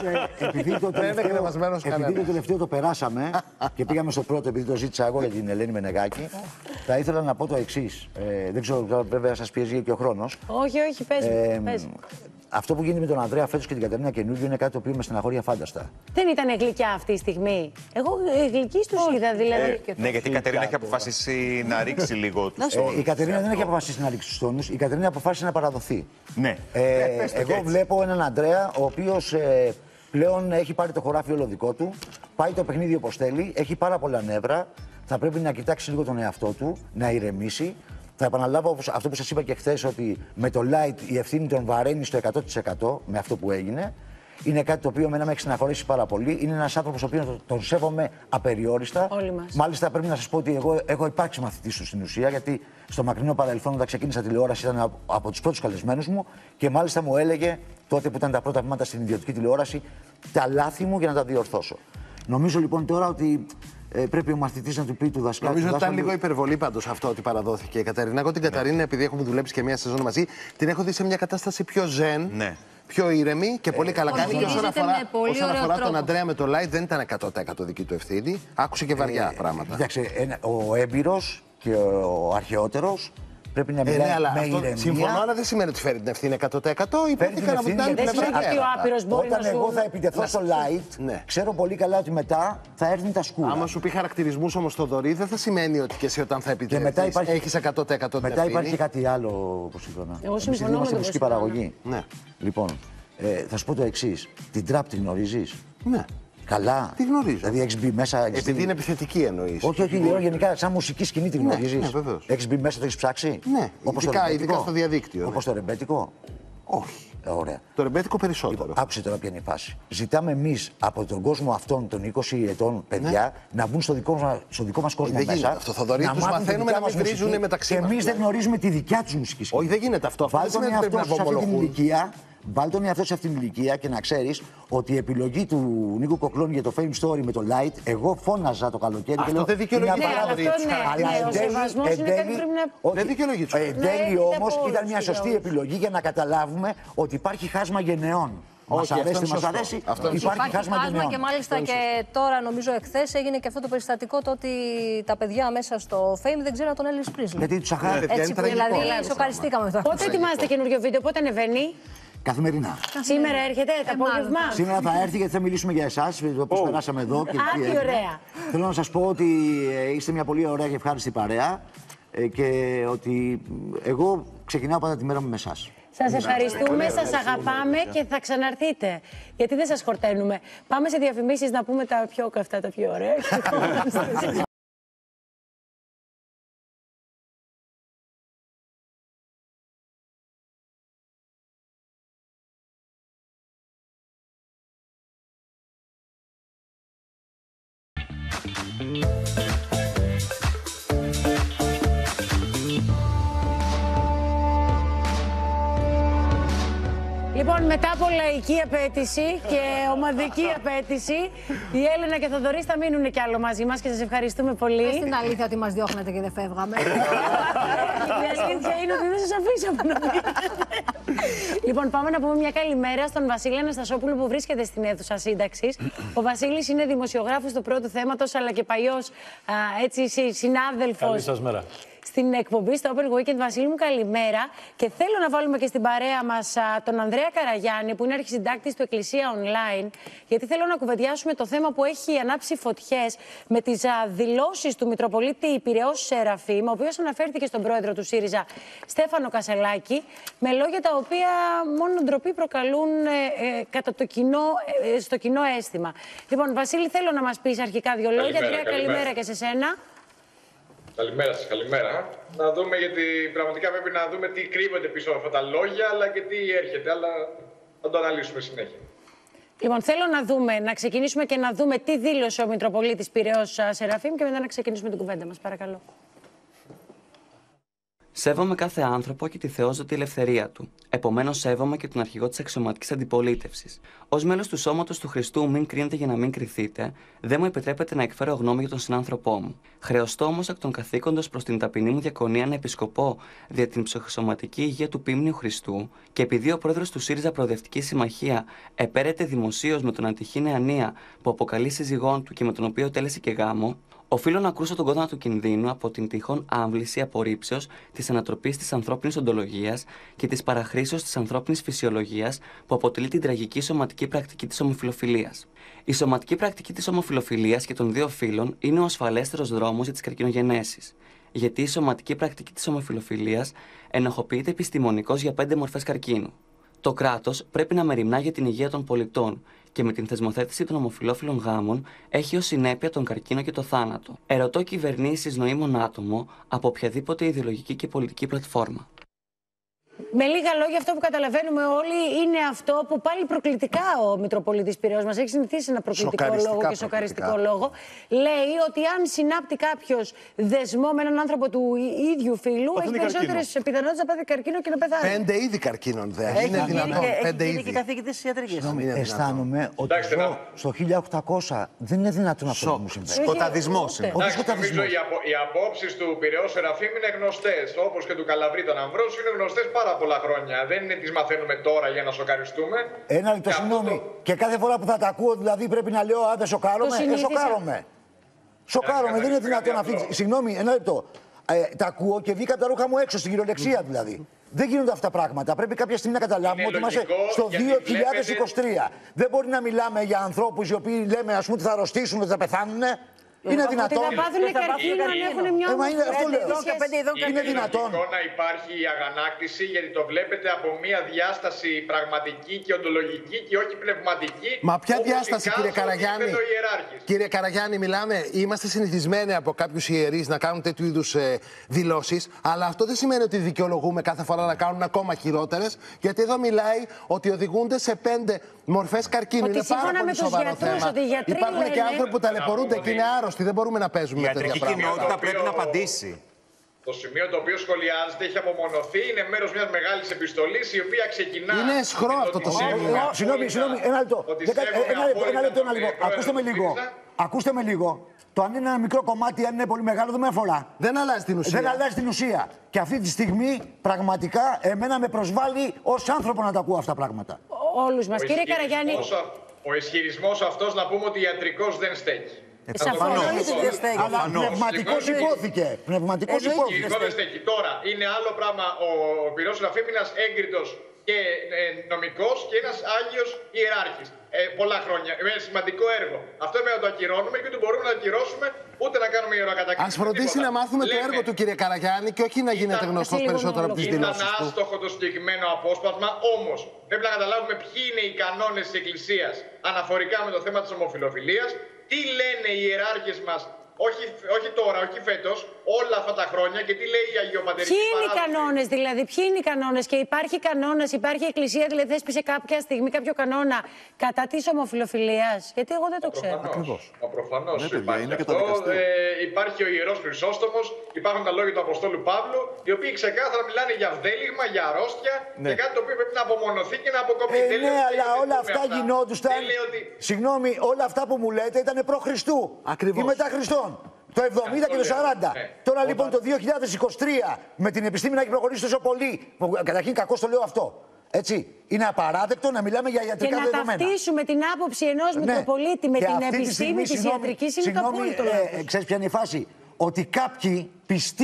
Επειδή το τελευταίο το περάσαμε και πήγαμε στο πρώτο, επειδή το ζήτησα εγώ για την Ελένη Μενεγάκη, θα ήθελα να πω το εξής. Δεν ξέρω, βέβαια σας πιέζει και ο χρόνος. Όχι, όχι, πες. Αυτό που γίνεται με τον Ανδρέα φέτος και την Κατερίνα καινούργιο είναι κάτι το οποίο με στεναχωρεί αφάνταστα. Δεν ήταν γλυκιά αυτή η στιγμή. Εγώ γλυκή τους είδα, δηλαδή. Ναι, γιατί η Κατερίνα έχει αποφασίσει να ρίξει λίγο τους τόνους. Η Κατερίνα δεν έχει αποφασίσει να ρίξει τους τόνους. Η Κατερίνα αποφάσισε να παραδοθεί. Ναι. Εγώ βλέπω έναν Ανδρέα ο οποίος πλέον έχει πάρει το χωράφι όλο δικό του. Πάει το παιχνίδι όπως θέλει. Έχει πάρα πολλά νεύρα. Θα πρέπει να κοιτάξει λίγο τον εαυτό του, να ηρεμήσει. Θα επαναλάβω αυτό που σας είπα και χθες, ότι με το Light η ευθύνη τον βαραίνει στο 100% με αυτό που έγινε. Είναι κάτι το οποίο εμένα με έχει στεναχωρήσει πάρα πολύ. Είναι ένας άνθρωπος ο οποίος τον σέβομαι απεριόριστα. Όλοι μας. Μάλιστα πρέπει να σας πω ότι εγώ έχω υπάρξει μαθητής του στην ουσία, γιατί στο μακρινό παρελθόν όταν ξεκίνησα τηλεόραση ήταν από τους πρώτους καλεσμένους μου και μάλιστα μου έλεγε τότε που ήταν τα πρώτα βήματα στην ιδιωτική τηλεόραση τα λάθη μου για να τα διορθώσω. Νομίζω λοιπόν τώρα ότι πρέπει ο μαθητής να του πει του δασκάλου. Νομίζω ότι ήταν λίγο υπερβολή πάντως αυτό ότι παραδόθηκε η Κατερίνα. Εγώ την Κατερίνα, επειδή έχουμε δουλέψει και μία σεζόν μαζί, την έχω δει σε μια κατάσταση πιο ζεν. Ναι. Πιο ήρεμη και πολύ καλά κάνει. Και όσον αφορά τον Ανδρέα με το Light, δεν ήταν 100% δική του ευθύνη. Άκουσε και βαριά πράγματα. Κοιτάξτε, ο έμπειρος και ο αρχαιότερος πρέπει να μιλάει με ηρεμία. Συμφωνώ, αλλά δεν σημαίνει ότι φέρει την ευθύνη 100%. Υπήρχαν από την άλλη πλευρά. Όταν εγώ θα επιτεθώ στο Light, ξέρω πολύ καλά ότι μετά θα έρθουν τα σκούρα. Άμα σου πει χαρακτηρισμούς όμως το Θοδωρή, δεν θα σημαίνει ότι και εσύ όταν θα επιτεθείς έχεις 100% την ευθύνη. Μετά υπάρχει κάτι άλλο, Ποσειδώνα. Εγώ συμφωνώ με την παραγωγή. Λοιπόν, θα σου πω το εξής. Την τραπ την γνωρίζεις? Ναι. Καλά. Τι γνωρίζω. Δηλαδή έχεις μπει μέσα. Επειδή είναι επιθετική εννοείς. Όχι, γενικά σαν μουσική σκηνή τη γνωρίζεις. Ναι, βεβαίως. Έχεις μπει μέσα, το έχεις ψάξει. Ναι, ειδικά στο διαδίκτυο. Όπως το ρεμπέτικο. Όχι. Ωραία. Το ρεμπέτικο περισσότερο. Λοιπόν, άκουσε τώρα ποια είναι η φάση. Ζητάμε εμείς από τον κόσμο αυτών των 20 ετών παιδιά να μπουν στο δικό μας κόσμο δεν μέσα. Αυτό θα τους μαθαίνουμε να μην βρίζουν μεταξύ μας. Και εμείς δεν γνωρίζουμε τη δικιά τους μουσική σκηνή. Όχι, δεν γίνεται αυτό. Βάλ τον εαυτό σε αυτήν την ηλικία και να ξέρεις ότι η επιλογή του Νίκου Κοκλώνη για το Fame Story με το Light, εγώ φώναζα το καλοκαίρι. Αυτό και λέω, δεν δικαιολογεί. Δεν δικαιολογεί. Εν τέλει όμως ήταν μια σωστή επιλογή για να καταλάβουμε ότι υπάρχει χάσμα γενεών. Μας αρέσει, μας αρέσει. Υπάρχει χάσμα γενεών. Και μάλιστα και τώρα, νομίζω εχθές, έγινε και αυτό το περιστατικό το ότι τα παιδιά μέσα στο Fame δεν ξέρουν τον Elvis Presley. Γιατί τους αχάρη. Έτσι που δηλαδή σοκαριστήκαμε αυτό. Πότε ετοιμάζετε καινούριο βίντεο, πότε ανεβαίνει? Καθημερινά. Σήμερα έρχεται το απόγευμα. Σήμερα θα έρθει γιατί θα μιλήσουμε για εσάς, πώς περάσαμε εδώ. Τι ωραία. Θέλω να σας πω ότι είστε μια πολύ ωραία και ευχάριστη παρέα και ότι εγώ ξεκινάω πάντα τη μέρα μου με εσάς. Σας ευχαριστούμε, σας αγαπάμε και θα ξαναρθείτε. Γιατί δεν σας χορταίνουμε. Πάμε σε διαφημίσεις να πούμε τα πιο καυτά, τα πιο ωραία. Λοιπόν, μετά από λαϊκή απέτηση και ομαδική απέτηση, η Έλενα και ο Θοδωρής θα μείνουν κι άλλο μαζί μας και σας ευχαριστούμε πολύ. Πες την αλήθεια ότι μας διώχνατε και δεν φεύγαμε. Η αλήθεια είναι ότι δεν σας αφήσαμε να μείνετε. Λοιπόν, πάμε να πούμε μια καλημέρα στον Βασίλη Αναστασόπουλο που βρίσκεται στην αίθουσα σύνταξης. Ο Βασίλης είναι δημοσιογράφος του Πρώτου Θέματος, αλλά και παλιός συνάδελφος. Καλή σας μέρα. στην εκπομπή, στο Open Weekend. Βασίλη μου, καλημέρα. Και θέλω να βάλουμε και στην παρέα μας τον Ανδρέα Καραγιάννη, που είναι αρχισυντάκτης του Εκκλησία Online, γιατί θέλω να κουβεντιάσουμε το θέμα που έχει ανάψει φωτιές με τις δηλώσεις του Μητροπολίτη Πειραιώς Σεραφείμ, ο οποίος αναφέρθηκε στον πρόεδρο του ΣΥΡΙΖΑ, Στέφανο Κασελάκη, με λόγια τα οποία μόνο ντροπή προκαλούν κατά το στο κοινό αίσθημα. Λοιπόν, Βασίλη, θέλω να μας πεις αρχικά δύο λόγια. Ανδρέα, καλημέρα και σε σένα. Καλημέρα σας, καλημέρα. Να δούμε, γιατί πραγματικά πρέπει να δούμε τι κρύβεται πίσω από αυτά τα λόγια, αλλά και τι έρχεται, αλλά θα το αναλύσουμε συνέχεια. Λοιπόν, θέλω να ξεκινήσουμε και να δούμε τι δήλωσε ο Μητροπολίτης Πειραιώς Σεραφείμ και μετά να ξεκινήσουμε την κουβέντα μας. Παρακαλώ. Σέβομαι κάθε άνθρωπο και τη θεόζωτη ελευθερία του. Επομένως, σέβομαι και τον αρχηγό της αξιωματικής αντιπολίτευσης. Ως μέλος του σώματος του Χριστού, μην κρίνετε για να μην κριθείτε, δεν μου επιτρέπετε να εκφέρω γνώμη για τον συνάνθρωπό μου. Χρεωστώ όμως εκ των καθήκοντος προς την ταπεινή μου διακονία να επισκοπώ δια την ψυχοσωματική υγεία του Ποίμνιου Χριστού, και επειδή ο πρόεδρος του ΣΥΡΙΖΑ Προοδευτική Συμμαχία επέρεται δημοσίως με τον ατυχή νεανία που αποκαλεί σύζυγόν του και με τον οποίο τέλεσε και γάμο, οφείλω να κρούσω τον κόδωνα του κινδύνου από την τυχόν άμβληση απορρίψεως της ανατροπής της ανθρώπινης οντολογίας και της παραχρήσεως της ανθρώπινης φυσιολογίας που αποτελεί την τραγική σωματική πρακτική της ομοφυλοφιλίας. Η σωματική πρακτική της ομοφυλοφιλίας και των δύο φύλων είναι ο ασφαλέστερος δρόμος για τις καρκινογενέσεις. Γιατί η σωματική πρακτική της ομοφυλοφιλίας ενοχοποιείται επιστημονικώς για 5 μορφές καρκίνου. Το κράτος πρέπει να μεριμνά για την υγεία των πολιτών και με την θεσμοθέτηση των ομοφυλόφιλων γάμων έχει ως συνέπεια τον καρκίνο και το θάνατο. Ερωτώ κυβερνήσεις νοήμων άτομο από οποιαδήποτε ιδεολογική και πολιτική πλατφόρμα. Με λίγα λόγια, αυτό που καταλαβαίνουμε όλοι είναι αυτό που πάλι προκλητικά ο Μητροπολίτης Πειραιώς μας έχει συνηθίσει ένα προκλητικό λόγο και σοκαριστικό λόγο. Λέει ότι αν συνάπτει κάποιος δεσμό με έναν άνθρωπο του ίδιου φύλου, έχει περισσότερες πιθανότητες να πάθει καρκίνο και να πεθάνει. 5 είδη καρκίνων δεν είναι δυνατόν. 5 είδη. Και καθηγητής της ιατρικής. Αισθάνομαι ότι στο 1800 δεν είναι δυνατόν αυτό που μου συμβαίνει. Σκοταδισμός είναι. Νομίζω οι απόψεις του Πειραιώς Σεραφείμ είναι γνωστές. Όπως και του Καλαβρή των Αμβρόσιου είναι γνωστές πάρα πολλά χρόνια. Δεν είναι τις μαθαίνουμε τώρα για να σοκαριστούμε. Ένα λεπτό, συγγνώμη. Και κάθε φορά που θα τα ακούω, δηλαδή πρέπει να λέω αν δεν σοκάρομαι. Σοκάρομαι. Σοκάρομαι. Δεν είναι δυνατόν αυτή. Συγγνώμη, ένα λεπτό. Τα ακούω και βγήκα από τα ρούχα μου έξω, στην κυριολεξία δηλαδή. Δεν γίνονται αυτά τα πράγματα. Πρέπει κάποια στιγμή να καταλάβουμε ότι είμαστε στο 2023. Δεν μπορεί να μιλάμε για ανθρώπους οι οποίοι λέμε, ας πούμε, ότι θα αρρωστήσουν, ότι θα πεθάνουν. Είναι δυνατόν. Ότι θα πάθουν καρκίνο αν έχουν μια είναι δυνατόν να υπάρχει η αγανάκτηση, γιατί το βλέπετε από μια διάσταση πραγματική και οντολογική και όχι πνευματική. Μα ποια διάσταση, κύριε Καραγιάννη? Κύριε Καραγιάννη, είμαστε συνηθισμένοι από κάποιους ιερείς να κάνουν τέτοιου είδους δηλώσεις, αλλά αυτό δεν σημαίνει ότι δικαιολογούμε κάθε φορά να κάνουν ακόμα χειρότερες, γιατί εδώ μιλάει ότι οδηγούνται σε 5 μορφές καρκίνου. Είναι πάρα πολύ σοβαρό θέμα. Υπάρχουν και άνθρωποι που ταλαιπωρούνται και είναι άρρωστοι. Δεν μπορούμε να παίζουμε με τέτοια πράγματα. Η ιατρική κοινότητα πρέπει να απαντήσει. Το σημείο το οποίο σχολιάζεται έχει απομονωθεί, είναι μέρος μιας μεγάλης επιστολής η οποία ξεκινά. Είναι αισχρό αυτό το σημείο. Συγγνώμη, ένα λεπτό. Ένα λεπτό. Ακούστε με λίγο. Το αν είναι ένα μικρό κομμάτι, αν είναι πολύ μεγάλο, δεν με αφορά. Δεν αλλάζει την ουσία. Δεν αλλάζει την ουσία. Και αυτή τη στιγμή πραγματικά εμένα με προσβάλλει ως άνθρωπο να τα ακούω αυτά τα πράγματα. Όλους μας. Κύριε Καραγιάννη. Ο ισχυρισμός αυτός να πούμε ότι ιατρικός δεν στέκει. Αλλά πνευματικός υπόθηκε. Πνευματικός υπόθηκε. Δεν στέκει. Τώρα είναι άλλο πράγμα ο Πειραιώς Σεραφείμ, ένας έγκριτος και νομικός και ένας Άγιος Ιεράρχης. Πολλά χρόνια. Με σημαντικό έργο. Αυτό είναι να το ακυρώνουμε και δεν μπορούμε να ακυρώσουμε ούτε να κάνουμε ιεροκατακρίτηση. Ας φροντίσει να μάθουμε το έργο του, κύριε Καραγιάννη, και όχι να γίνεται γνωστός περισσότερο από τις δηλώσεις του. Ήταν άστοχο το συγκεκριμένο απόσπασμα, όμως πρέπει να καταλάβουμε ποιοι είναι οι κανόνες της Εκκλησίας αναφορικά με το θέμα της ομοφυλοφιλίας, τι λένε οι ιεράρχες μας. Όχι τώρα, όχι φέτος, όλα αυτά τα χρόνια, και τι λέει η Αγιοπατερική Παράδοση. Ποιοι είναι οι κανόνες, δηλαδή, ποιοι είναι οι κανόνες, και υπάρχει κανόνας, υπάρχει η Εκκλησία, δηλαδή θέσπισε κάποια στιγμή κάποιο κανόνα κατά της ομοφυλοφιλίας? Γιατί εγώ δεν το ξέρω. Προφανώς υπάρχει αυτό. Υπάρχει ο Ιερός Χρυσόστομος, υπάρχουν τα λόγια του Αποστόλου Παύλου, οι οποίοι ξεκάθαρα μιλάνε για βδέλιγμα, για αρρώστια και κάτι το οποίο πρέπει να απομονωθεί και να αποκοπεί. Ναι, αλλά όλα αυτά γινόντουσαν. Συγγνώμη, όλα αυτά που μου λέτε ήταν προ Χριστού ή μετά Χριστόν. Το 70 και το 40. Τώρα λοιπόν το 2023 με την επιστήμη να έχει προχωρήσει τόσο πολύ. Καταρχήν κακώς το λέω αυτό. Έτσι. Είναι απαράδεκτο να μιλάμε για ιατρικά δεδομένα. Και να ταυτίσουμε την άποψη ενός Μητροπολίτη με την επιστήμη της ιατρικής είναι το απόλυτο λάθος. Ξέρεις ποια είναι η φάση? Ότι κάποιοι πιστοί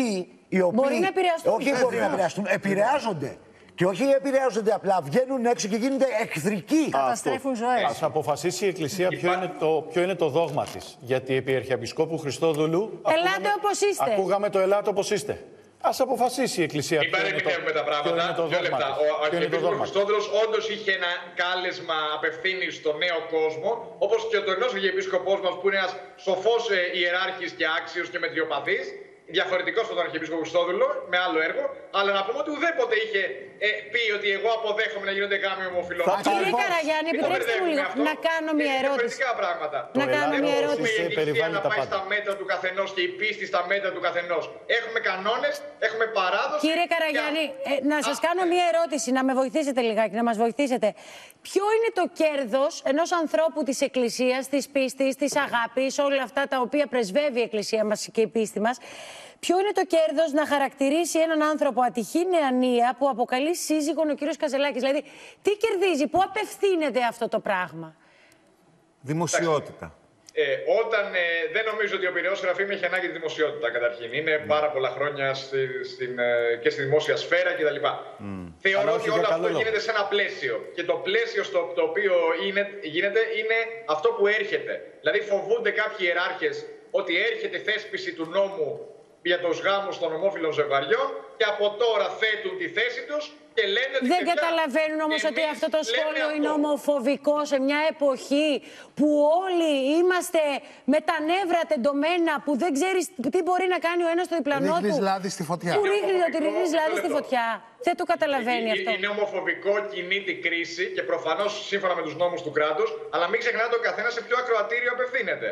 οι οποίοι. Μπορεί να επηρεαστούν. Όχι, μπορεί να επηρεαστούν. Επηρεάζονται. Και όχι επηρεάζονται απλά, βγαίνουν έξω και γίνονται εχθρικοί. Καταστρέφουν ζωές. Ας αποφασίσει η Εκκλησία ποιο είναι το δόγμα της. Γιατί επί Αρχιεπισκόπου Χριστόδουλου. Ελάτε όπως είστε. Ακούγαμε το ελάτε όπως είστε. Ας αποφασίσει η Εκκλησία. Μην παρεμηνεύουμε τα πράγματα. 2 λεπτά. Ο Αρχιεπίσκοπος Χριστόδουλος όντως είχε ένα κάλεσμα απευθύνει στο νέο κόσμο, όπως και ο τωρινός Αρχιεπίσκοπος μας, που είναι ένας σοφός ιεράρχης και άξιος και μετριοπαθής. Διαφορετικό από τον Αρχιεπίσκοπο Χριστόδουλο, με άλλο έργο, αλλά να πούμε ότι ουδέποτε είχε πει ότι εγώ αποδέχομαι να γίνονται γάμοι ομοφυλόφιλων. Κύριε Καραγιάννη, επιτρέψτε μου λίγο να κάνω μια ερώτηση. Να κάνω μια ερώτηση. Η Εκκλησία να πάει στα μέτρα του καθενός και η πίστη στα μέτρα του καθενός. Έχουμε κανόνες, έχουμε παράδοση. Κύριε Καραγιάννη, να σας κάνω μια ερώτηση, να με βοηθήσετε λιγάκι, να μας βοηθήσετε. Ποιο είναι το κέρδος ενός ανθρώπου της Εκκλησίας, της πίστης, της αγάπης, όλα αυτά τα οποία πρεσβεύει η Εκκλησία μας και η πίστη μας? Ποιο είναι το κέρδος να χαρακτηρίσει έναν άνθρωπο ατυχή νεανία που αποκαλεί σύζυγον ο κύριος Καζελάκης? Δηλαδή, τι κερδίζει, πού απευθύνεται αυτό το πράγμα? Δημοσιότητα. Δεν νομίζω ότι ο Πειραιώς Σεραφείμ έχει ανάγκη τη δημοσιότητα καταρχήν. Είναι πάρα πολλά χρόνια και στη δημόσια σφαίρα κτλ. Θεωρώ ότι όλο αυτό γίνεται σε ένα πλαίσιο. Και το πλαίσιο στο οποίο γίνεται είναι αυτό που έρχεται. Δηλαδή, φοβούνται κάποιοι ιεράρχες ότι έρχεται η θέσπιση του νόμου για τους γάμους των ομόφυλων ζευγαριών και από τώρα θέτουν τη θέση τους και λένε ότι. Δεν καταλαβαίνουν όμως ότι αυτό το σχόλιο είναι ομοφοβικό σε μια εποχή που όλοι είμαστε με τα νεύρα τεντωμένα, που δεν ξέρεις τι μπορεί να κάνει ο ένας στο διπλανό του. Ρίχνεις λάδι στη φωτιά. Που ρίχνεις λάδι στη φωτιά. Δεν το καταλαβαίνει αυτό. Είναι ομοφοβικό, κινεί την κρίση και προφανώς σύμφωνα με τους νόμους του κράτους, αλλά μην ξεχνάτε ο καθένας σε ποιο ακροατήριο απευθύνεται.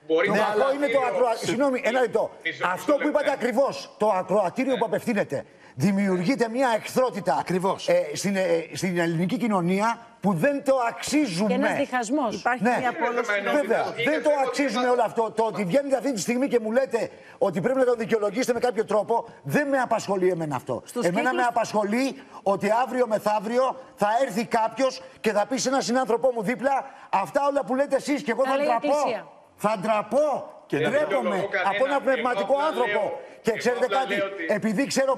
Συγγνώμη, ένα λεπτό. Αυτό που είπατε ακριβώς, το ακροατήριο που απευθύνεται, δημιουργείται μια εχθρότητα στην ελληνική κοινωνία που δεν το αξίζουμε. Και ένας διχασμός. Υπάρχει μια απόλυση. Βέβαια, δεν το αξίζουμε όλο αυτό. Το ότι βγαίνετε αυτή τη στιγμή και μου λέτε ότι πρέπει να το δικαιολογήσετε με κάποιο τρόπο, δεν με απασχολεί εμένα αυτό. Εμένα με απασχολεί ότι αύριο μεθαύριο θα έρθει κάποιος και θα πει σε έναν συνάνθρωπό μου δίπλα αυτά όλα που λέτε εσείς και εγώ θα ντραπώ. Θα ντραπώ και ντρέπομαι από έναν πνευματικό άνθρωπο. Και ξέρετε κάτι, επειδή ξέρω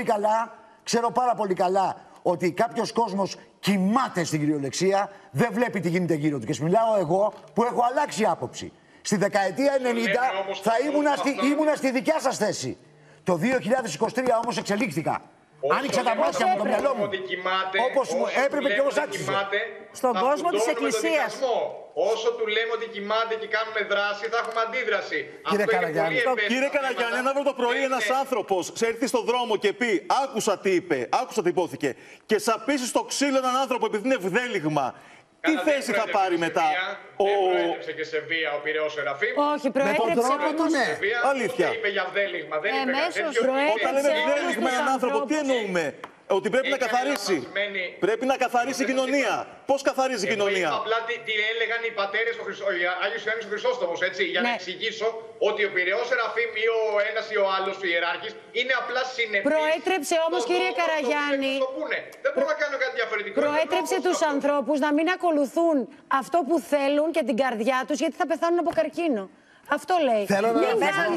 πάρα πολύ καλά ότι κάποιος κόσμος κοιμάται στην κυριολεξία, δεν βλέπει τι γίνεται γύρω του. Και μιλάω εγώ που έχω αλλάξει άποψη. Στη δεκαετία 90 θα ήμουνα στη δικιά σας θέση. Το 2023 όμως εξελίχθηκα. Άνοιξα τα μάτια μου, το μυαλό μου. Όπως έπρεπε και όπως άξιζε. Στον κόσμο της Εκκλησίας. Όσο του λέμε ότι κοιμάται και κάνουμε δράση, θα έχουμε αντίδραση. Κύριε Καραγιάννη, ένα το πρωί ένας άνθρωπος σε έρθει στον δρόμο και πει: άκουσα τι είπε, άκουσα τι υπόθηκε, και σαπίσει στο ξύλο έναν άνθρωπο επειδή είναι ευδέλιγμα. Τι θέση θα πάρει μετά? Δεν προέτρεψε και σε βία ο Πειραιώς Σεραφείμ. Όχι, προέτρεψε όμως ναι. Αλήθεια. Είπε για βδέλιγμα. Δεν είπε Όταν λέμε βδέλιγμα έναν άνθρωπο, τι εννοούμε? Ότι πρέπει να καθαρίσει. Πρέπει να καθαρίσει η κοινωνία. Πώς καθαρίζει η κοινωνία? Απλά τι έλεγαν οι πατέρες, ο Άγιος Ιωάννης ο Χρυσόστομος, έτσι, για να εξηγήσω ότι ο Πειραιώς Σεραφείμ ή ο ένας ή ο άλλος ο ιεράρχης είναι απλά συνεπής. Προέτρεψε όμως, κύριε Καραγιάννη, δεν μπορώ να κάνω κάτι διαφορετικό. Προέτρεψε τους ανθρώπους να μην ακολουθούν αυτό που θέλουν και την καρδιά τους, γιατί θα πεθάνουν από καρκίνο. Αυτό λέει. Θέλω να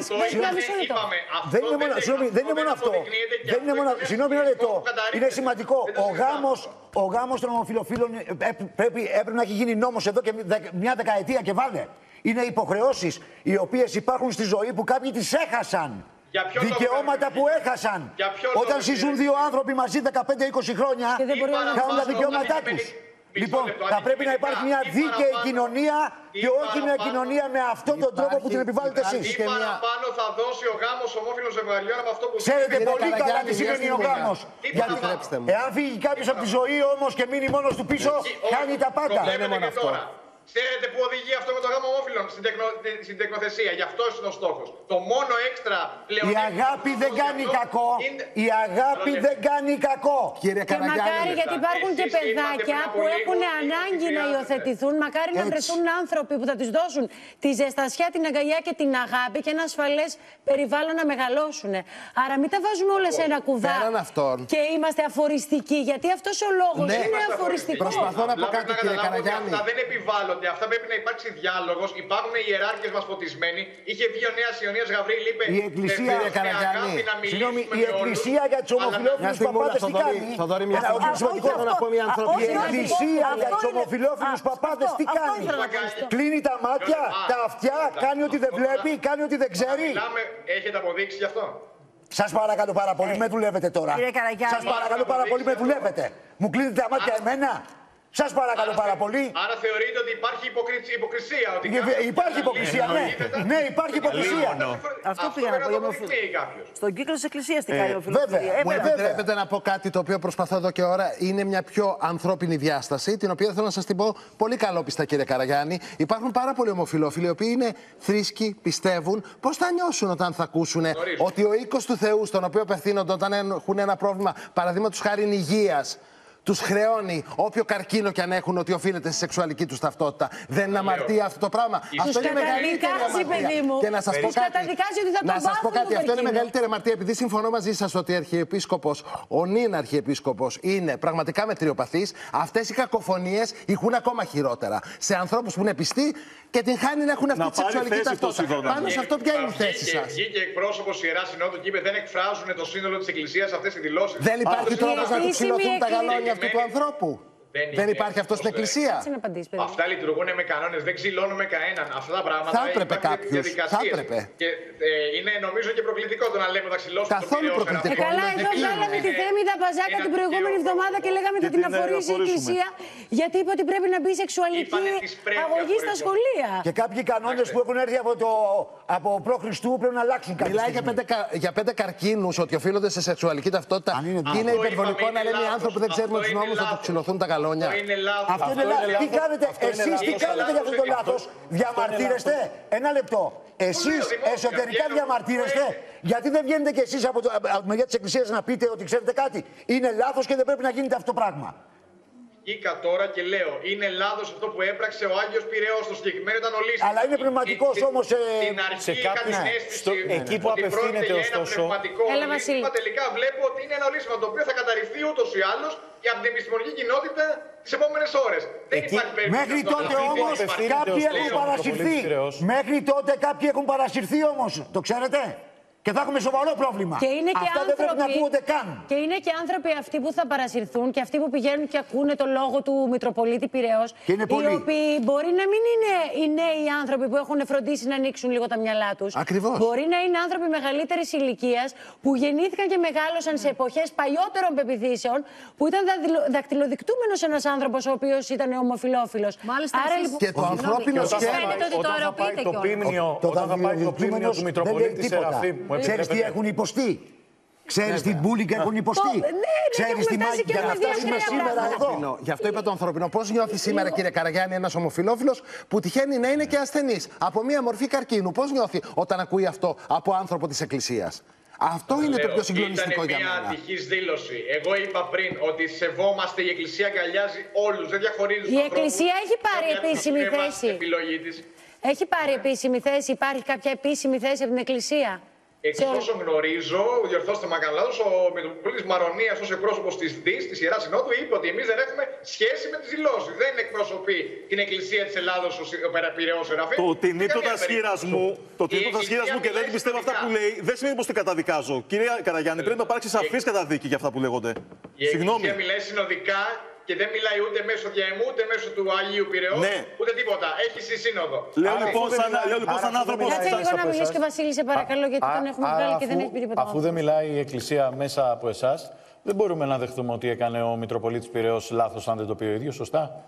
δεν είναι μόνο αυτό. Συγγνώμη, είναι σημαντικό. Ο γάμος των ομοφυλοφίλων έπρεπε να έχει γίνει νόμος εδώ και μια δεκαετία και βάλε. Είναι υποχρεώσεις οι οποίες υπάρχουν στη ζωή που κάποιοι τις έχασαν. Δικαιώματα που έχασαν. Όταν συζούν δύο άνθρωποι μαζί 15-20 χρόνια, κάνουν τα δικαιώματά τους. Λοιπόν, θα πρέπει να υπάρχει μια δίκαιη κοινωνία και όχι μια κοινωνία με αυτόν τον τρόπο που την επιβάλλετε εσείς. Τι παραπάνω θα δώσει ο γάμος ομόφυλων ζευγαριών από αυτό που ξέρετε πολύ καλά τι σημαίνει ο γάμος. Γιατί εάν φύγει κάποιος από τη ζωή όμως και μείνει μόνος του πίσω, κάνει τα πάντα. Ξέρετε πού οδηγεί αυτό με το γάμο ομόφυλων? Στην τεκνοθεσία. Γι' αυτό είναι ο στόχος. Το μόνο έξτρα πλέον. Η αγάπη δεν κάνει κακό. Η αγάπη δεν κάνει κακό. Και μακάρι, γιατί υπάρχουν και παιδάκια που έχουν ανάγκη να υιοθετηθούν. Μακάρι να βρεθούν άνθρωποι που θα τους δώσουν τη ζεστασιά, την αγκαλιά και την αγάπη και ένα ασφαλές περιβάλλον να μεγαλώσουν. Άρα μην τα βάζουμε όλα σε ένα κουβά και είμαστε αφοριστικοί. Γιατί αυτός ο λόγος είναι αφοριστικός. Προσπαθώ να πω κάτι, κύριε Καραγιάννη. Δεν επιβάλλονται. ότι αυτά πρέπει να υπάρξει διάλογος. Υπάρχουν οι ιεράρχες μας φωτισμένοι. Είχε βγει ο Νέας Ιωνίας Γαβρίλη, είπε. Η Εκκλησία, συγγνώμη, η Εκκλησία για τους ομοφυλόφιλους παπάδες τι κάνει? Η Εκκλησία για τους ομοφυλόφιλους παπάδες τι κάνει? Κλείνει τα μάτια, τα αυτιά, κάνει ότι δεν βλέπει, κάνει ότι δεν ξέρει. Έχετε αποδείξει γι' αυτό? Σας παρακαλώ πάρα πολύ, με δουλεύετε τώρα. Σας παρακαλώ πάρα πολύ, με δουλεύετε. Μου κλείνετε τα μάτια εμένα. Σας παρακαλώ πάρα πολύ. Άρα θεωρείτε ότι υπάρχει υποκρισία? Ότι υπάρχει υποκρισία, ναι. Ναι, υπάρχει υποκρισία. Αυτό πήγα να πω. Στον κύκλο της Εκκλησίας τι κάνει ο Βέβαια. Μου επιτρέπετε να πω κάτι το οποίο προσπαθώ εδώ και ώρα. Είναι μια πιο ανθρώπινη διάσταση, την οποία θέλω να σας την πω πολύ καλόπιστα, κύριε Καραγιάννη. Υπάρχουν πάρα πολλοί ομοφυλόφιλοι, οι οποίοι είναι θρήσκοι, πιστεύουν. Πώς θα νιώσουν όταν θα ακούσουν ότι ο οίκος του Θεού, στον οποίο απευθύνονται όταν έχουν ένα πρόβλημα, παραδείγματος χάριν υγείας, τους χρεώνει όποιο καρκίνο κι αν έχουν ότι οφείλεται στη σεξουαλική τους ταυτότητα. Δεν είναι αμαρτία αυτό το πράγμα? Αυτό είναι μεγαλύτερη αμαρτία. Και να σας πω κάτι. Αυτό είναι μεγαλύτερη αμαρτία. Επειδή συμφωνώ μαζί σας ότι ο Αρχιεπίσκοπος, ο νυν Αρχιεπίσκοπος, είναι πραγματικά μετριοπαθής, αυτές οι κακοφωνίες ηχούν ακόμα χειρότερα σε ανθρώπους που είναι πιστοί και την χάνει να έχουν αυτή τη σεξουαλική ταυτότητα. Πάνω σε αυτό, ποια είναι η θέση σας? Βγήκε εκπρόσωπος Ιεράς Συνόδου και είπε δεν εκφράζουν το σύνολο της Εκκλησίας αυτές οι δηλώσεις. Δεν υπάρχει τρόπος να του ξυλωθούν τα γαλόνια αυτού του ανθρώπου? Δεν υπάρχει αυτό στην Εκκλησία? Αυτά λειτουργούν με κανόνες, δεν ξυλώνουμε κανέναν. Αυτά τα πράγματα θα έπρεπε κάποιος. Θα έπρεπε. Και είναι νομίζω και προκλητικό το να λέμε ότι θα ξυλώσουμε τον Καθόλου προκλητικό. Καλά, εδώ βγάλαμε τη Θέμη τα μπαζάκια την προηγούμενη εβδομάδα και λέγαμε ότι την αφορήσει η Εκκλησία, γιατί είπε ότι πρέπει να μπει σεξουαλική αγωγή στα σχολεία. Και κάποιοι κανόνες που έχουν έρθει από π.Χ. πρέπει να αλλάξουν. Μιλάει για 5 καρκίνους ότι οφείλονται σε σεξουαλική ταυτότητα. Είναι υπερβολικό να λένε οι άνθρωποι που δεν ξέρουν τους νόμους να του ξυλωθούν τα γαλόνια? Αυτό είναι λάθος. Τι κάνετε, εσείς τι κάνετε για αυτό το λάθος? Διαμαρτύρεστε? Ένα λεπτό. Εσείς εσωτερικά διαμαρτύρεστε? Γιατί δεν βγαίνετε κι εσείς από τη μεριά της Εκκλησίας να πείτε ότι ξέρετε κάτι? Είναι λάθος και δεν πρέπει να γίνεται αυτό το πράγμα. Βγήκα τώρα και λέω, είναι λάθος αυτό που έπραξε ο Άγιος Πειραιώς, το συγκεκριμένο ήταν ο Λύσης. Αλλά είναι πνευματικός όμως. Στην αρχή είχα την αίσθηση εκεί που απευθύνεται ωστόσο. Έλα Βασίλη. Τελικά βλέπω ότι είναι ένα ολίσμα το οποίο θα καταρριφθεί ούτως ή άλλως για την επιστημονική κοινότητα τις επόμενες ώρες. Δεν υπάρχει περίπτωση. Μέχρι τότε όμως κάποιοι έχουν παρασυρθεί. Μέχρι τότε κάποιοι έχουν παρασυρθεί όμως. Το ξέρετε? Και θα έχουμε σοβαρό πρόβλημα. Και είναι και αυτά δεν πρέπει να ακούγονται καν. Και είναι και άνθρωποι αυτοί που θα παρασυρθούν και αυτοί που πηγαίνουν και ακούνε το λόγο του Μητροπολίτη Πειραιώς. Οι οποίοι μπορεί να μην είναι οι νέοι άνθρωποι που έχουν φροντίσει να ανοίξουν λίγο τα μυαλά τους. Ακριβώς. Μπορεί να είναι άνθρωποι μεγαλύτερης ηλικίας που γεννήθηκαν και μεγάλωσαν σε εποχές παλιότερων πεποιθήσεων, που ήταν δακτυλοδεικτούμενος ένας άνθρωπος ο οποίος ήταν ομοφυλόφιλος. Μάλιστα. Άρα, και το ανθρώπινο σκέφτεται. Όταν θα πάει το ποίμνιο του Μητροπολίτη Σεραφείμ. Ξέρεις τι έχουν υποστεί? Ξέρεις τι μπούλινγκ έχουν υποστεί? Ξέρεις τι μάγια? Για να φτάσουμε σήμερα εδώ. Γι' αυτό είπα το ανθρώπινο. Πώς νιώθει σήμερα, κύριε Καραγιάννη, ένας ομοφυλόφιλος που τυχαίνει να είναι και ασθενής από μία μορφή καρκίνου? Πώς νιώθει όταν ακούει αυτό από άνθρωπο της Εκκλησίας? Αυτό είναι το πιο συγκλονιστικό για μένα. Ήταν μια ατυχής δήλωση. Εγώ είπα πριν ότι σεβόμαστε, η Εκκλησία αγκαλιάζει όλους, δεν διαχωρίζει τους ανθρώπους. Η Εκκλησία έχει πάρει επίσημη θέση. Έχει πάρει επίσημη θέση, υπάρχει κάποια επίσημη θέση από την Εκκλησία? Εξ όσων γνωρίζω, διορθώστε με αν κάνω λάθος, ο Μητροπολίτης Μαρονίας ως εκπρόσωπος της ΔΙΣ, της Ιεράς Συνόδου, είπε ότι εμείς δεν έχουμε σχέση με τις δηλώσεις. Δεν εκπροσωπεί την Εκκλησία της Ελλάδος ο Πειραιώς Σεραφείμ. Το τινήτωτα σχήρασμου και δεν πιστεύω αυτά που λέει, δεν σημαίνει πως την καταδικάζω. Κύριε Καραγιάννη, πρέπει να υπάρξει σαφής καταδίκη για αυτά που λέγονται. Η Εκκλησία μιλάει συνοδικά και δεν μιλάει ούτε μέσω διαεμού, ούτε μέσω του Αγίου Πειραιώς, ούτε τίποτα. Έχει σύνοδο. Λέω λοιπόν σαν άνθρωπος. Κάτσε λίγο να μιλήσει και Βασίλη, σε παρακαλώ, γιατί τον έχουμε βγάλει και δεν έχει πει τίποτα. Αφού δεν μιλάει η Εκκλησία μέσα από εσάς, δεν μπορούμε να δεχτούμε ότι έκανε ο Μητροπολίτης Πειραιώς λάθος, αν δεν το πει ο ίδιος, σωστά?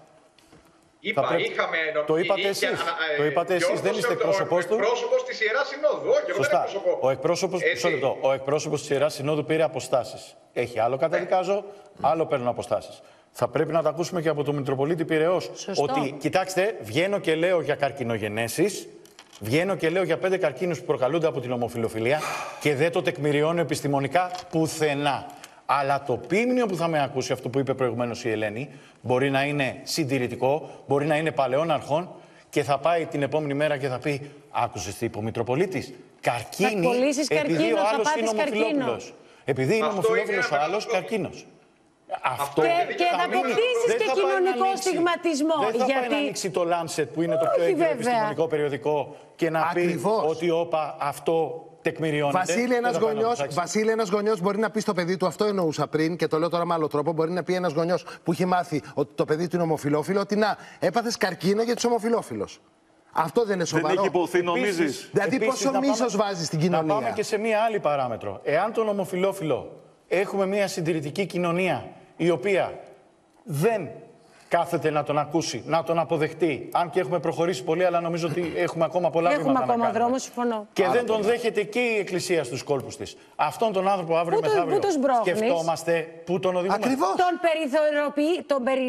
Το είπατε εσείς. Το είπατε εσείς, δεν είστε εκπρόσωπος του. Ο εκπρόσωπος της Ιεράς Συνόδου. Όχι, εγώ δεν εκπροσωπώ. Ο εκπρόσωπος της Ιεράς Συνόδου πήρε αποστάσεις. Έχει άλλο καταδικάζω, άλλο παίρνω αποστάσεις. Θα πρέπει να τα ακούσουμε και από τον Μητροπολίτη Πειραιώς. Ότι, κοιτάξτε, βγαίνω και λέω για καρκινογενέσεις, βγαίνω και λέω για 5 καρκίνους που προκαλούνται από την ομοφυλοφιλία και δεν το τεκμηριώνω επιστημονικά πουθενά. Αλλά το ποίμνιο που θα με ακούσει, αυτό που είπε προηγουμένως η Ελένη, μπορεί να είναι συντηρητικό, μπορεί να είναι παλαιών αρχών και θα πάει την επόμενη μέρα και θα πει: άκουσες τι είπε ο Μητροπολίτης? Καρκίνη, επειδή ο άλλος είναι ομοφυλόφιλος. Επειδή είναι ομοφυλόφιλος ο άλλος, καρκίνος. Αυτό και θα αποκτήσεις και κοινωνικό στιγματισμό. Δεν θα πάει να ανοίξει το Lancet που είναι το πιο έγκυρο επιστημονικό περιοδικό και να πει ότι όπα αυτό τεκμηριώνεται. Βασίλη, ένας γονιός μπορεί να πει στο παιδί του, αυτό εννοούσα πριν και το λέω τώρα με άλλο τρόπο, μπορεί να πει ένας γονιός που έχει μάθει ότι το παιδί του είναι ομοφυλόφιλο, ότι να, έπαθες καρκίνο γιατί είσαι ομοφυλόφιλος. Αυτό δεν είναι σοβαρό. Δεν έχει υποθεί, νομίζεις? Δηλαδή πόσο μίσος βάζει στην κοινωνία. Να πάμε και σε μία άλλη παράμετρο. Εάν τον ομοφυλόφιλο έχουμε μία συντηρητική κοινωνία η οποία δεν κάθεται να τον ακούσει, να τον αποδεχτεί. Αν και έχουμε προχωρήσει πολύ, αλλά νομίζω ότι έχουμε ακόμα πολλά βήματα. Έχουμε ακόμα δρόμο, συμφωνώ. Και δεν τον δέχεται και η Εκκλησία στους κόλπους της. Αυτόν τον άνθρωπο αύριο μεθαύριο σκεφτόμαστε πού τον οδηγούμε. Ακριβώς. Τον περιθωριοποιεί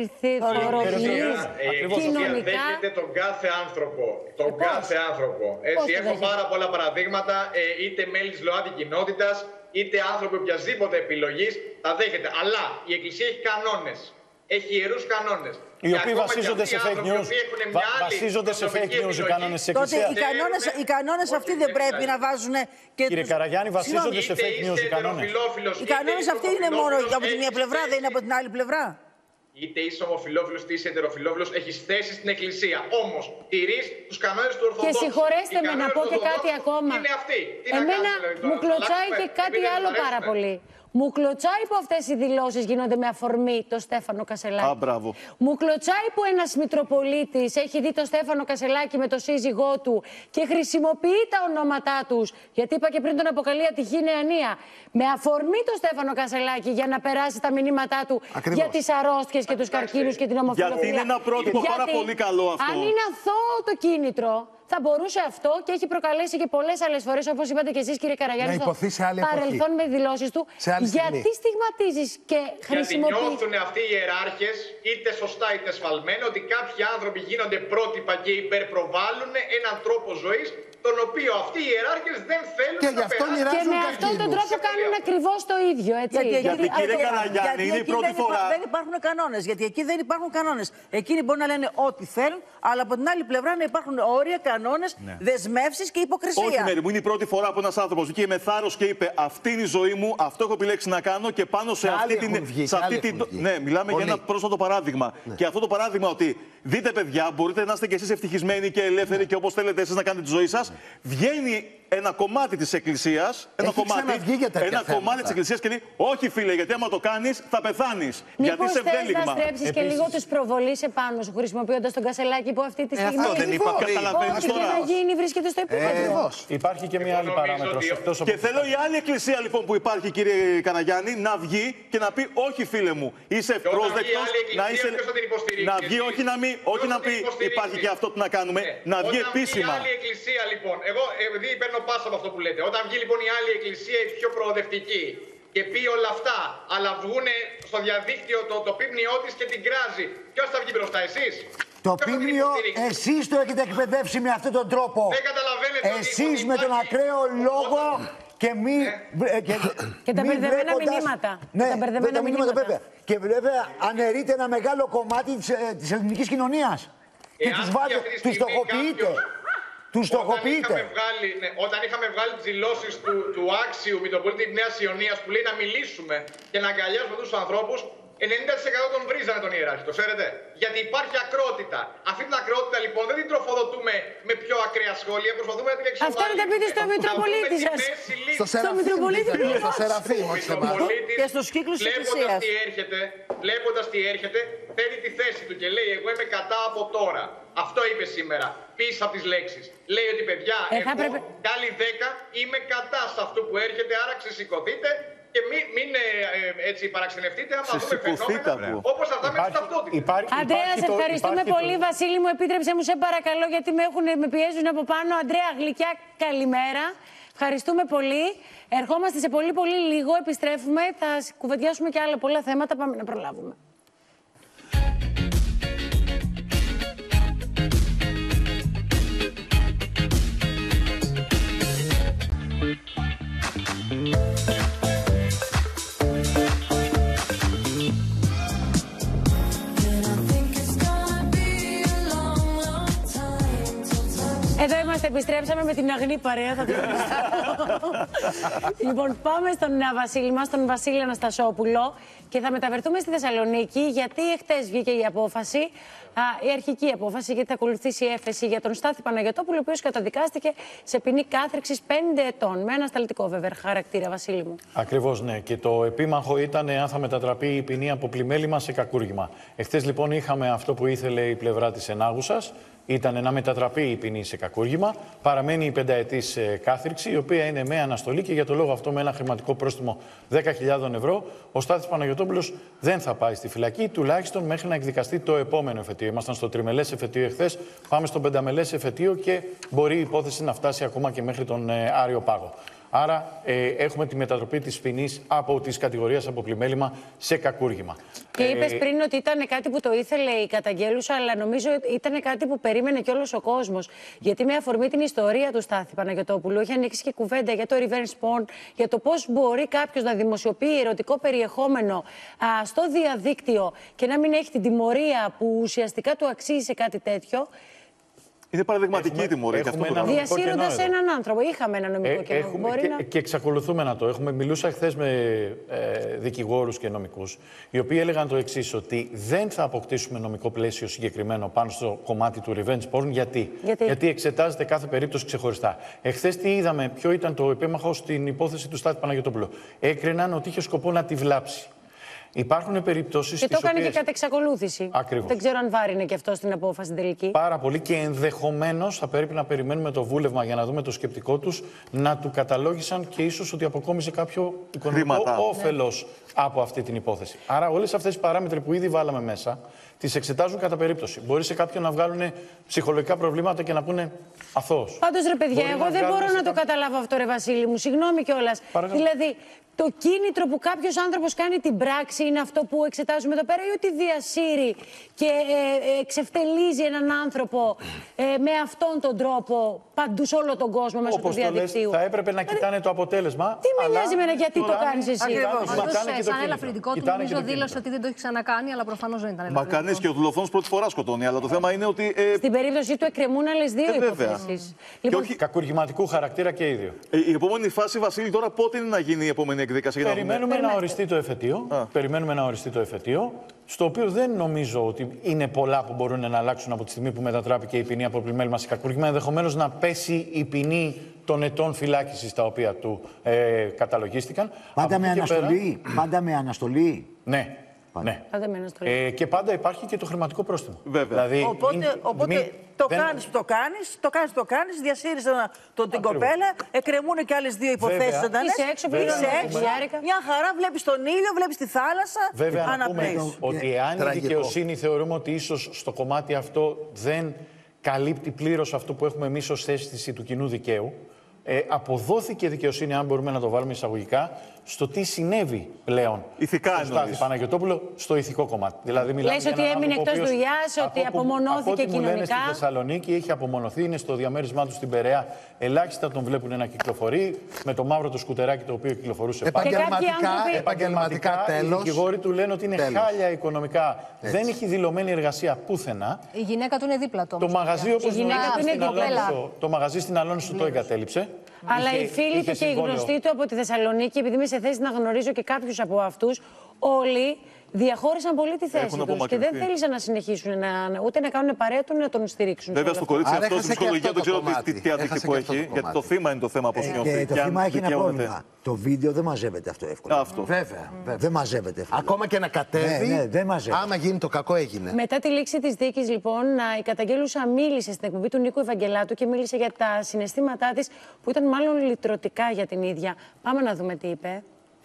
κοινωνικά. Δέχεται τον κάθε άνθρωπο. Τον κάθε άνθρωπο. Έτσι, έχω πάρα πολλά παραδείγματα, είτε μέλη της ΛΟΑΤΚΙ κοινότητας, είτε άνθρωποι οποιασδήποτε επιλογής, τα δέχεται. Αλλά η Εκκλησία έχει κανόνες. Έχει ιερούς κανόνες. Οι οποίοι βασίζονται σε fake news. Βασίζονται σε fake news οι κανόνες της Εκκλησίας. Οι κανόνες αυτοί δεν πρέπει να βάζουν και. Κύριε Καραγιάννη, βασίζονται σε fake news οι κανόνες. Οι κανόνες αυτοί είναι μόνο από τη μία πλευρά, δεν είναι από την άλλη πλευρά. Είτε είσαι ομοφυλόφιλος είτε είσαι ετεροφυλόφιλος, έχεις θέση στην Εκκλησία. Όμως, τηρείς τους κανόνες του Ορθοδόξου. Και συγχωρέστε με να πω και κάτι ακόμα. Είναι αυτοί. Εμένα μου κλωτσάει και κάτι άλλο πάρα πολύ. Μου κλωτσάει που αυτές οι δηλώσεις γίνονται με αφορμή το Στέφανο Κασελάκη. Μου κλωτσάει που ένας Μητροπολίτης έχει δει το Στέφανο Κασελάκη με το σύζυγό του και χρησιμοποιεί τα ονόματά τους. Γιατί είπα και πριν τον αποκαλεί ατυχή νεανία. Με αφορμή το Στέφανο Κασελάκη για να περάσει τα μηνύματά του για τις αρρώστιες και τους καρκίνους και την ομοφυλοφιλία. Γιατί είναι ένα πρότυπο πάρα πολύ καλό αυτό. Αν είναι αθώο το κίνητρο, θα μπορούσε αυτό και έχει προκαλέσει και πολλές άλλες φορές, όπως είπατε και εσείς, κύριε Καραγιάννη, στο παρελθόν με δηλώσεις του. Γιατί στιγματίζεις και χρησιμοποιείς. Γιατί νιώθουν αυτοί οι ιεράρχες, είτε σωστά είτε σφαλμένα, ότι κάποιοι άνθρωποι γίνονται πρότυπα και υπερπροβάλλουν έναν τρόπο ζωής, τον οποίο αυτοί οι ιεράρχες δεν θέλουν να περάσουν. Και με αυτόν τον τρόπο κάνουν ακριβώς το ίδιο. Έτσι. Γιατί κύριε Καραγιάννη, είναι η πρώτη φορά. Δεν υπάρχουν κανόνες. Γιατί εκεί δεν υπάρχουν κανόνες. Εκείνοι μπορεί να λένε ό,τι θέλουν, αλλά από την άλλη πλευρά να υπάρχουν όρια, κανόνες, δεσμεύσεις και υποκρισία. Όχι, Μέρη μου, είναι η πρώτη φορά που ένας άνθρωπος βγήκε με θάρρος και είπε: αυτή είναι η ζωή μου, αυτό έχω επιλέξει να κάνω και πάνω σε αυτή την. Ναι, μιλάμε για ένα πρόσφατο παράδειγμα. Και αυτό το παράδειγμα ότι δείτε, παιδιά, μπορείτε να είστε κι εσείς ευτυχισμένοι και ελεύθεροι και όπως θέλετε εσείς να κάνετε τη ζωή σας. Βγαίνει ένα κομμάτι της Εκκλησίας, ένα κομμάτι της Εκκλησίας και λέει: όχι, φίλε, γιατί άμα το κάνεις θα πεθάνεις. Γιατί είσαι ευδέλιγμα. Μήπως θες να στρέψεις και λίγο τους προβολείς επάνω σου, χρησιμοποιώντας τον Κασελάκη που αυτή τη στιγμή. Αυτό δεν είπα. Καταλαβαίνεις τώρα. Να γίνει, βρίσκεται στο επίπεδο. Υπάρχει και μια άλλη παράμετρος. Και θέλω η άλλη εκκλησία λοιπόν που υπάρχει, κύριε Καραγιάννη, να βγει και να πει: όχι, φίλε μου, είσαι ευπρόσδεκτος. Να βγει, όχι να πει: υπάρχει και αυτό που να κάνουμε. Να βγει επίσημα. Λοιπόν, εγώ επειδή παίρνω πάσα από αυτό που λέτε, όταν βγει λοιπόν η άλλη εκκλησία, η πιο προοδευτική, και πει όλα αυτά, αλλά βγούνε στο διαδίκτυο το πίμνιό της και την κράζει, ποιος θα βγει μπροστά, εσείς? Το πίμνιο, εσείς το έχετε εκπαιδεύσει με αυτόν τον τρόπο. Δεν καταλαβαίνετε. Εσείς με τον ακραίο λόγο και μη. Και τα μπερδεμένα μηνύματα. Ναι, τα μηνύματα βέβαια. Και βέβαια αναιρείται ένα μεγάλο κομμάτι της ελληνικής κοινωνίας. Και τους στοχοποιείτε. Όταν είχαμε βγάλει τις δηλώσεις του άξιου Μητροπολίτη της Νέας Ιωνίας που λέει να μιλήσουμε και να αγκαλιάσουμε τους ανθρώπους, 90% τον βρίζανε τον ιεράρχη, το ξέρετε. Γιατί υπάρχει ακρότητα. Αυτή την ακρότητα λοιπόν δεν την τροφοδοτούμε με πιο ακραία σχόλια, προσπαθούμε να την εξομαλύνουμε. Αυτό είναι τα πείτε στο Μητροπολίτη σας. Στο Μητροπολίτη στο Σεραφείμ, όχι σε εμάς. Και στους κύκλους της Εκκλησίας. Βλέποντας τι έρχεται, παίρνει τη θέση του και λέει: εγώ είμαι κατά από τώρα. Αυτό είπε σήμερα, πίσω από τις λέξεις. Λέει ότι παιδιά, εγώ κι άλλοι 10 είμαι κατά σε αυτό που έρχεται, άρα ξεσηκωθείτε και μην έτσι παραξενευτείτε άμα δούμε φαινόμενα όπως αυτά με τις ταυτότητες. Αντρέα, σε ευχαριστούμε πολύ. Βασίλη μου, επίτρεψε μου, σε παρακαλώ, γιατί με πιέζουν από πάνω. Αντρέα, γλυκιά, καλημέρα. Ευχαριστούμε πολύ. Ερχόμαστε σε πολύ λίγο, επιστρέφουμε, θα κουβεντιάσουμε και άλλα πολλά θέματα, πάμε να προλάβουμε. Εδώ είμαστε Επιστρέψαμε με την αγνή παρέα. Θα Λοιπόν, πάμε στον Βασίλη μας, τον Βασίλη Αναστασόπουλο, και θα μεταφερθούμε στη Θεσσαλονίκη, γιατί εχθές βγήκε η απόφαση, η αρχική απόφαση, γιατί θα ακολουθήσει η έφεση για τον Στάθη Παναγιωτόπουλο, ο οποίος καταδικάστηκε σε ποινή κάθριξης 5 ετών. Με ανασταλτικό βέβαια χαρακτήρα, Βασίλη μου. Ακριβώς, ναι. Και το επίμαχο ήταν αν θα μετατραπεί η ποινή από πλημέλημα σε κακούργημα. Εχθές λοιπόν είχαμε αυτό που ήθελε η πλευρά της ενάγουσας. Ήταν να μετατραπεί η ποινή σε κακούργημα. Παραμένει η 5ετής κάθριξη, η οποία είναι με αναστολή και για το λόγο αυτό με ένα χρηματικό πρόστιμο 10.000 ευρώ. Ο Στάθης Παναγιωτόπουλος δεν θα πάει στη φυλακή, τουλάχιστον μέχρι να εκδικαστεί το επόμενο εφετείο. Ήμασταν στο τριμελές εφετείο εχθές, πάμε στο πενταμελές εφετείο και μπορεί η υπόθεση να φτάσει ακόμα και μέχρι τον Άριο Πάγο. Άρα έχουμε τη μετατροπή της ποινής από τις κατηγορίες από πλημέλημα σε κακούργημα. Και είπες πριν ότι ήταν κάτι που το ήθελε η καταγγέλουσα, αλλά νομίζω ήταν κάτι που περίμενε και όλος ο κόσμος. Γιατί με αφορμή την ιστορία του Στάθη Παναγιωτόπουλου είχε ανοίξει και κουβέντα για το revenge porn, για το πώς μπορεί κάποιος να δημοσιοποιεί ερωτικό περιεχόμενο στο διαδίκτυο και να μην έχει την τιμωρία που ουσιαστικά του αξίζει σε κάτι τέτοιο. Είναι παραδειγματική η τιμωρία. Διασύροντας έναν άνθρωπο. Είχαμε ένα νομικό κενό. Και εξακολουθούμε να το έχουμε. Μιλούσα χθες με δικηγόρους και νομικούς, οι οποίοι έλεγαν το εξής, ότι δεν θα αποκτήσουμε νομικό πλαίσιο συγκεκριμένο πάνω στο κομμάτι του revenge porn. Γιατί εξετάζεται κάθε περίπτωση ξεχωριστά. Εχθές τι είδαμε, ποιο ήταν το επίμαχο στην υπόθεση του Στάθη Παναγιωτόπουλου. Έκριναν ότι είχε σκοπό να τη βλάψει. Υπάρχουν περιπτώσεις. Και το έκανε και κατά εξακολούθηση. Ακριβώς. Δεν ξέρω αν βάρινε και αυτό στην απόφαση τελική. Πάρα πολύ, και ενδεχομένως θα πρέπει να περιμένουμε το βούλευμα για να δούμε το σκεπτικό τους, να του καταλόγησαν και ίσως ότι αποκόμισε κάποιο οικονομικό όφελος από αυτή την υπόθεση. Άρα, όλες αυτές οι παράμετροι που ήδη βάλαμε μέσα, τις εξετάζουν κατά περίπτωση. Μπορεί σε κάποιον να βγάλουν ψυχολογικά προβλήματα και να πούνε αθώος. Πάντως, ρε παιδιά, εγώ δεν μπορώ να το καταλάβω αυτό, ρε Βασίλη μου. Συγγνώμη κιόλας. Δηλαδή, το κίνητρο που κάποιος άνθρωπος κάνει την πράξη είναι αυτό που εξετάζουμε εδώ πέρα, ή ότι διασύρει και εξευτελίζει έναν άνθρωπο με αυτόν τον τρόπο παντού σε όλο τον κόσμο μέσω του διαδικτύου. Θα έπρεπε να κοιτάνε το αποτέλεσμα. Τι με νοιάζει εμένα, γιατί το κάνεις εσύ. Σαν ελαφρυντικό του νομίζω δήλωσε ότι δεν το έχει ξανακάνει, αλλά προφανώς δεν ήταν ελαφρυντικό. Μα κανείς, και ο δολοφόνος πρώτη φορά σκοτώνει, αλλά το θέμα είναι ότι. Στην περίπτωση του εκκρεμούν άλλες δύο υποθέσεις. Λοιπόν, και όχι κακουργηματικού χαρακτήρα και οι δύο. Η επόμενη φάση, Βασίλη, τώρα πότε είναι να γίνει η επόμενη εκδίκαση? Περιμένουμε να οριστεί το εφετείο. Περιμένουμε να οριστεί το εφετείο, στο οποίο δεν νομίζω ότι είναι πολλά που μπορούν να αλλάξουν από τη στιγμή που μετατράπηκε η ποινή από πλημέλημα σε κακούργημα. Ενδεχομένως να πέσει η ποινή των ετών φυλάκισης τα οποία του καταλογίστηκαν. Πάντα με αναστολή. Πάντα με αναστολή. Ναι. Ναι. Και πάντα υπάρχει και το χρηματικό πρόστιμο. Βέβαια. Δηλαδή, οπότε το κάνεις, διασύρεις την κοπέλα, εκκρεμούν και άλλες δύο υποθέσεις ζωντανές. Είσαι έξω, μια χαρά, βλέπεις τον ήλιο, βλέπεις τη θάλασσα. Βέβαια, να πούμε ότι εάν η δικαιοσύνη θεωρούμε ότι ίσως στο κομμάτι αυτό δεν καλύπτει πλήρως αυτό που έχουμε εμείς ως αίσθηση του κοινού δικαίου, αποδόθηκε δικαιοσύνη, αν μπορούμε να το βάλουμε εισαγωγικά, στο τι συνέβη πλέον ηθικά στο Στάθη Παναγιωτόπουλο στο ηθικό κομμάτι. Δηλαδή, λες ότι έμεινε εκτός δουλειάς, ότι απομονώθηκε κοινωνικά. Μου λένε στη Θεσσαλονίκη, έχει απομονωθεί, είναι στο διαμέρισμά του στην Περαία. Ελάχιστα τον βλέπουν να κυκλοφορεί με το μαύρο το σκουτεράκι το οποίο κυκλοφορούσε. Επαγγελματικά τέλος. Οι δικηγόροι του λένε ότι είναι χάλια οικονομικά. Έτσι. Δεν έχει δηλωμένη εργασία πουθενά. Η γυναίκα του είναι δίπλα του. Το μαγαζί, όπως το μαγαζί στην Αλόνισο το εγκατέλειψε. Αλλά οι φίλοι του και οι γνωστοί του από τη Θεσσαλονίκη, επειδή είμαι σε θέση να γνωρίζω και κάποιους από αυτούς, όλοι διαχώρισαν πολύ τη θέση τους και δεν θέλησαν να συνεχίσουν ούτε να κάνουν παρέα του, να τον στηρίξουν. Βέβαια, στο κορίτσι αυτό, στην ψυχολογία δεν ξέρω τι αντίκτυπο έχει, γιατί το θύμα είναι το θέμα, πώς νιώθει. Το θύμα έχει ένα πρόβλημα. Το βίντεο δεν μαζεύεται αυτό εύκολα. Βέβαια. Δεν μαζεύεται εύκολα. Ακόμα και να κατέβει, άμα γίνει το κακό, έγινε. Μετά τη λήξη της δίκης, λοιπόν, η καταγγέλουσα μίλησε στην εκπομπή του Νίκου Ευαγγελάτου και μίλησε για τα συναισθήματά της, που ήταν μάλλον λυτρωτικά για την ίδια. Πάμε να δούμε τι είπε.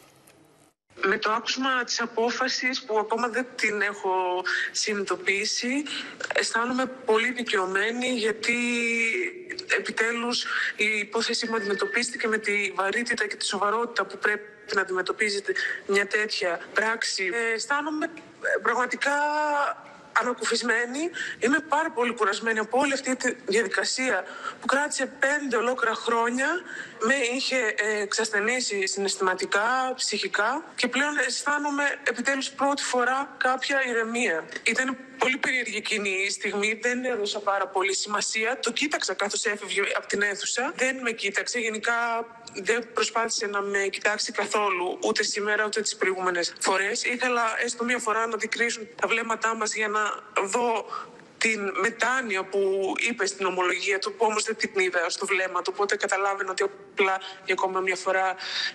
Με το άκουσμα της απόφασης, που ακόμα δεν την έχω συνειδητοποιήσει, αισθάνομαι πολύ δικαιωμένη, γιατί επιτέλους η υπόθεση μου αντιμετωπίστηκε με τη βαρύτητα και τη σοβαρότητα που πρέπει να αντιμετωπίζεται μια τέτοια πράξη. Αισθάνομαι πραγματικά ανακουφισμένη. Είμαι πάρα πολύ κουρασμένη από όλη αυτή τη διαδικασία που κράτησε 5 ολόκληρα χρόνια. Με είχε εξασθενήσει συναισθηματικά, ψυχικά και πλέον αισθάνομαι επιτέλους πρώτη φορά κάποια ηρεμία. Ήταν πολύ περίεργη εκείνη η στιγμή, δεν έδωσα πάρα πολύ σημασία. Το κοίταξα καθώς έφευγε από την αίθουσα, δεν με κοίταξε. Γενικά δεν προσπάθησε να με κοιτάξει καθόλου, ούτε σήμερα ούτε τις προηγούμενες φορές. Ήθελα έστω μία φορά να δικρίσουν τα βλέμματά μας για να δω την μετάνοια που είπε στην ομολογία του, που όμως δεν την είδα στο βλέμμα του, οπότε καταλάβαινα ότι απλά για ακόμα μια φορά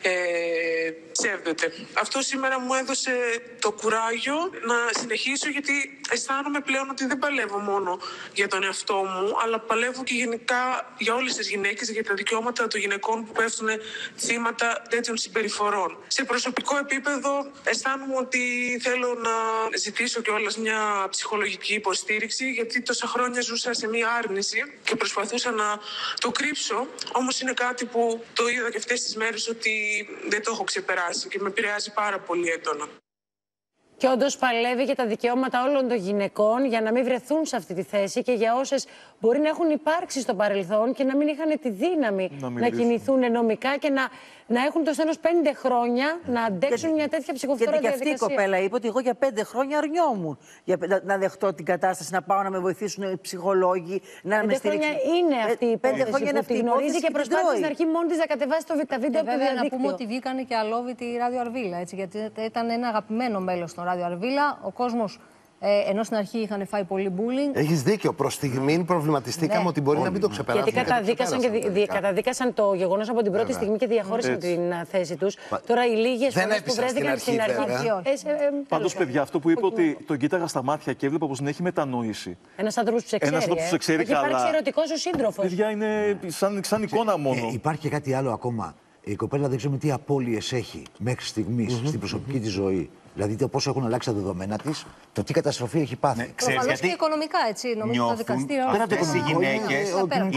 ψεύδεται. Αυτό σήμερα μου έδωσε το κουράγιο να συνεχίσω, γιατί αισθάνομαι πλέον ότι δεν παλεύω μόνο για τον εαυτό μου, αλλά παλεύω και γενικά για όλες τις γυναίκες, για τα δικαιώματα των γυναικών που πέφτουν θύματα τέτοιων συμπεριφορών. Σε προσωπικό επίπεδο αισθάνομαι ότι θέλω να ζητήσω κιόλας μια ψυχολογική υποστήριξη, γιατί τόσα χρόνια ζούσα σε μια άρνηση και προσπαθούσα να το κρύψω. Όμως είναι κάτι που το είδα και αυτές τις μέρες ότι δεν το έχω ξεπεράσει και με επηρεάζει πάρα πολύ έντονα. Και όντως παλεύει για τα δικαιώματα όλων των γυναικών για να μην βρεθούν σε αυτή τη θέση και για όσες μπορεί να έχουν υπάρξει στο παρελθόν και να μην είχαν τη δύναμη να κινηθούν νομικά και να έχουν το στένος 5 χρόνια να αντέξουν μια τέτοια ψυχοφθόρα διαδικασία. Και αυτή η κοπέλα είπε ότι εγώ για 5 χρόνια αρνιόμουν να δεχτώ την κατάσταση, να πάω να με βοηθήσουν οι ψυχολόγοι, να με στηρίξουν. 5 χρόνια είναι αυτή η υπόθεση που τη γνωρίζει και προσπάθησε στην αρχή μόνη της να κατεβάσει τα βίντεο από το διαδίκτυο. Να πούμε ότι βγήκανε και αλόβητη Ράδιο Αρβίλα, έτσι, γιατί ήταν ένα αγαπημένο μέλος των Ράδιο Αρβίλα. Ο κόσμος, ενώ στην αρχή είχαν φάει πολύ bullying. Έχεις δίκιο. Προς στιγμήν προβληματιστήκαμε ότι μπορεί να μην το ξεπεράσουν. Γιατί καταδίκασαν το γεγονός από την πρώτη στιγμή και διαχώρισαν την θέση τους. Τώρα οι λίγες φορές που βρέθηκαν στην αρχή. Πάντως, παιδιά, αυτό που είπε ότι τον κοίταγα στα μάτια και έβλεπα πως την έχει μετανοήσει. Ένας άνθρωπος που σε ξέρει. Έχει υπάρξει ερωτικός ο σύντροφος. Παιδιά, είναι σαν εικόνα μόνο. Υπάρχει και κάτι άλλο ακόμα. Η κοπέλα δεν ξέρουμε τι απώλειες έχει μέχρι στιγμής στην προσωπική της ζωή. Δηλαδή το πόσο έχουν αλλάξει τα δεδομένα της, το τι καταστροφή έχει πάθει. Προφανώς και οικονομικά, έτσι. Νομίζω το δικαστήριο. Αυτές οι γυναίκες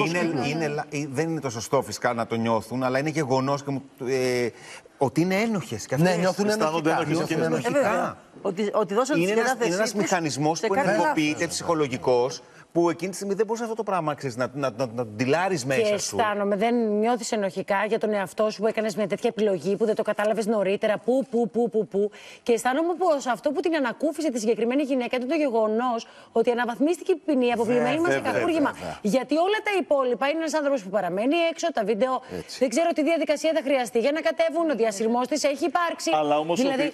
δεν είναι το σωστό φυσικά να το νιώθουν, αλλά είναι γεγονός ότι είναι ένοχες. Ναι, νιώθουν ενοχικά. Ότι δώσαν τη σχεδάθεσή τους. Είναι ένας μηχανισμός που ενεργοποιείται ψυχολογικός, που εκείνη τη στιγμή δεν μπορούσε αυτό το πράγμα να ντυλάρεις μέσα σου. Και αισθάνομαι, δεν νιώθεις ενοχικά για τον εαυτό σου που έκανες μια τέτοια επιλογή, που δεν το κατάλαβες νωρίτερα, πού. Και αισθάνομαι πως αυτό που την ανακούφισε τη συγκεκριμένη γυναίκα ήταν το γεγονός ότι αναβαθμίστηκε η ποινή από πλημέλημα σε κακούργημα. Γιατί όλα τα υπόλοιπα είναι ένας άνθρωπος που παραμένει έξω, τα βίντεο. Δεν ξέρω τι διαδικασία θα χρειαστεί για να κατέβουν. Ο διασυρμός της έχει υπάρξει. Αλλά όμως. Δηλαδή,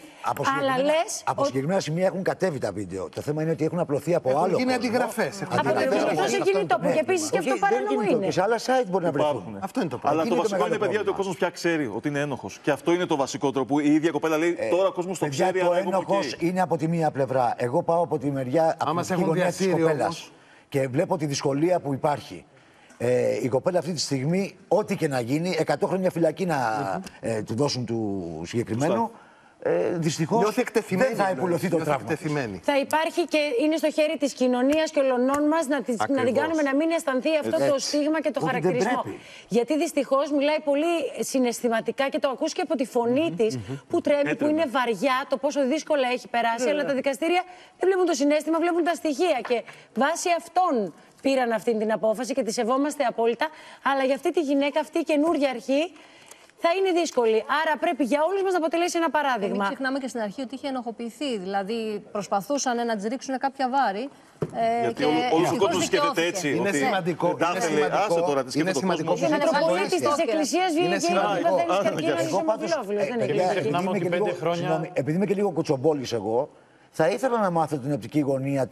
από συγκεκριμένα σημεία έχουν κατέβει τα βίντεο. Το θέμα είναι ότι έχουν απλωθεί από άλλο. Είναι αντιγραφές. Σε εκείνη τόπο. Και επίσης και αυτό παράνομο είναι. Και σε άλλα site μπορεί να βρεθούν. Αυτό είναι το πρόβλημα. Αλλά το βασικό είναι, παιδιά, ότι ο κόσμος πια ξέρει ότι είναι ένοχος. Και αυτό είναι το βασικό τρόπο. Η ίδια κοπέλα λέει τώρα ο κόσμος το ξέρει. Ο ένοχος είναι από τη μία πλευρά. Εγώ πάω από τη μεριά από τη γωνία της κοπέλας. Και βλέπω τη δυσκολία που υπάρχει. Η κοπέλα αυτή τη στιγμή, ό,τι και να γίνει, 100 χρόνια φυλακή να του δώσουν του συγκεκριμένου. Δυστυχώς δεν θα υπουλωθεί το τραύμα. Θα υπάρχει και είναι στο χέρι της κοινωνίας και ολονών μας να την κάνουμε να μην αισθανθεί αυτό το στίγμα και το χαρακτηρισμό. Γιατί δυστυχώς μιλάει πολύ συναισθηματικά και το ακούς και από τη φωνή της που τρέμει, που είναι βαριά, το πόσο δύσκολα έχει περάσει. Αλλά τα δικαστήρια δεν βλέπουν το συναίσθημα, βλέπουν τα στοιχεία. Και βάσει αυτών πήραν αυτή την απόφαση και τη σεβόμαστε απόλυτα. Αλλά για αυτή τη γυναίκα, αυτή η καινούργια αρχή, θα είναι δύσκολη. Άρα πρέπει για όλους μας να αποτελέσει ένα παράδειγμα. Μην ξεχνάμε και στην αρχή ότι είχε ενοχοποιηθεί. Δηλαδή προσπαθούσαν να της ρίξουν κάποια βάρη. Γιατί όλος ο κόσμος σκέφτεται έτσι. Είναι σημαντικό. Είναι σημαντικό. Και Μητροπολίτης της Εκκλησίας βγήκε και παθαίνεις καρκίνο είσαι ομοφυλόφιλος. Επειδή είμαι και λίγο κουτσομπόλης εγώ, θα ήθελα να μάθω την οπτική γωνία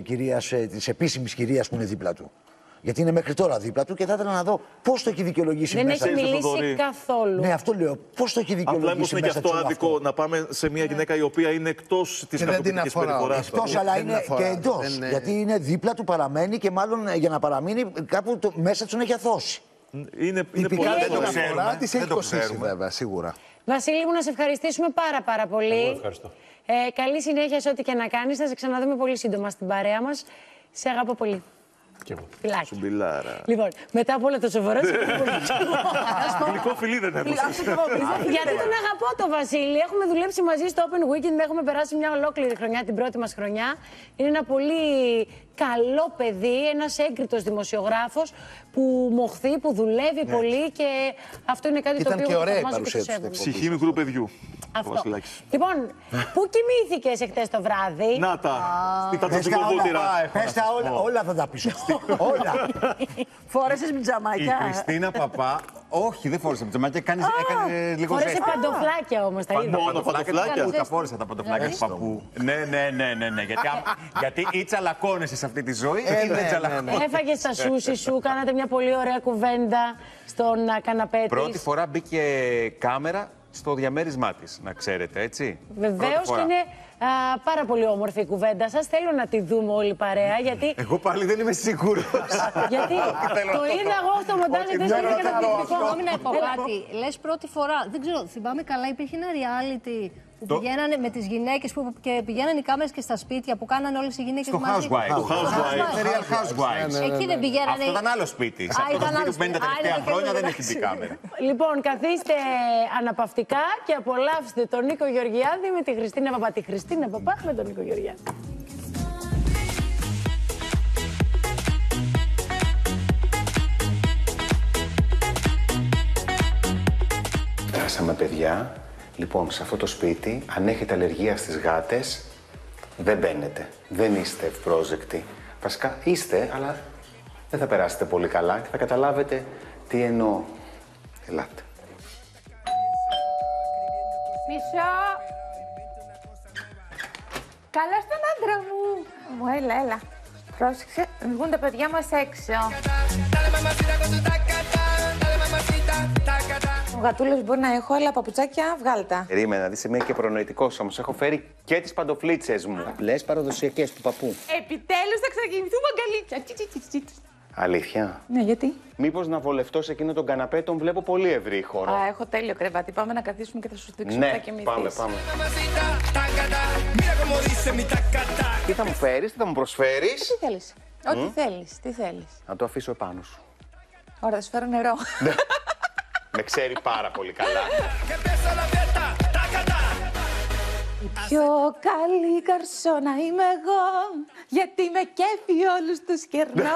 της επίσημης κυρίας που είναι δίπλα του. Γιατί είναι μέχρι τώρα δίπλα του και θα ήθελα να δω πώς το έχει δικαιολογήσει δεν μέσα. Δεν έχει μιλήσει καθόλου. Ναι, αυτό λέω. Πώς το έχει δικαιολογήσει μέσα. Απλά είναι και αυτό άδικο να πάμε σε μια γυναίκα η οποία είναι εκτός της κακοποιητικής περιφοράς. Εκτός, αλλά είναι και εντός. Γιατί είναι δίπλα του, παραμένει και μάλλον για να παραμείνει κάπου μέσα του έχει αθώσει. Είναι πολύ διαφορά. Της έχει κοστίσει βέβαια, σίγουρα. Βασίλη μου, να σε ευχαριστήσουμε πάρα πολύ. Εγώ ευχαριστώ. Καλή συνέχεια σε ό,τι και να κάνεις. Θα σε ξαναδούμε πολύ σύντομα στην παρέα μας. Σε αγαπώ πολύ. Σουμπιλάρα. Λοιπόν, μετά από όλα το σοβαρό. Γλυκό φιλί δεν έδωσες. Γιατί τον αγαπώ τον Βασίλη. Έχουμε δουλέψει μαζί στο Open Weekend. Έχουμε περάσει μια ολόκληρη χρονιά, την πρώτη μας χρονιά. Είναι ένα πολύ καλό παιδί, ένας έγκριτος δημοσιογράφος που μοχθεί, που δουλεύει πολύ και αυτό είναι κάτι το οποίο θαυμάζω και το σέβομαι. Ψυχή μικρού παιδιού. Αυτό. Λοιπόν, πού κοιμήθηκες εχθές το βράδυ? Να τα. Ήταν το τσικοβούτυρα. Πες τα όλα θα τα πεις. Όλα. Φόρεσες πιτζαμάκια. Η Χριστίνα Παπά, όχι, δεν φόρεσε πιτζαμάκια, έκανε λίγο ζέστη. Φόρεσε παντοφλάκια όμως, τα είδα. Μόνο παντοφλάκια. Τα φόρεσα τα παντοφλάκια του παππού. Ναι. Γιατί ή τσαλακώνεσαι σε αυτή τη ζωή ή δεν τσαλακώνεσαι. Έφαγες τα σούσι σου, κάνατε μια πολύ ωραία κουβέντα στον καναπέ της. Πρώτη φορά μπήκε κάμερα στο διαμέρισμά της, να ξέρετε, έτσι. Βεβαίως και είναι πάρα πολύ όμορφη η κουβέντα σας. Θέλω να τη δούμε όλη παρέα, γιατί... Εγώ πάλι δεν είμαι σίγουρος. Γιατί το είδα εγώ στο μοντάζ, δεν είναι καταπληκτικό. Συγγνώμη να πω κάτι. Λες πρώτη φορά, δεν ξέρω, θυμάμαι καλά, υπήρχε ένα reality που πηγαίνανε με τις γυναίκες και πηγαίνανε οι κάμερες και στα σπίτια που κάνανε όλες οι γυναίκες μαζί. Στο Real Housewives. Εκεί δεν πηγαίνανε. Αυτό ήταν άλλο σπίτι. Σε αυτό το σπίτι που μένει τα τελευταία χρόνια δεν έχει μπει κάμερα. Λοιπόν, καθίστε αναπαυτικά και απολαύστε τον Νίκο Γεωργιάδη με τη Χριστίνα Παπά. Τη Χριστίνα Παπά με τον Νίκο Γεωργιάδη. Φτάσαμε, παιδιά. Λοιπόν, σε αυτό το σπίτι, αν έχετε αλλεργία στις γάτες, δεν μπαίνετε. Δεν είστε ευπρόσδεκτοι. Βασικά είστε, αλλά δεν θα περάσετε πολύ καλά και θα καταλάβετε τι εννοώ. Ελάτε. Μισό. Καλά στον άντρα μου. Μου, έλα. Πρόσεξε, βγουν τα παιδιά μας έξω. Ο γατούλος μπορεί να έχω, αλλά παπουτσάκια βγάλτα. Περίμενα, δεις, είμαι και προνοητικός όμως. Έχω φέρει και τις παντοφλίτσες μου. Απλές παραδοσιακές του παππού. Επιτέλους θα ξανακινηθούμε αγκαλίτια. Αλήθεια. Ναι, γιατί? Μήπως να βολευτώ σε εκείνο τον καναπέ, τον βλέπω πολύ ευρύ χώρο. Α, έχω τέλειο κρεβάτι. Πάμε να καθίσουμε και θα σου δείξω ναι, τα κοιμηθείς. πάμε. Τι θα μου φέρεις, τι θα μου προσφέρεις? Τι θέλεις. Ό,τι θέλεις. Τι θέλεις. Να το αφήσω επάνω σου. Ωραία, θα σου φέρω νερό. Με ξέρει πάρα πολύ καλά. Η πιο καλή καρσόνα είμαι εγώ, γιατί με κέφι όλους τους κερνώ.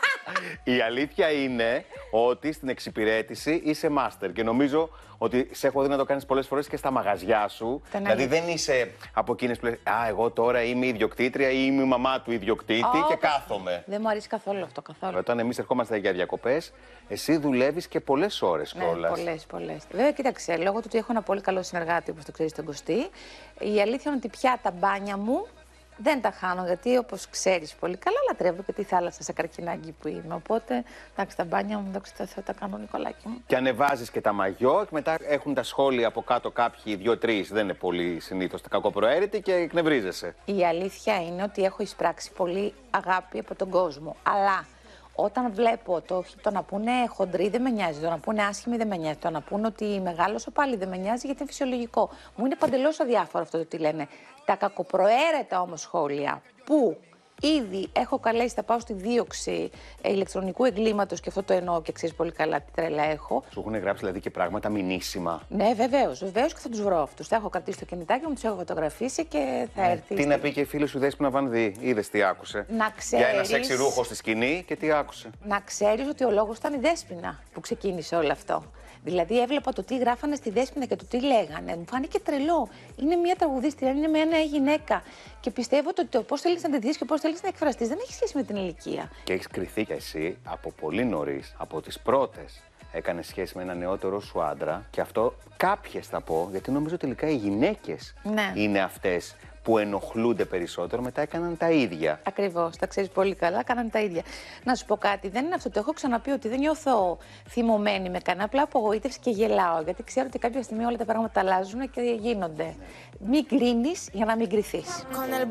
Η αλήθεια είναι ότι στην εξυπηρέτηση είσαι μάστερ και νομίζω ότι σε έχω δει να το κάνεις πολλές φορές και στα μαγαζιά σου. Δηλαδή δεν είσαι από εκείνες που λες «Α, εγώ τώρα είμαι ιδιοκτήτρια ή είμαι η μαμά του ιδιοκτήτη και κάθομαι». Δεν μου αρέσει καθόλου αυτό, καθόλου. Όταν εμείς ερχόμαστε για διακοπές, εσύ δουλεύεις και πολλές ώρες κιόλας. Ναι, πολλές. Βέβαια, κοίταξε, λόγω του ότι έχω ένα πολύ καλό συνεργάτη, όπως το ξέρεις, τον Κωστή, η αλήθεια είναι ότι πια τα μπάνια μου δεν τα χάνω, γιατί όπως ξέρεις πολύ καλά λατρεύω και τη θάλασσα σε Καρκινάκι που είμαι. Οπότε, εντάξει, τα μπάνια μου, εντάξει, θα τα κάνω Νικολάκι μου. Και ανεβάζεις και τα μαγιό και μετά έχουν τα σχόλια από κάτω κάποιοι, 2-3, δεν είναι πολύ συνήθως κακοπροαίρετοι και εκνευρίζεσαι. Η αλήθεια είναι ότι έχω εισπράξει πολύ αγάπη από τον κόσμο. Αλλά όταν βλέπω το να πούνε χοντρή δεν με νοιάζει, το να πούνε άσχημη δεν με νοιάζει, το να πούνε ότι μεγάλωσω πάλι δεν με νοιάζει γιατί είναι φυσιολογικό. Μου είναι παντελώς αδιάφορο αυτό το τι λένε. Τα κακοπροαίρετα όμως σχόλια που ήδη έχω καλέσει, θα πάω στη δίωξη ηλεκτρονικού εγκλήματος και αυτό το εννοώ και ξέρεις πολύ καλά τι τρέλα έχω. Σου έχουν γράψει δηλαδή και πράγματα μηνύσιμα. Ναι, βεβαίως και θα τους βρω αυτούς. Θα έχω κρατήσει το κινητάκι μου, τους έχω φωτογραφίσει και θα έρθει. Τι να πει και η φίλη σου Δέσποινα Βανδύ, είδες τι άκουσε. Να ξέρεις... Για ένα σεξι ρούχο στη σκηνή και τι άκουσε. Να ξέρεις ότι ο λόγος ήταν η Δέσποινα που ξεκίνησε όλο αυτό. Δηλαδή έβλεπα το τι γράφανε στη Δέσποινα και το τι λέγανε. Μου φάνηκε τρελό. Είναι μια τραγουδίστρια, είναι μια γυναίκα. Και πιστεύω ότι το πώς θέλεις να τη δεις και πώς θέλεις να εκφραστείς δεν έχει σχέση με την ηλικία. Και έχεις κριθεί κι εσύ από πολύ νωρίς, από τις πρώτες. Έκανε σχέση με ένα νεότερο σου άντρα. Και αυτό κάποιες θα πω, γιατί νομίζω τελικά οι γυναίκες είναι αυτές που ενοχλούνται περισσότερο, μετά έκαναν τα ίδια. Ακριβώς, τα ξέρεις πολύ καλά, έκαναν τα ίδια. Να σου πω κάτι, δεν είναι αυτό, το έχω ξαναπεί ότι δεν νιώθω θυμωμένη με κανένα, απλά απογοήτευση και γελάω. Γιατί ξέρω ότι κάποια στιγμή όλα τα πράγματα αλλάζουν και γίνονται. Μην κρίνεις για να μην κρυθείς.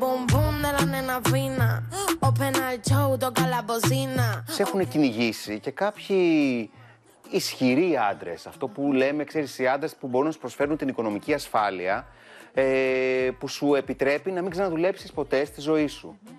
Σε έχουν κυνηγήσει και κάποιοι ισχυροί άντρες. Αυτό που λέμε, ξέρεις, οι άντρες που μπορούν να σου προσφέρουν την οικονομική ασφάλεια. Που σου επιτρέπει να μην ξαναδουλέψεις ποτέ στη ζωή σου.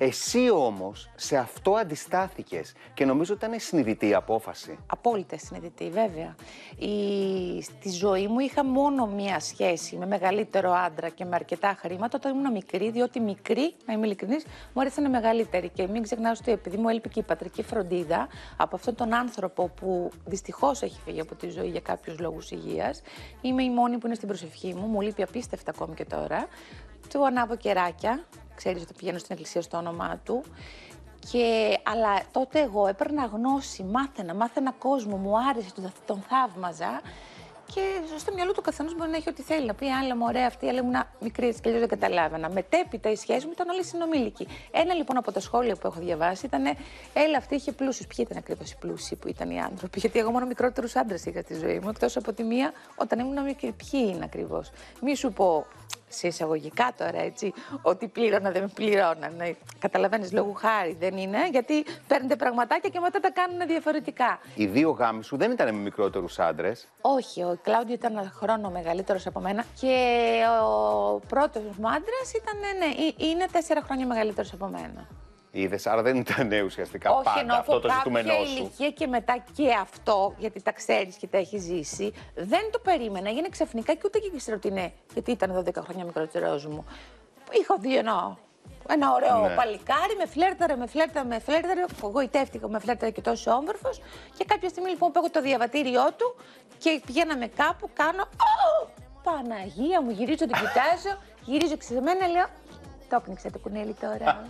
Εσύ όμως σε αυτό αντιστάθηκες και νομίζω ότι ήταν συνειδητή η απόφαση. Απόλυτα συνειδητή, βέβαια. Στη ζωή μου είχα μόνο μία σχέση με μεγαλύτερο άντρα και με αρκετά χρήματα όταν ήμουν μικρή, διότι μικρή, να είμαι ειλικρινής, μου άρεσαν μεγαλύτεροι. Και μην ξεχνάω ότι επειδή μου έλειπε και η πατρική φροντίδα από αυτόν τον άνθρωπο που δυστυχώς έχει φύγει από τη ζωή για κάποιους λόγους υγείας, είμαι η μόνη που είναι στην προσευχή μου, μου λείπει απίστευτα ακόμη και τώρα. Του ανάβω κεράκια. Ξέρεις ότι πηγαίνω στην εκκλησία στο όνομά του. Αλλά τότε εγώ έπαιρνα γνώση, μάθαινα κόσμο, μου άρεσε, τον θαύμαζα. Και στο μυαλό του καθενός μπορεί να έχει ό,τι θέλει. Να πει άλλα μου ωραία αυτή, αλλά ήμουν μικρή έτσι και αλλιώς δεν καταλάβαινα. Μετέπειτα οι σχέσεις μου ήταν όλοι συνομήλικοι. Ένα λοιπόν από τα σχόλια που έχω διαβάσει ήταν έλα, αυτή είχε πλούσιους. Ποιοι ήταν ακριβώς οι πλούσιοι που ήταν οι άνθρωποι? Γιατί εγώ μόνο μικρότερους άντρες είχα στη ζωή μου. Εκτός από τη μία, όταν ήμουν μικρή, ποιοι είναι ακριβώς? Μη σου πω σε εισαγωγικά τώρα, έτσι, ότι πλήρωνα, δεν με πληρώνανε. Καταλαβαίνεις, λόγου χάρη δεν είναι, γιατί παίρνετε πραγματάκια και μετά τα κάνουν διαφορετικά. Οι δύο γάμοι σου δεν ήταν με μικρότερους άντρες. Όχι, ο Κλάουντιο ήταν ένα χρόνο μεγαλύτερος από μένα και ο πρώτος μου άντρας ήταν, είναι 4 χρόνια μεγαλύτερος από μένα. Είδες, άρα δεν ήταν ουσιαστικά όχι, πάντα αυτό το ζητούμενό σου. Όχι, ηλικία και μετά και αυτό, γιατί τα ξέρεις και τα έχεις ζήσει, δεν το περίμενα. Έγινε ξαφνικά και ούτε και ξέρω τι είναι, γιατί ήταν 12 χρόνια μικρότερος μου. Είχα δει ένα ωραίο παλικάρι, με φλέρταρε, γοητεύτηκα, με φλέρταρε και τόσο όμορφος. Και κάποια στιγμή λοιπόν παίρνω το διαβατήριό του και πηγαίναμε κάπου, κάνω Παναγία μου, γυρίζω, την κοιτάζω, γυρίζω ξεσμένα, λέω το έπνιξε το κουνέλι τώρα.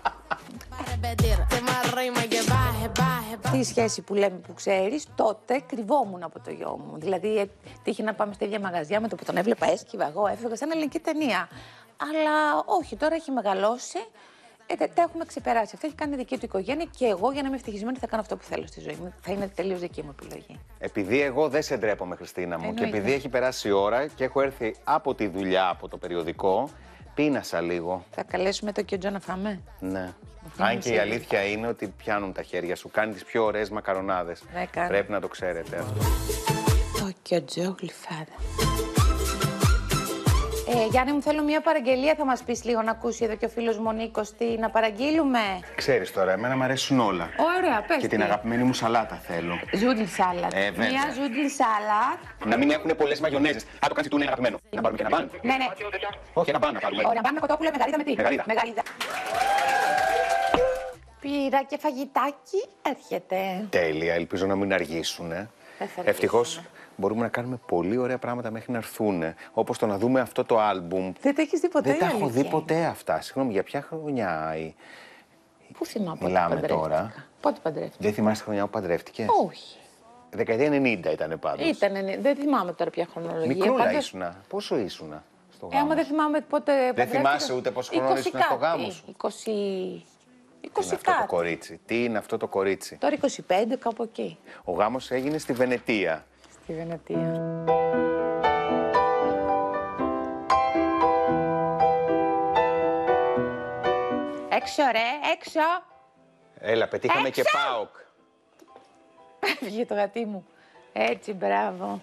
Τη σχέση που λέμε που ξέρεις, τότε κρυβόμουν από το γιο μου. Δηλαδή, τύχει να πάμε στα ίδια μαγαζιά, με το που τον έβλεπα έσκυβα, εγώ έφευγα σαν ελληνική ταινία. Αλλά όχι, τώρα έχει μεγαλώσει, τα έχουμε ξεπεράσει. Αυτό έχει κάνει δική του οικογένεια και εγώ, για να είμαι ευτυχισμένη, θα κάνω αυτό που θέλω στη ζωή μου. Θα είναι τελείως δική μου επιλογή. Επειδή εγώ δεν σε ντρέπομαι, Χριστίνα μου, και επειδή έχει περάσει η ώρα και έχω έρθει από τη δουλειά, από το περιοδικό, πείνασα λίγο. Θα καλέσουμε το Κιότζο να φάμε. Ναι. Αν και η αλήθεια είναι ότι πιάνουν τα χέρια σου, κάνει τις πιο ωραίες μακαρονάδες. Ναι, πρέπει να το ξέρετε αυτό. Το Κιότζο γλυφάδα. Γιάννη μου, θέλω μια παραγγελία, θα μας πεις λίγο να ακούσει εδώ και ο φίλος μου ο Νίκος τι να παραγγείλουμε. Ξέρεις τώρα, εμένα μου αρέσουν όλα. Ωραία, πες. Και την αγαπημένη μου σαλάτα θέλω. Ζούντλ σάλατ. Μια ζούντλ σάλατ. Να μην έχουν πολλές μαγιονέζες. Α, το κάνεις του είναι αγαπημένο. Να πάρουμε και ένα μπαν. Ναι. Όχι, ένα μπαν να πάρουμε. Ωραία, μπαν με κοτόπουλο, μεγαλίδα με τι? Μεγαλίδα. Πήρα και φαγητάκι, έρχεται. Τέλεια, ελπίζω να μην αργήσουνε. Ευτυχώς μπορούμε να κάνουμε πολύ ωραία πράγματα μέχρι να έρθουν. Όπως το να δούμε αυτό το άλμπουμ. Δεν τα έχεις δει ποτέ? Δεν τα έχω δει ποτέ αυτά. Συγγνώμη, για ποια χρονιά? Πού θυμάμαι πότε μιλάμε παντρεύτηκα? τώρα. Πότε παντρεύτηκα? Δεν θυμάσαι τη χρονιά που παντρεύτηκες? Όχι. Δεκαετία 90 ήταν πάντως. Δεν θυμάμαι τώρα ποια χρονολογία. Μικρούλα ήσουνα. Πόσο ήσουνα στο γάμο? Άμα δεν θυμάμαι πότε δεν θυμάσαι ούτε πόσο χρόνο ήσουν στο γάμο σου? 20 είναι αυτό το κορίτσι? Τι είναι αυτό το κορίτσι? Τώρα 25, κάπου εκεί. Ο γάμος έγινε στη Βενετία. Στη Βενετία. Έξω ρε, έξω! Έλα, πετύχαμε έξω! Και ΠΑΟΚ. Βγήκε το γατί μου. Έτσι, μπράβο.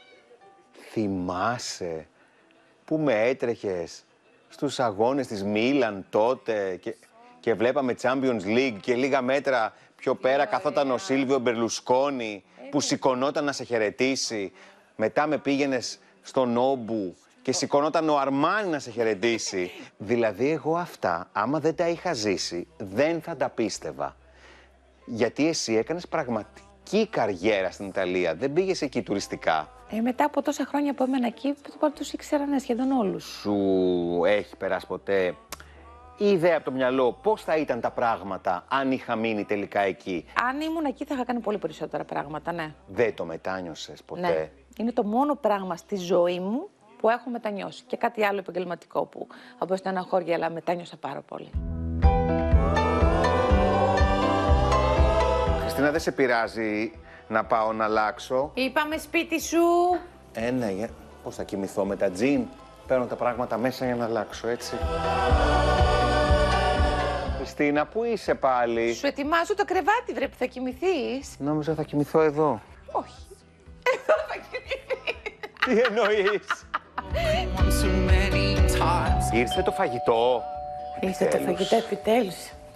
Θυμάσαι που με έτρεχες στους αγώνες της Μίλαν τότε και βλέπαμε Champions League και λίγα μέτρα πιο πέρα καθόταν ο Σίλβιο Μπερλουσκόνη που σηκωνόταν να σε χαιρετήσει. Μετά με πήγαινες στον Όμπου και σηκωνόταν ο Αρμάνι να σε χαιρετήσει. Δηλαδή εγώ αυτά, άμα δεν τα είχα ζήσει, δεν θα τα πίστευα. Γιατί εσύ έκανες πραγματική καριέρα στην Ιταλία, δεν πήγες εκεί τουριστικά. Μετά από τόσα χρόνια που έμενα εκεί, τους ήξεραν σχεδόν όλους. Σου έχει περάσει ποτέ η ιδέα από το μυαλό πώς θα ήταν τα πράγματα αν είχα μείνει τελικά εκεί? Αν ήμουν εκεί θα είχα κάνει πολύ περισσότερα πράγματα, ναι. Δεν το μετάνιωσες ποτέ? Ναι. Είναι το μόνο πράγμα στη ζωή μου που έχω μετανιώσει. Και κάτι άλλο επαγγελματικό που από στεναχώρια, αλλά μετάνιωσα πάρα πολύ. Χριστίνα, δεν σε πειράζει να πάω να αλλάξω? Είπαμε σπίτι σου. Ναι, πώς θα κοιμηθώ με τα τζιν? Παίρνω τα πράγματα μέσα για να αλλάξω, έτσι. Χριστίνα, πού είσαι πάλι? Σου ετοιμάζω το κρεβάτι, βρε, που θα κοιμηθείς. Νόμιζα θα κοιμηθώ εδώ. Όχι. Εδώ θα κοιμηθείς. Τι εννοείς? Ήρθε το φαγητό? Ήρθε το φαγητό, επιτέλους.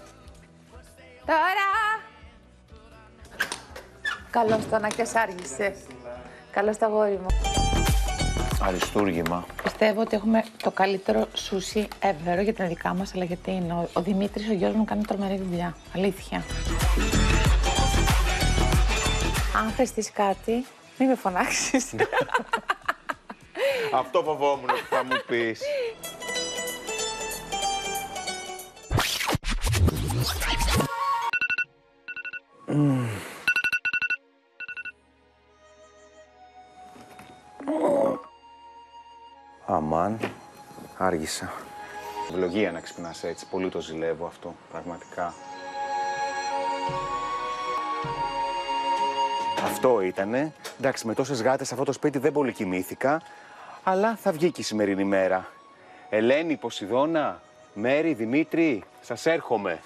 Τώρα! Καλώς το Ανάκιας, άργησε. Καλώς το αγόρι μου. Αριστούργημα. Πιστεύω ότι έχουμε το καλύτερο σούσι ever για την δικά μας, αλλά γιατί είναι ο Δημήτρης, ο γιος μου, κάνει τρομερή δουλειά. Αλήθεια. Αν χρειαστείς κάτι, μην με φωνάξεις. Αυτό φοβόμουν ότι θα μου πεις. Αμάν, άργησα. Ευλογία να ξυπνάς έτσι, πολύ το ζηλεύω αυτό, πραγματικά. Αυτό ήτανε. Εντάξει, με τόσες γάτες σε αυτό το σπίτι δεν πολύ κοιμήθηκα, αλλά θα βγει και η σημερινή μέρα. Ελένη, Ποσειδώνα, Μέρη, Δημήτρη, σας έρχομαι.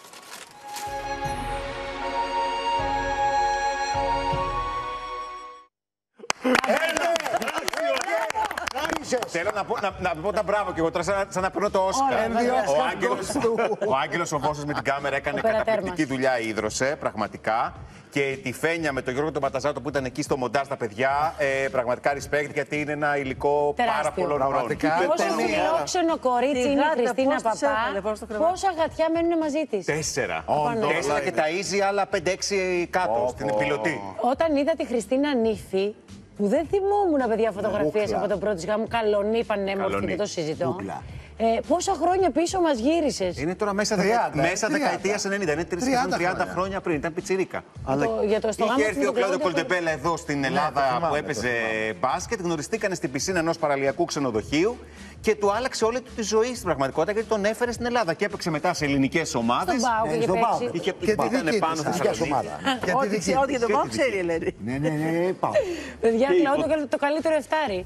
Θέλω να πω τα μπράβο και εγώ τώρα σαν να παίρνω το Όσκαρ. Ο Άγγελος ο Βόσος με την κάμερα έκανε καταπληκτική δουλειά, ίδρωσε πραγματικά. Και τη Φένια με τον Γιώργο τον Παταζάτο που ήταν εκεί στο μοντάζ τα παιδιά, πραγματικά respect, γιατί είναι ένα υλικό πάρα πολλών ωρών. Πόσο φιλόξενο κορίτσι είναι η Χριστίνα Παπά, πόσα γατιά μένουν μαζί της. 4. 4 και ταΐζει άλλα 5-6 κάτω στην πιλωτή. Όταν είδα τη Χριστίνα νύφη, που δεν θυμόμουν, παιδιά, φωτογραφίες από τον πρώτο γάμο, καλονή, πανέμορφη, δεν το συζητώ. Πόσα χρόνια πίσω μας γύρισες? Είναι τώρα μέσα δεκαετίας 90, είναι 30 χρόνια πριν, ήταν πιτσιρίκα. Είχε έρθει ο Κλάουδιο Κολτεμπέλα εδώ στην Ελλάδα που έπαιζε μπάσκετ, γνωριστήκανε στην πισίνα ενός παραλιακού ξενοδοχείου και του άλλαξε όλη του τη ζωή στην πραγματικότητα γιατί τον έφερε στην Ελλάδα και έπαιξε μετά σε ελληνικές ομάδες. Στον ΠΑΟΚ είχε παίξει. Ήταν πάνω στη Θεσσαλονίκη. Ό,τι για τον ΠΑΟΚ ξέρει, Ελένη. Ναι, πάω. Παιδιά, Κλάουδιο, το καλύτερο εφτάρι.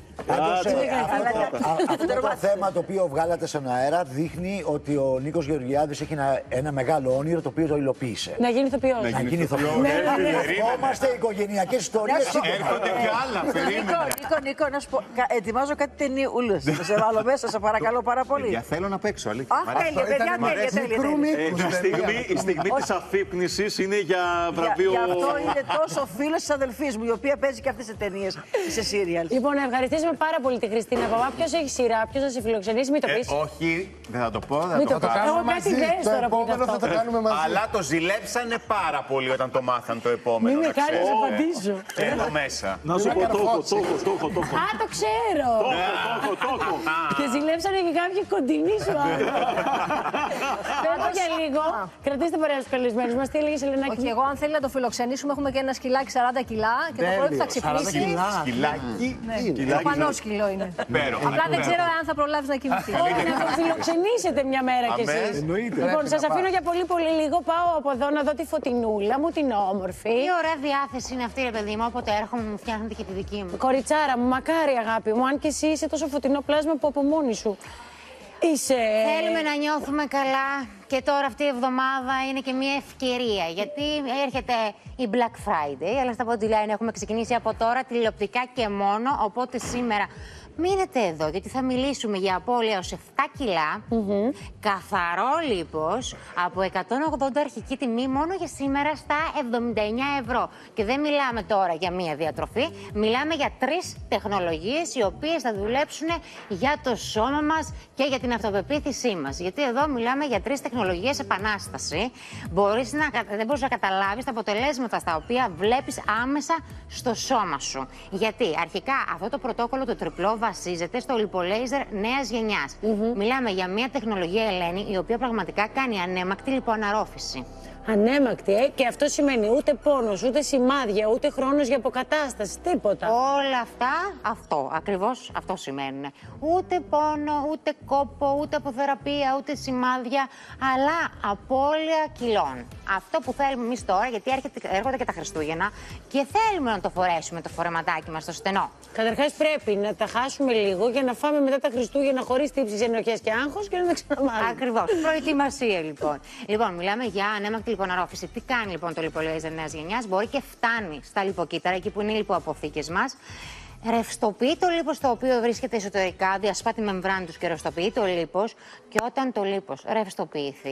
Αυτό το θέμα το οποίο βγάλατε στον αέρα δείχνει ότι ο Νίκος Γεωργιάδης έχει ένα μεγάλο όνειρο το οποίο το υλοποίησε. Να γίνει ηθοποιός. Να γίνει ηθοποιός. Ευχόμαστε οικογενειακές ιστορίες. Έρχονται και άλλα. Νίκο, να σου πω, ετοιμάζω κάτι ταινιούλες. Θα σε βάλω μέσα, σε παρακαλώ πάρα πολύ. Για θέλω να παίξω, αλήθεια. Τέλεια, παιδιά, τέλεια. Η στιγμή της αφύπνισης είναι για βραβείο. Γι' αυτό είναι τόσο φίλος της αδελφής μου, η οποία παίζει και αυτές τις ταινίες σε σύριαλ. Λοιπόν, να ευχαριστήσουμε πάρα πολύ τη Χριστίνα Παπά. Ποιος έχει σειρά, ποιος θα σε φιλοξενήσει, μην το πεις. Όχι, δεν θα το πω. Μην το κάνουμε μαζί. Το επόμενο θα το κάνουμε μαζί. Αλλά το ζηλέψανε πάρα πολύ όταν το μάθαν το επόμενο. Μην με κάνεις να απαντήσω. Εδώ μέσα. Να σου πω, το έχω. Α, το ξέρω. Το έχω. Και ζηλέψανε και κάποιοι κοντινοί σου άνθρωποι. Πέρα για λίγο, κρατήστε παρέα στους καλεσμένους μας. Τι έλεγες, Ελενάκη? Όχι, εγώ αν θέλει να το φιλοξενήσουμε, έχουμε και ένα σκυλάκι 40 κιλά και το πρώτο θα ξυπνήσει. Σκυλάκι. Πανό σκυλό είναι. Απλά δεν ξέρω αν θα προλάβεις να κοιμηθεί. Όχι, να το φιλοξενήσετε μια μέρα κι εσείς. Λοιπόν, σας αφήνω για πολύ λίγο. Πάω από εδώ να δω τη Φωτεινούλα μου, την όμορφη. Τι ωραία διάθεση είναι αυτή, ρε παιδί μου. Όποτε έρχομαι, μου φτιάχνετε και τη δική μου. Κοριτσάρα μου, μακάρι αγάπη μου, αν και εσύ είσαι τόσο φωτεινό πλάσμα που από μόνη σου είσαι. Θέλουμε να νιώθουμε καλά και τώρα αυτή η εβδομάδα είναι και μια ευκαιρία. Γιατί έρχεται η Black Friday, αλλά στα Pontiline έχουμε ξεκινήσει από τώρα τηλεοπτικά και μόνο. Οπότε σήμερα μείνετε εδώ, γιατί θα μιλήσουμε για απώλεια ως 7 κιλά, καθαρό λίπος, από 180 αρχική τιμή μόνο για σήμερα στα 79 ευρώ. Και δεν μιλάμε τώρα για μία διατροφή, μιλάμε για 3 τεχνολογίες οι οποίες θα δουλέψουν για το σώμα μας και για την αυτοπεποίθησή μας. Γιατί εδώ μιλάμε για 3 τεχνολογίες επανάσταση. Δεν μπορείς να καταλάβεις τα αποτελέσματα στα οποία βλέπεις άμεσα στο σώμα σου. Γιατί αρχικά αυτό το πρωτόκολλο το τριπλό βασίζεται στο λιπολέιζερ νέας γενιάς. Μιλάμε για μια τεχνολογία, Ελένη, η οποία πραγματικά κάνει ανέμακτη λιποαναρρόφηση. Ανέμακτη, και αυτό σημαίνει ούτε πόνος, ούτε σημάδια, ούτε χρόνος για αποκατάσταση, τίποτα. Όλα αυτά, ακριβώς αυτό σημαίνουν. Ούτε πόνο, ούτε κόπο, ούτε αποθεραπεία, ούτε σημάδια, αλλά απώλεια κιλών. Αυτό που θέλουμε εμείς τώρα, γιατί έρχονται και τα Χριστούγεννα και θέλουμε να το φορέσουμε το φορεματάκι μας στο στενό. Καταρχάς πρέπει να τα χάσουμε λίγο για να φάμε μετά τα Χριστούγεννα χωρίς τύψεις, ενοχές και άγχος και να τα ξαναμάρουμε. Ακριβώς. Προετοιμασία λοιπόν. Λοιπόν, μιλάμε για ανέμακτη λιποαναρρόφηση. Τι κάνει λοιπόν το λιπολέιζερ νέας γενιάς? Μπορεί και φτάνει στα λιποκύτταρα, εκεί που είναι οι λιποαποθήκες μας. Ρευστοποιεί το λίπος το οποίο βρίσκεται εσωτερικά, διασπά τη μεμβράνη τους και ρευστοποιεί το λίπος. Και όταν το λίπος ρευστοποιηθεί,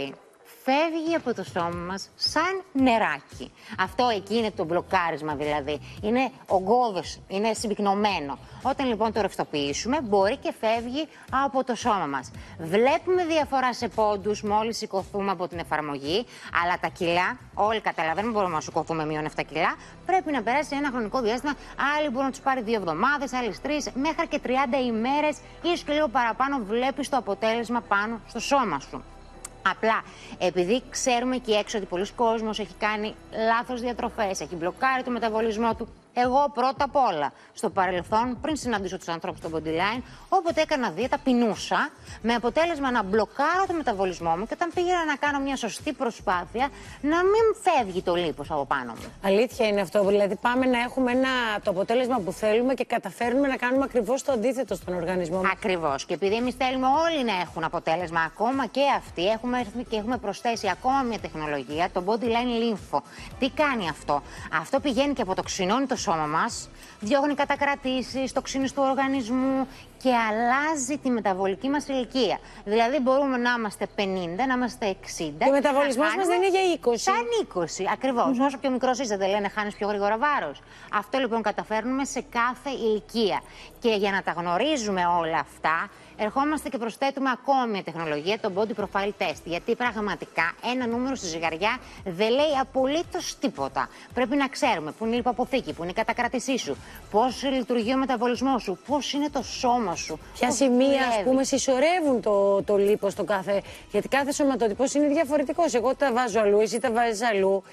φεύγει από το σώμα μας σαν νεράκι. Αυτό εκεί είναι το μπλοκάρισμα δηλαδή. Είναι ογκώδες, είναι συμπυκνωμένο. Όταν λοιπόν το ρευστοποιήσουμε, μπορεί και φεύγει από το σώμα μας. Βλέπουμε διαφορά σε πόντους μόλις σηκωθούμε από την εφαρμογή, αλλά τα κιλά, όλοι καταλαβαίνουμε, μπορούμε να σηκωθούμε μείον 7 κιλά, πρέπει να περάσει ένα χρονικό διάστημα. Άλλοι μπορούν να τους πάρει 2 εβδομάδες, άλλες 3, μέχρι και 30 ημέρες, ίσως και λίγο παραπάνω, βλέπεις το αποτέλεσμα πάνω στο σώμα σου. Απλά, επειδή ξέρουμε εκεί έξω ότι πολλοί κόσμος έχει κάνει λάθος διατροφές, έχει μπλοκάρει το μεταβολισμό του. Εγώ πρώτα απ' όλα, στο παρελθόν, πριν συναντήσω τους ανθρώπους στο Bodyline, όποτε έκανα δίαιτα, πεινούσα, με αποτέλεσμα να μπλοκάρω το μεταβολισμό μου και όταν πήγαινα να κάνω μια σωστή προσπάθεια, να μην φεύγει το λίπος από πάνω μου. Αλήθεια είναι αυτό. Δηλαδή, πάμε να έχουμε το αποτέλεσμα που θέλουμε και καταφέρνουμε να κάνουμε ακριβώς το αντίθετο στον οργανισμό μας. Ακριβώς. Και επειδή εμείς θέλουμε όλοι να έχουν αποτέλεσμα, ακόμα και αυτοί, έχουμε προσθέσει ακόμα μια τεχνολογία, το Bodyline Lympho. Τι κάνει αυτό? Αυτό πηγαίνει και αποτοξινώνει το σώμα μας, διώχνει κατακρατήσεις, τοξίνες του οργανισμού και αλλάζει τη μεταβολική μας ηλικία. Δηλαδή μπορούμε να είμαστε 50, να είμαστε 60. Και ο μεταβολισμός μας δεν είναι για 20. Σαν 20, ακριβώς. Όσο πιο μικρός είσαι, δεν λένε, χάνεις πιο γρήγορα βάρος. Αυτό λοιπόν καταφέρνουμε σε κάθε ηλικία. Και για να τα γνωρίζουμε όλα αυτά, ερχόμαστε και προσθέτουμε ακόμα μια τεχνολογία, το Body Profile Test. Γιατί πραγματικά ένα νούμερο στη ζυγαριά δεν λέει απολύτως τίποτα. Πρέπει να ξέρουμε πού είναι η λιποποθήκη, πού είναι η κατακράτησή σου, πώς λειτουργεί ο μεταβολισμός σου, πώς είναι το σώμα σου. Ποια σημεία, ας πούμε, συσσωρεύουν το λίπος το κάθε. Γιατί κάθε σωματότυπος είναι διαφορετικός. Εγώ τα βάζω αλλού, εσύ τα βάζεις αλλού.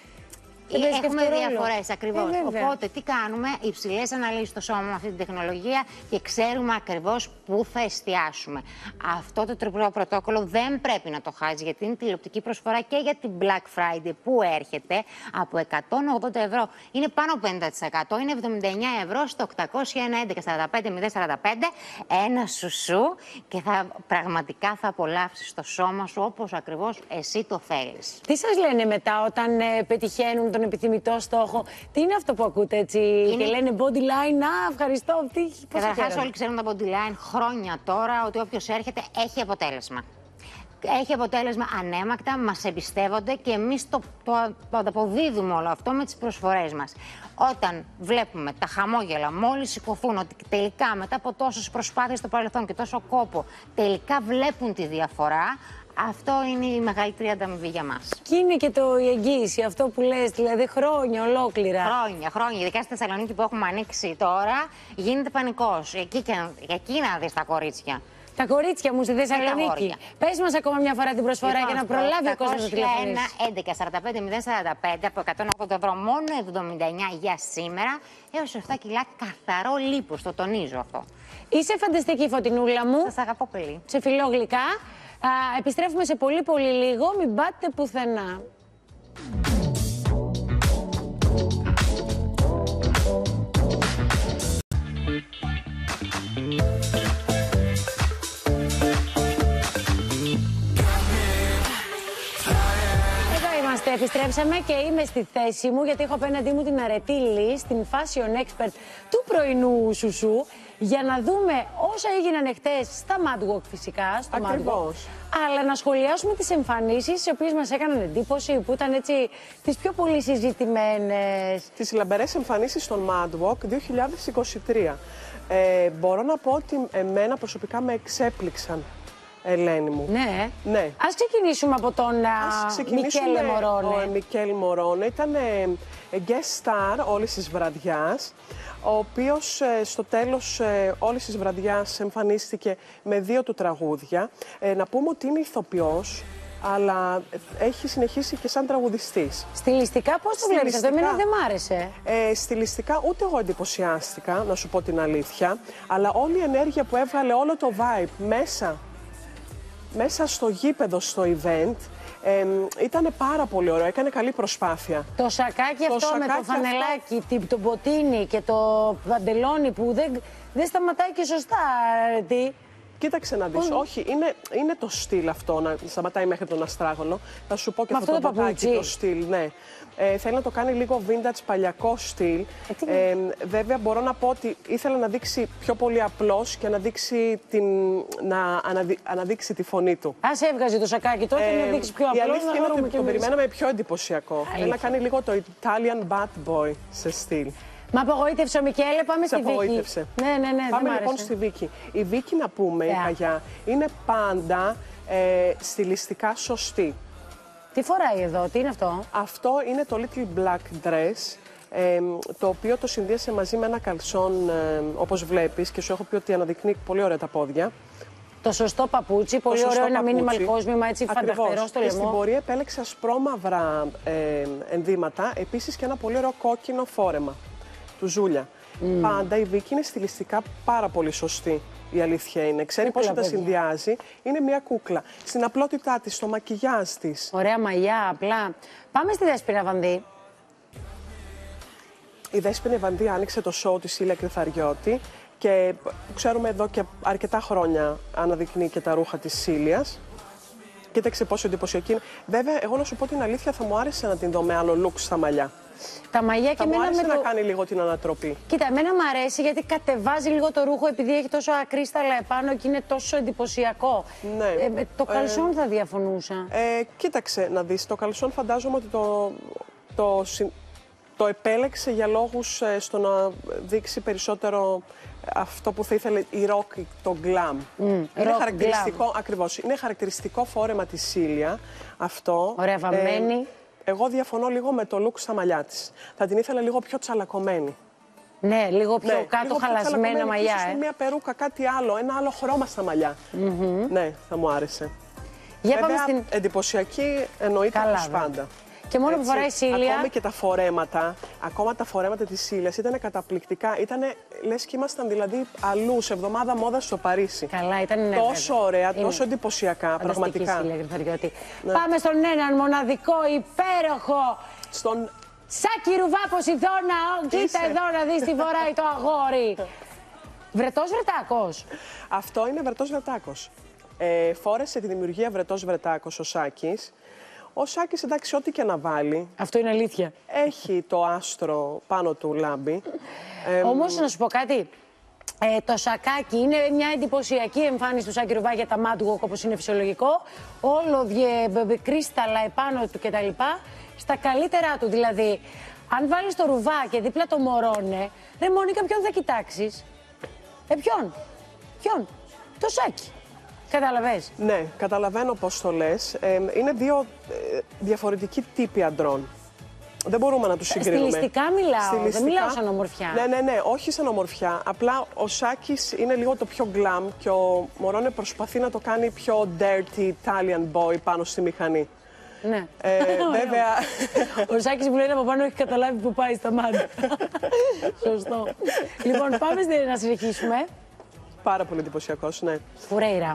Έχουμε διαφορές ακριβώς. Οπότε τι κάνουμε? Υψηλές αναλύσεις στο σώμα με αυτή την τεχνολογία και ξέρουμε ακριβώς πού θα εστιάσουμε. Αυτό το τριπλό πρωτόκολλο δεν πρέπει να το χάσει, γιατί είναι τηλεοπτική προσφορά και για την Black Friday που έρχεται από 180 ευρώ. Είναι πάνω από 50%. Είναι 79 ευρώ στο 801-1145-045. Ένα σουσού και πραγματικά θα απολαύσεις το σώμα σου όπως ακριβώς εσύ το θέλεις. Τι σας λένε μετά όταν πετυχαίνουν τον επιθυμητό στόχο? Τι είναι αυτό που ακούτε έτσι και λένε Bodyline? Ευχαριστώ. Καταρχάς, όλοι ξέρουν τα Bodyline χρόνια τώρα ότι όποιος έρχεται έχει αποτέλεσμα. Έχει αποτέλεσμα ανέμακτα, μας εμπιστεύονται και εμείς το αποδίδουμε όλο αυτό με τις προσφορές μας. Όταν βλέπουμε τα χαμόγελα μόλις σηκωθούν, ότι τελικά μετά από τόσες προσπάθειες στο παρελθόν και τόσο κόπο, τελικά βλέπουν τη διαφορά, αυτό είναι η μεγαλύτερη ανταμοιβή για μας. Και είναι και η εγγύηση, αυτό που λες, δηλαδή χρόνια ολόκληρα. Χρόνια. Ειδικά στη Θεσσαλονίκη που έχουμε ανοίξει τώρα, γίνεται πανικός. Εκεί να δεις τα κορίτσια. Τα κορίτσια μου στη Θεσσαλονίκη. Πες μας ακόμα μια φορά την προσφορά για να προλάβει ο κόσμος να τηλεφωνήσει. 11-45-045 από 180 ευρώ, μόνο 79 για σήμερα, έως 7 κιλά καθαρό λίπος. Το τονίζω αυτό. Είσαι φανταστική, Φωτεινούλα μου. Σας αγαπώ πολύ. Σε φιλώ γλυκά. Επιστρέφουμε σε πολύ λίγο, μην πάτε πουθενά. Επιστρέψαμε και είμαι στη θέση μου γιατί έχω απέναντί μου την Αρετή Λις, την fashion expert του πρωινού Σουσού, για να δούμε όσα έγιναν χτες στα Mad Walk φυσικά, στο Mad Walk, αλλά να σχολιάσουμε τις εμφανίσεις οι οποίες μας έκαναν εντύπωση, που ήταν έτσι τις πιο πολύ συζητημένες. Τις λαμπερές εμφανίσεις στον Mad Walk 2023. Μπορώ να πω ότι εμένα προσωπικά με εξέπληξαν. Ελένη μου. Ναι. Ας ξεκινήσουμε από τον Μικέλε Μορόνε. Ο Μικέλ Μορόνε ήταν guest star όλης της βραδιάς, ο οποίος στο τέλος όλης της βραδιάς εμφανίστηκε με 2 του τραγούδια. Να πούμε ότι είναι ηθοποιός, αλλά έχει συνεχίσει και σαν τραγουδιστής. Στιλιστικά πώς το βλέπεις αυτό? Εμένα δεν μ' άρεσε. Στιλιστικά ούτε εγώ εντυπωσιάστηκα, να σου πω την αλήθεια, αλλά όλη η ενέργεια που έβγαλε, όλο το vibe μέσα στο γήπεδο, στο event, ήταν πάρα πολύ ωραίο, έκανε καλή προσπάθεια. Το σακάκι αυτό με το φανελάκι, το μποτίνι και το παντελόνι που δεν σταματάει και σωστά, τι. Κοίταξε να δεις. Όχι, είναι το στυλ αυτό να σταματάει μέχρι τον αστράγωνο. Θα σου πω και με αυτό το μποτάκι το στυλ. Ναι. Θέλει να το κάνει λίγο vintage παλιακό στυλ. Βέβαια, μπορώ να πω ότι ήθελα να δείξει πιο πολύ απλός και να δείξει, να αναδείξει τη φωνή του. Ας έβγαζε το σακάκι τότε να δείξει πιο απλό. Η αλήθεια είναι ότι το περιμέναμε πιο εντυπωσιακό. Θέλει να κάνει λίγο το Italian bad boy σε στυλ. Μα απογοήτευσε ο Μικέλε, πάμε στη Βίκη. Ναι, πάμε λοιπόν στη Βίκη. Η Βίκη, να πούμε, η παγιά, είναι πάντα στιλιστικά σωστή. Τι φοράει εδώ, τι είναι αυτό? Αυτό είναι το Little Black Dress, το οποίο το συνδύασε μαζί με ένα καλσόν, όπως βλέπεις, και σου έχω πει ότι αναδεικνύει πολύ ωραία τα πόδια. Το σωστό παπούτσι, πολύ ωραίο, ένα minimal κόσμημα, έτσι φανταστερό στο λαιμό. Και στην πορεία επέλεξα ασπρόμαυρα ενδύματα, επίσης και ένα πολύ ωραίο κόκκινο φόρεμα του Ζούλια. Πάντα η Βίκη είναι στιλιστικά πάρα πολύ σωστή. Η αλήθεια είναι. Ξέρει πώς τα συνδυάζει. Είναι μια κούκλα. Στην απλότητά της, στο μακιγιάζ της. Ωραία μαλλιά, απλά. Πάμε στη Δέσποινα Βανδύ. Η Δέσποινα Βανδύ άνοιξε το σόου της Ήλια Κρυθαριώτη και ξέρουμε εδώ και αρκετά χρόνια αναδεικνύει και τα ρούχα της Ήλιας. Κοίταξε πόσο εντυπωσιακή είναι. Βέβαια, εγώ να σου πω την αλήθεια, θα μου άρεσε να την δω με άλλο look στα μαλλιά. Τα μαλλιά και εμένα να κάνει λίγο την ανατροπή. Κοίτα, εμένα μου αρέσει γιατί κατεβάζει λίγο το ρούχο επειδή έχει τόσο ακρίσταλα επάνω και είναι τόσο εντυπωσιακό. Ναι. Το καλσόν θα διαφωνούσα. Κοίταξε να δεις, το καλσόν φαντάζομαι ότι το επέλεξε για λόγους στο να δείξει περισσότερο αυτό που θα ήθελε η ροκ, το glam. Είναι χαρακτηριστικό, ακριβώς, είναι χαρακτηριστικό φόρεμα της Σίλια αυτό. Ωραία βαμμένη. Εγώ διαφωνώ λίγο με το look στα μαλλιά της. Θα την ήθελα λίγο πιο τσαλακωμένη. Ναι, λίγο πιο κάτω λίγο χαλασμένα πιο μαλλιά. Ίσως μια περούκα, κάτι άλλο, ένα άλλο χρώμα στα μαλλιά. Ναι, θα μου άρεσε. Για βέβαια, πάμε στην... εντυπωσιακή εννοείται όπως πάντα. Και μόνο που φοράει η Σίλια. Ακόμη και τα φορέματα, ακόμα τα φορέματα της Σίλιας ήταν καταπληκτικά. Ήτανε, λες και ήμασταν δηλαδή αλλού, σε εβδομάδα μόδας στο Παρίσι. Καλά, ήταν τόσο ωραία, τόσο εντυπωσιακά, πραγματικά. Ναι. Πάμε στον έναν μοναδικό, υπέροχο. Στον Σάκη Ρουβά Ποσειδώνα. Κοίτα εδώ να δεις τι φοράει το αγόρι. Βρετός Βρετάκος. Αυτό είναι Βρετός Βρετάκος. Φόρεσε τη δημιουργία Βρετός Βρετάκος ο Σάκης. Ο Σάκης, εντάξει, ό,τι και να βάλει. Αυτό είναι αλήθεια. Έχει το άστρο πάνω του λάμπει. Όμως, να σου πω κάτι. Το σακάκι είναι μια εντυπωσιακή εμφάνιση του Σάκη Ρουβά για τα μάντουγο, όπως είναι φυσιολογικό. Όλο κρίσταλα επάνω του κτλ. Στα καλύτερά του. Δηλαδή, αν βάλεις το Ρουβά και δίπλα το Μωρόνε, ρε Μόνικα, ποιον θα κοιτάξεις? Ποιον? Το Σάκη. Κατάλαβες? Ναι, καταλαβαίνω πώς το λες. Είναι δύο διαφορετικοί τύποι αντρών. Δεν μπορούμε να τους συγκρίνουμε. Στιλιστικά μιλάω, δεν μιλάω σαν ομορφιά. Ναι, όχι σαν ομορφιά. Απλά ο Σάκης είναι λίγο το πιο glam και ο Μωρόνε προσπαθεί να το κάνει πιο dirty Italian boy πάνω στη μηχανή. Ναι. Βέβαια. Ο Σάκης μου λέει από πάνω έχει καταλάβει που πάει στα μάτια. Σωστό. Λοιπόν, πάμε να συνεχίσουμε. Πάρα πολύ εντυπωσιακός, ναι. Φουρέιρα.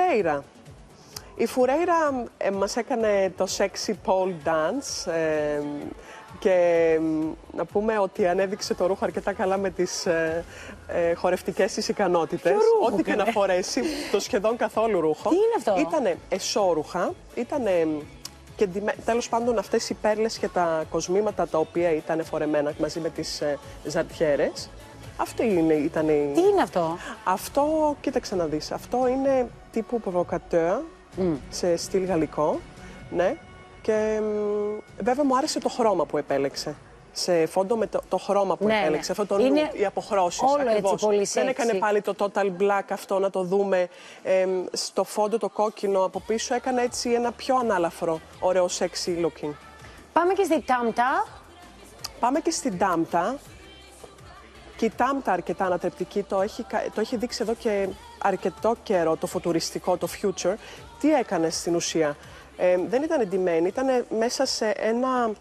Η Φουρέιρα μας έκανε το sexy pole dance και να πούμε ότι ανέδειξε το ρούχο αρκετά καλά με τις χορευτικές της ικανότητες. Ό,τι και να φορέσει, το σχεδόν καθόλου ρούχο. Τι είναι αυτό? Ήτανε εσώρουχα, ήτανε και τέλος πάντων αυτές οι πέρλες και τα κοσμήματα τα οποία ήταν φορεμένα μαζί με τις ζαρτιέρες. Αυτή ήταν η... Τι είναι αυτό? Αυτό, κοίταξε να δεις, αυτό είναι τύπου προβοκατέρ, σε στυλ γαλλικό, ναι. Και βέβαια μου άρεσε το χρώμα που επέλεξε. Σε φόντο με το χρώμα που επέλεξε, αυτό το look, οι αποχρώσεις. Όλο ακριβώς. Έτσι πολύ sexy. Δεν έκανε πάλι το total black αυτό, να το δούμε. Στο φόντο το κόκκινο από πίσω έκανε έτσι ένα πιο ανάλαφρο, ωραίο sexy looking. Πάμε και στη Τάμτα. Πάμε και στην Τάμτα. Και η Τάμτα αρκετά ανατρεπτική, το έχει δείξει εδώ και αρκετό καιρό το φωτουριστικό, το future. Τι έκανε στην ουσία? Δεν ήταν εντυμένη, ήταν μέσα σε ένα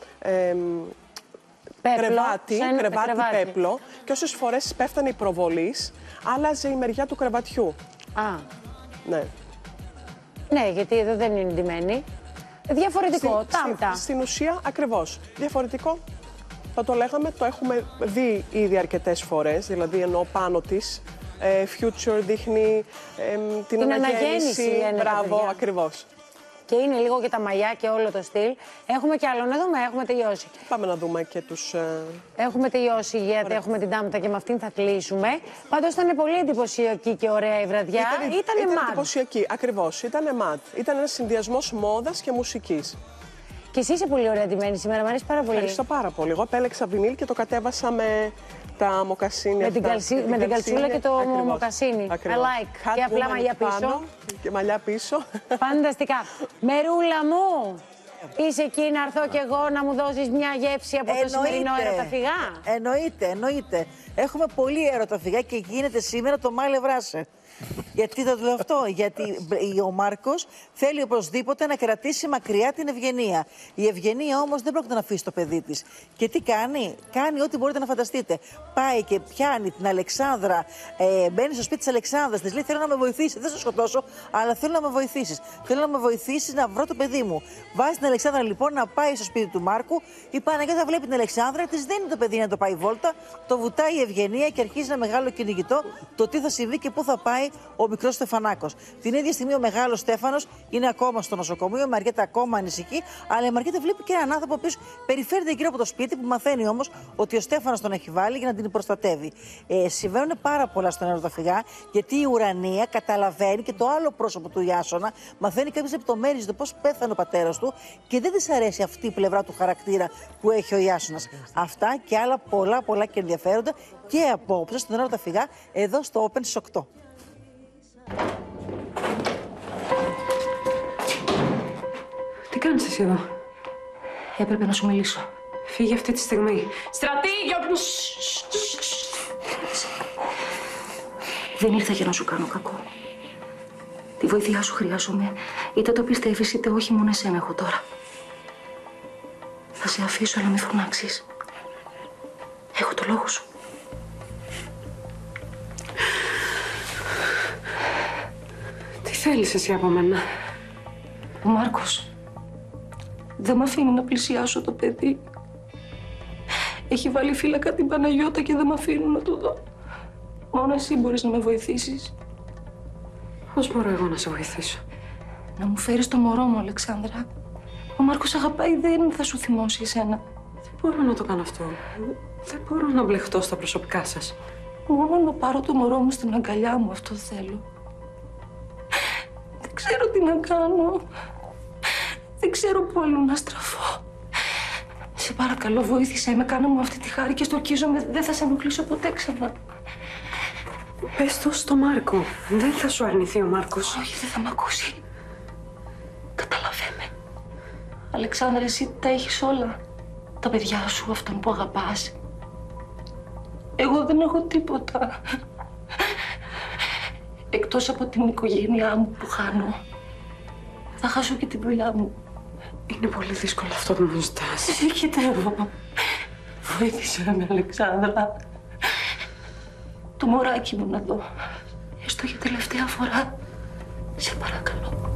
κρεβάτι πέπλο και όσες φορές πέφτανε η προβολής, άλλαζε η μεριά του κρεβατιού. Ναι. Ναι, γιατί εδώ δεν είναι εντυμένη. Διαφορετικό, Τάμτα. Στην ουσία ακριβώς. Διαφορετικό. Θα το λέγαμε, το έχουμε δει ήδη αρκετές φορές, δηλαδή εννοώ πάνω της, future, δείχνει την αναγέννηση. Μπράβο, ακριβώς. Και είναι λίγο και τα μαλλιά και όλο το στυλ. Έχουμε κι άλλο να δούμε, έχουμε τελειώσει. Πάμε να δούμε και τους... Έχουμε τελειώσει γιατί έχουμε την τάμτα και με αυτήν θα κλείσουμε. Πάντως ήταν πολύ εντυπωσιακή και ωραία η βραδιά. Ήταν εντυπωσιακή, ακριβώς. Ήταν ματ. Ήταν ένας συνδυασμός μόδας και μουσικής. Και εσύ είσαι πολύ ωραία ντυμένη σήμερα, μου αρέσει πάρα πολύ. Ευχαριστώ πάρα πολύ. Εγώ επέλεξα βινίλ και το κατέβασα με τα μοκασίνια. Με την καλσούλα και το μοκασίνι. I like. Και απλά μαλλιά πίσω. Και μαλλιά πίσω. Φανταστικά. Μερούλα μου, είσαι εκεί να έρθω κι εγώ να μου δώσεις μια γεύση από το σημερινό ερωταφυγά? Εννοείται. Έχουμε πολύ ερωταφυγά και γίνεται σήμερα το Μάλε Βράσε. Γιατί το λέω αυτό? Γιατί ο Μάρκος θέλει οπωσδήποτε να κρατήσει μακριά την Ευγενία. Η Ευγενία όμως δεν πρόκειται να αφήσει το παιδί της. Και τι κάνει? Κάνει ό,τι μπορείτε να φανταστείτε. Πάει και πιάνει την Αλεξάνδρα, μπαίνει στο σπίτι της Αλεξάνδρας, της λέει: θέλω να με βοηθήσει. Δεν θα σκοτώσω, αλλά θέλω να με βοηθήσεις. Θέλω να με βοηθήσεις να βρω το παιδί μου. Βάζει την Αλεξάνδρα λοιπόν να πάει στο σπίτι του Μάρκου. Η Παναγιώτα βλέπει την Αλεξάνδρα, της δίνει το παιδί να το πάει βόλτα, το βουτάει η Ευγενία και αρχίζει ένα μεγάλο κυνηγητό το τι θα συμβεί και πού θα πάει ο μικρός Στεφανάκος. Την ίδια στιγμή ο μεγάλος Στέφανος είναι ακόμα στο νοσοκομείο, η Μαριέτα ακόμα ανησυχεί, αλλά η Μαριέτα βλέπει και έναν άνθρωπο που περιφέρεται γύρω από το σπίτι, που μαθαίνει όμως ότι ο Στέφανος τον έχει βάλει για να την προστατεύει. Συμβαίνουν πάρα πολλά στον ερωταφυγά, γιατί η Ουρανία καταλαβαίνει και το άλλο πρόσωπο του Ιάσονα μαθαίνει κάποιες λεπτομέρειες για το πώς πέθανε ο πατέρας του και δεν της αρέσει αυτή η πλευρά του χαρακτήρα που έχει ο Ιάσονας. Αυτά και άλλα πολλά και ενδιαφέροντα και απόψε στον ερωταφυγά εδώ στο Open στις 8. Τι κάνεις εσύ εδώ? Έπρεπε να σου μιλήσω. Φύγε αυτή τη στιγμή. Στρατήγιο! Δεν ήρθα για να σου κάνω κακό. Τη βοήθειά σου χρειάζομαι. Είτε το πιστεύεις, είτε όχι, μόνο εσένα έχω τώρα. Θα σε αφήσω, αλλά μη φωνάξεις. Έχω το λόγο σου. Τι θέλεις εσύ από μένα? Ο Μάρκος δεν μ' αφήνει να πλησιάσω το παιδί. Έχει βάλει φύλακα την Παναγιώτα και δεν μ' αφήνουν να το δω. Μόνο εσύ μπορείς να με βοηθήσεις. Πώς μπορώ εγώ να σε βοηθήσω? Να μου φέρεις το μωρό μου, Αλεξάνδρα. Ο Μάρκος αγαπάει, δεν θα σου θυμώσει εσένα. Δεν μπορώ να το κάνω αυτό. Δεν μπορώ να μπλεχτώ στα προσωπικά σας. Μόνο να πάρω το μωρό μου στην αγκαλιά μου, αυτό θέλω. Δεν ξέρω τι να κάνω. Δεν ξέρω πού αλλού να στραφώ. Σε παρακαλώ, βοήθησέ με, κάνε μου αυτή τη χάρη και στορκίζομαι. Δεν θα σε ενοχλήσω ποτέ ξανά. Πες το στο Μάρκο. Δεν θα σου αρνηθεί ο Μάρκος. Όχι, δεν θα μ' ακούσει. Καταλαβαίνε. Αλεξάνδρα, εσύ τα έχεις όλα. Τα παιδιά σου, αυτόν που αγαπάς. Εγώ δεν έχω τίποτα. Εκτός από την οικογένειά μου που χάνω. Θα χάσω και την δουλειά μου. Είναι πολύ δύσκολο αυτό που μου ζητάς. Έρχεται εγώ. Βοήθησε με, Αλεξάνδρα. Το μωράκι μου να δω. Έστω για τελευταία φορά. Σε παρακαλώ.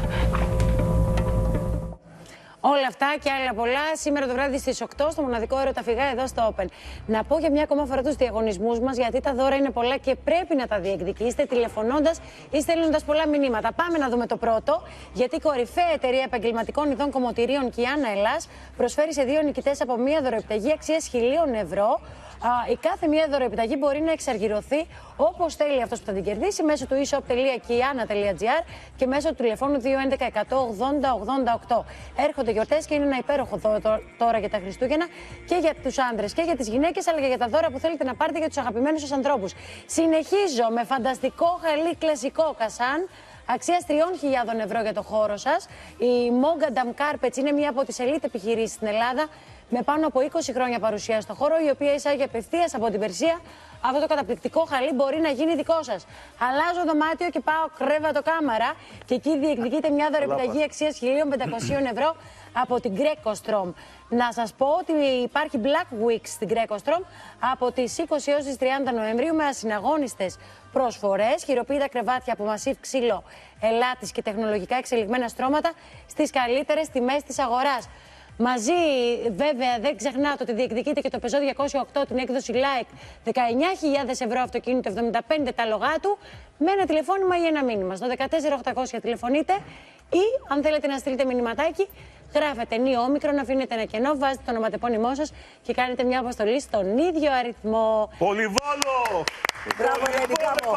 Όλα αυτά και άλλα πολλά σήμερα το βράδυ στις 8 στο μοναδικό ερωταφυγά εδώ στο Open. Να πω για μια ακόμα φορά τους διαγωνισμούς μας, γιατί τα δώρα είναι πολλά και πρέπει να τα διεκδικήσετε τηλεφωνώντας ή στέλνοντας πολλά μηνύματα. Πάμε να δούμε το πρώτο, γιατί η κορυφαία εταιρεία επαγγελματικών ειδών κομμωτηρίων Kiana Ελλάς προσφέρει σε 2 νικητές από μια δωροεπιταγή αξίας 1.000 ευρώ. Η κάθε μία δωροεπιταγή μπορεί να εξαργυρωθεί όπως θέλει αυτός που θα την κερδίσει μέσω του e-shop.kiana.gr και μέσω του τηλεφώνου 211 180 88. Έρχονται γιορτές και είναι ένα υπέροχο τώρα για τα Χριστούγεννα και για τους άντρες και για τις γυναίκες, αλλά και για τα δώρα που θέλετε να πάρετε για τους αγαπημένους σας ανθρώπους. Συνεχίζω με φανταστικό χαλί κλασικό κασάν αξίας 3.000 ευρώ για το χώρο σας. Η Mogadam Carpets είναι μία από τις elite επιχειρήσεις στην Ελλάδα, με πάνω από 20 χρόνια παρουσία στο χώρο, η οποία εισάγει απευθείας από την Περσία. Αυτό το καταπληκτικό χαλί μπορεί να γίνει δικό σας. Αλλάζω δωμάτιο και πάω κρέβατο κάμαρα και εκεί διεκδικείται μια δωρεπιταγή αξίας 1.500 ευρώ από την Greco-Strom. Να σας πω ότι υπάρχει Black Week στην Greco-Strom από τις 20 έως τις 30 Νοεμβρίου με ασυναγώνιστες προσφορές, χειροποίητα κρεβάτια από μασίβ ξύλο, ελάτης και τεχνολογικά εξελιγμένα στρώματα στις καλύτερες τιμές της αγοράς. Μαζί, βέβαια, δεν ξεχνάτε ότι διεκδικείται και το Peugeot 208, την έκδοση Like, 19.000 ευρώ αυτοκίνητο, 75 τα λογά του, με ένα τηλεφώνημα ή ένα μήνυμα. Στο 14800 τηλεφωνείτε ή, αν θέλετε να στείλετε μηνυματάκι, γράφετε νη όμικρον, αφήνετε ένα κενό, βάζετε το ονοματεπώνυμό σας και κάνετε μια αποστολή στον ίδιο αριθμό. Πολυβόλο! Μπράβο, Ελένικα μου.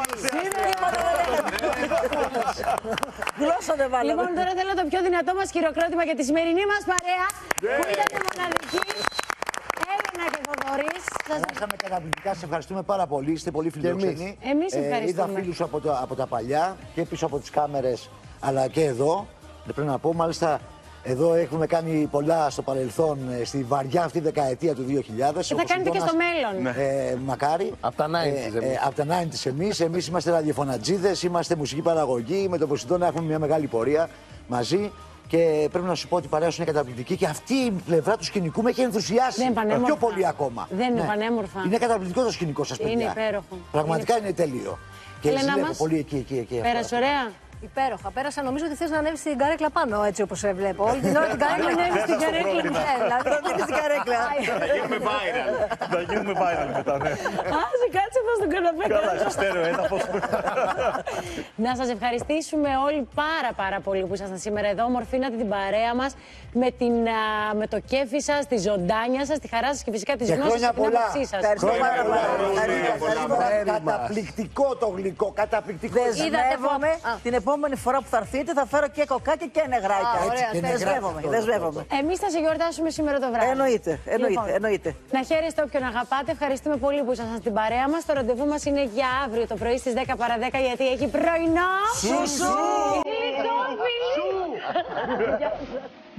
Γλώσσα δεν βάλαμε. Λοιπόν, τώρα θέλω το πιο δυνατό μας χειροκρότημα για τη σημερινή μας παρέα, που ήταν μοναδική. Έλενα και Θοδωρής. Περάσαμε καταπληκτικά, σε ευχαριστούμε πάρα πολύ. Είστε πολύ φιλοξενοί. Εμείς ευχαριστούμε. Είδα φίλους από τα παλιά και πίσω από τις κάμερες, αλλά και εδώ. Πρέπει να πω, μάλιστα, εδώ έχουμε κάνει πολλά στο παρελθόν, στη βαριά αυτή δεκαετία του 2000. Και θα κάνετε και στο μέλλον. Μακάρι. Από τα 90's εμείς. Από τα 90's εμείς. Εμείς είμαστε ραδιοφωνατζίδες, είμαστε μουσική παραγωγή. Με τον Ποσειδώνα έχουμε μια μεγάλη πορεία μαζί. Και πρέπει να σου πω ότι η παρέα σου είναι καταπληκτική και αυτή η πλευρά του σκηνικού με έχει ενθουσιάσει. Πιο πολύ ακόμα. Δεν είναι πανέμορφα. Είναι καταπληκτικό το σκηνικό σας, παιδιά. Είναι υπέροχο. Πραγματικά είναι τέλειο. Και ζηλεύω πολύ εκεί. Πέρασε ωραία. Υπέροχα. Πέρασα, νομίζω ότι θες να ανέβεις στην καρέκλα πάνω, έτσι όπως σε βλέπω. Όλη την ώρα την καρέκλα ανέβεις στην καρέκλα. Δηλαδή, στην καρέκλα. Θα γίνουμε viral μετά, ναι. Άσε, κάτσε εδώ στον καναπέ. Καλά, στο στέρεο έδαφος. Να σας ευχαριστήσουμε όλοι πάρα πολύ που ήσασταν σήμερα εδώ. Μορφήνατε την παρέα μας με το κέφι σας, τη ζωντάνια σας, τη χαρά σας και φυσικά τις γνώσεις και την άποψή σας. Καταπληκτικό το γλυκό, καταπληκτικό. Την επόμενη φορά που θα έρθετε θα φέρω και κοκάκι και νεγράκια. Δεσμεύομαι. Εμείς θα σε γιορτάσουμε σήμερα το βράδυ. Εννοείται. Να χαίρεστε όποιον αγαπάτε. Ευχαριστούμε πολύ που ήσασταν στην παρέα μας. Το ραντεβού μας είναι για αύριο το πρωί στις 10 παρά 10, γιατί έχει πρωινό. Σου!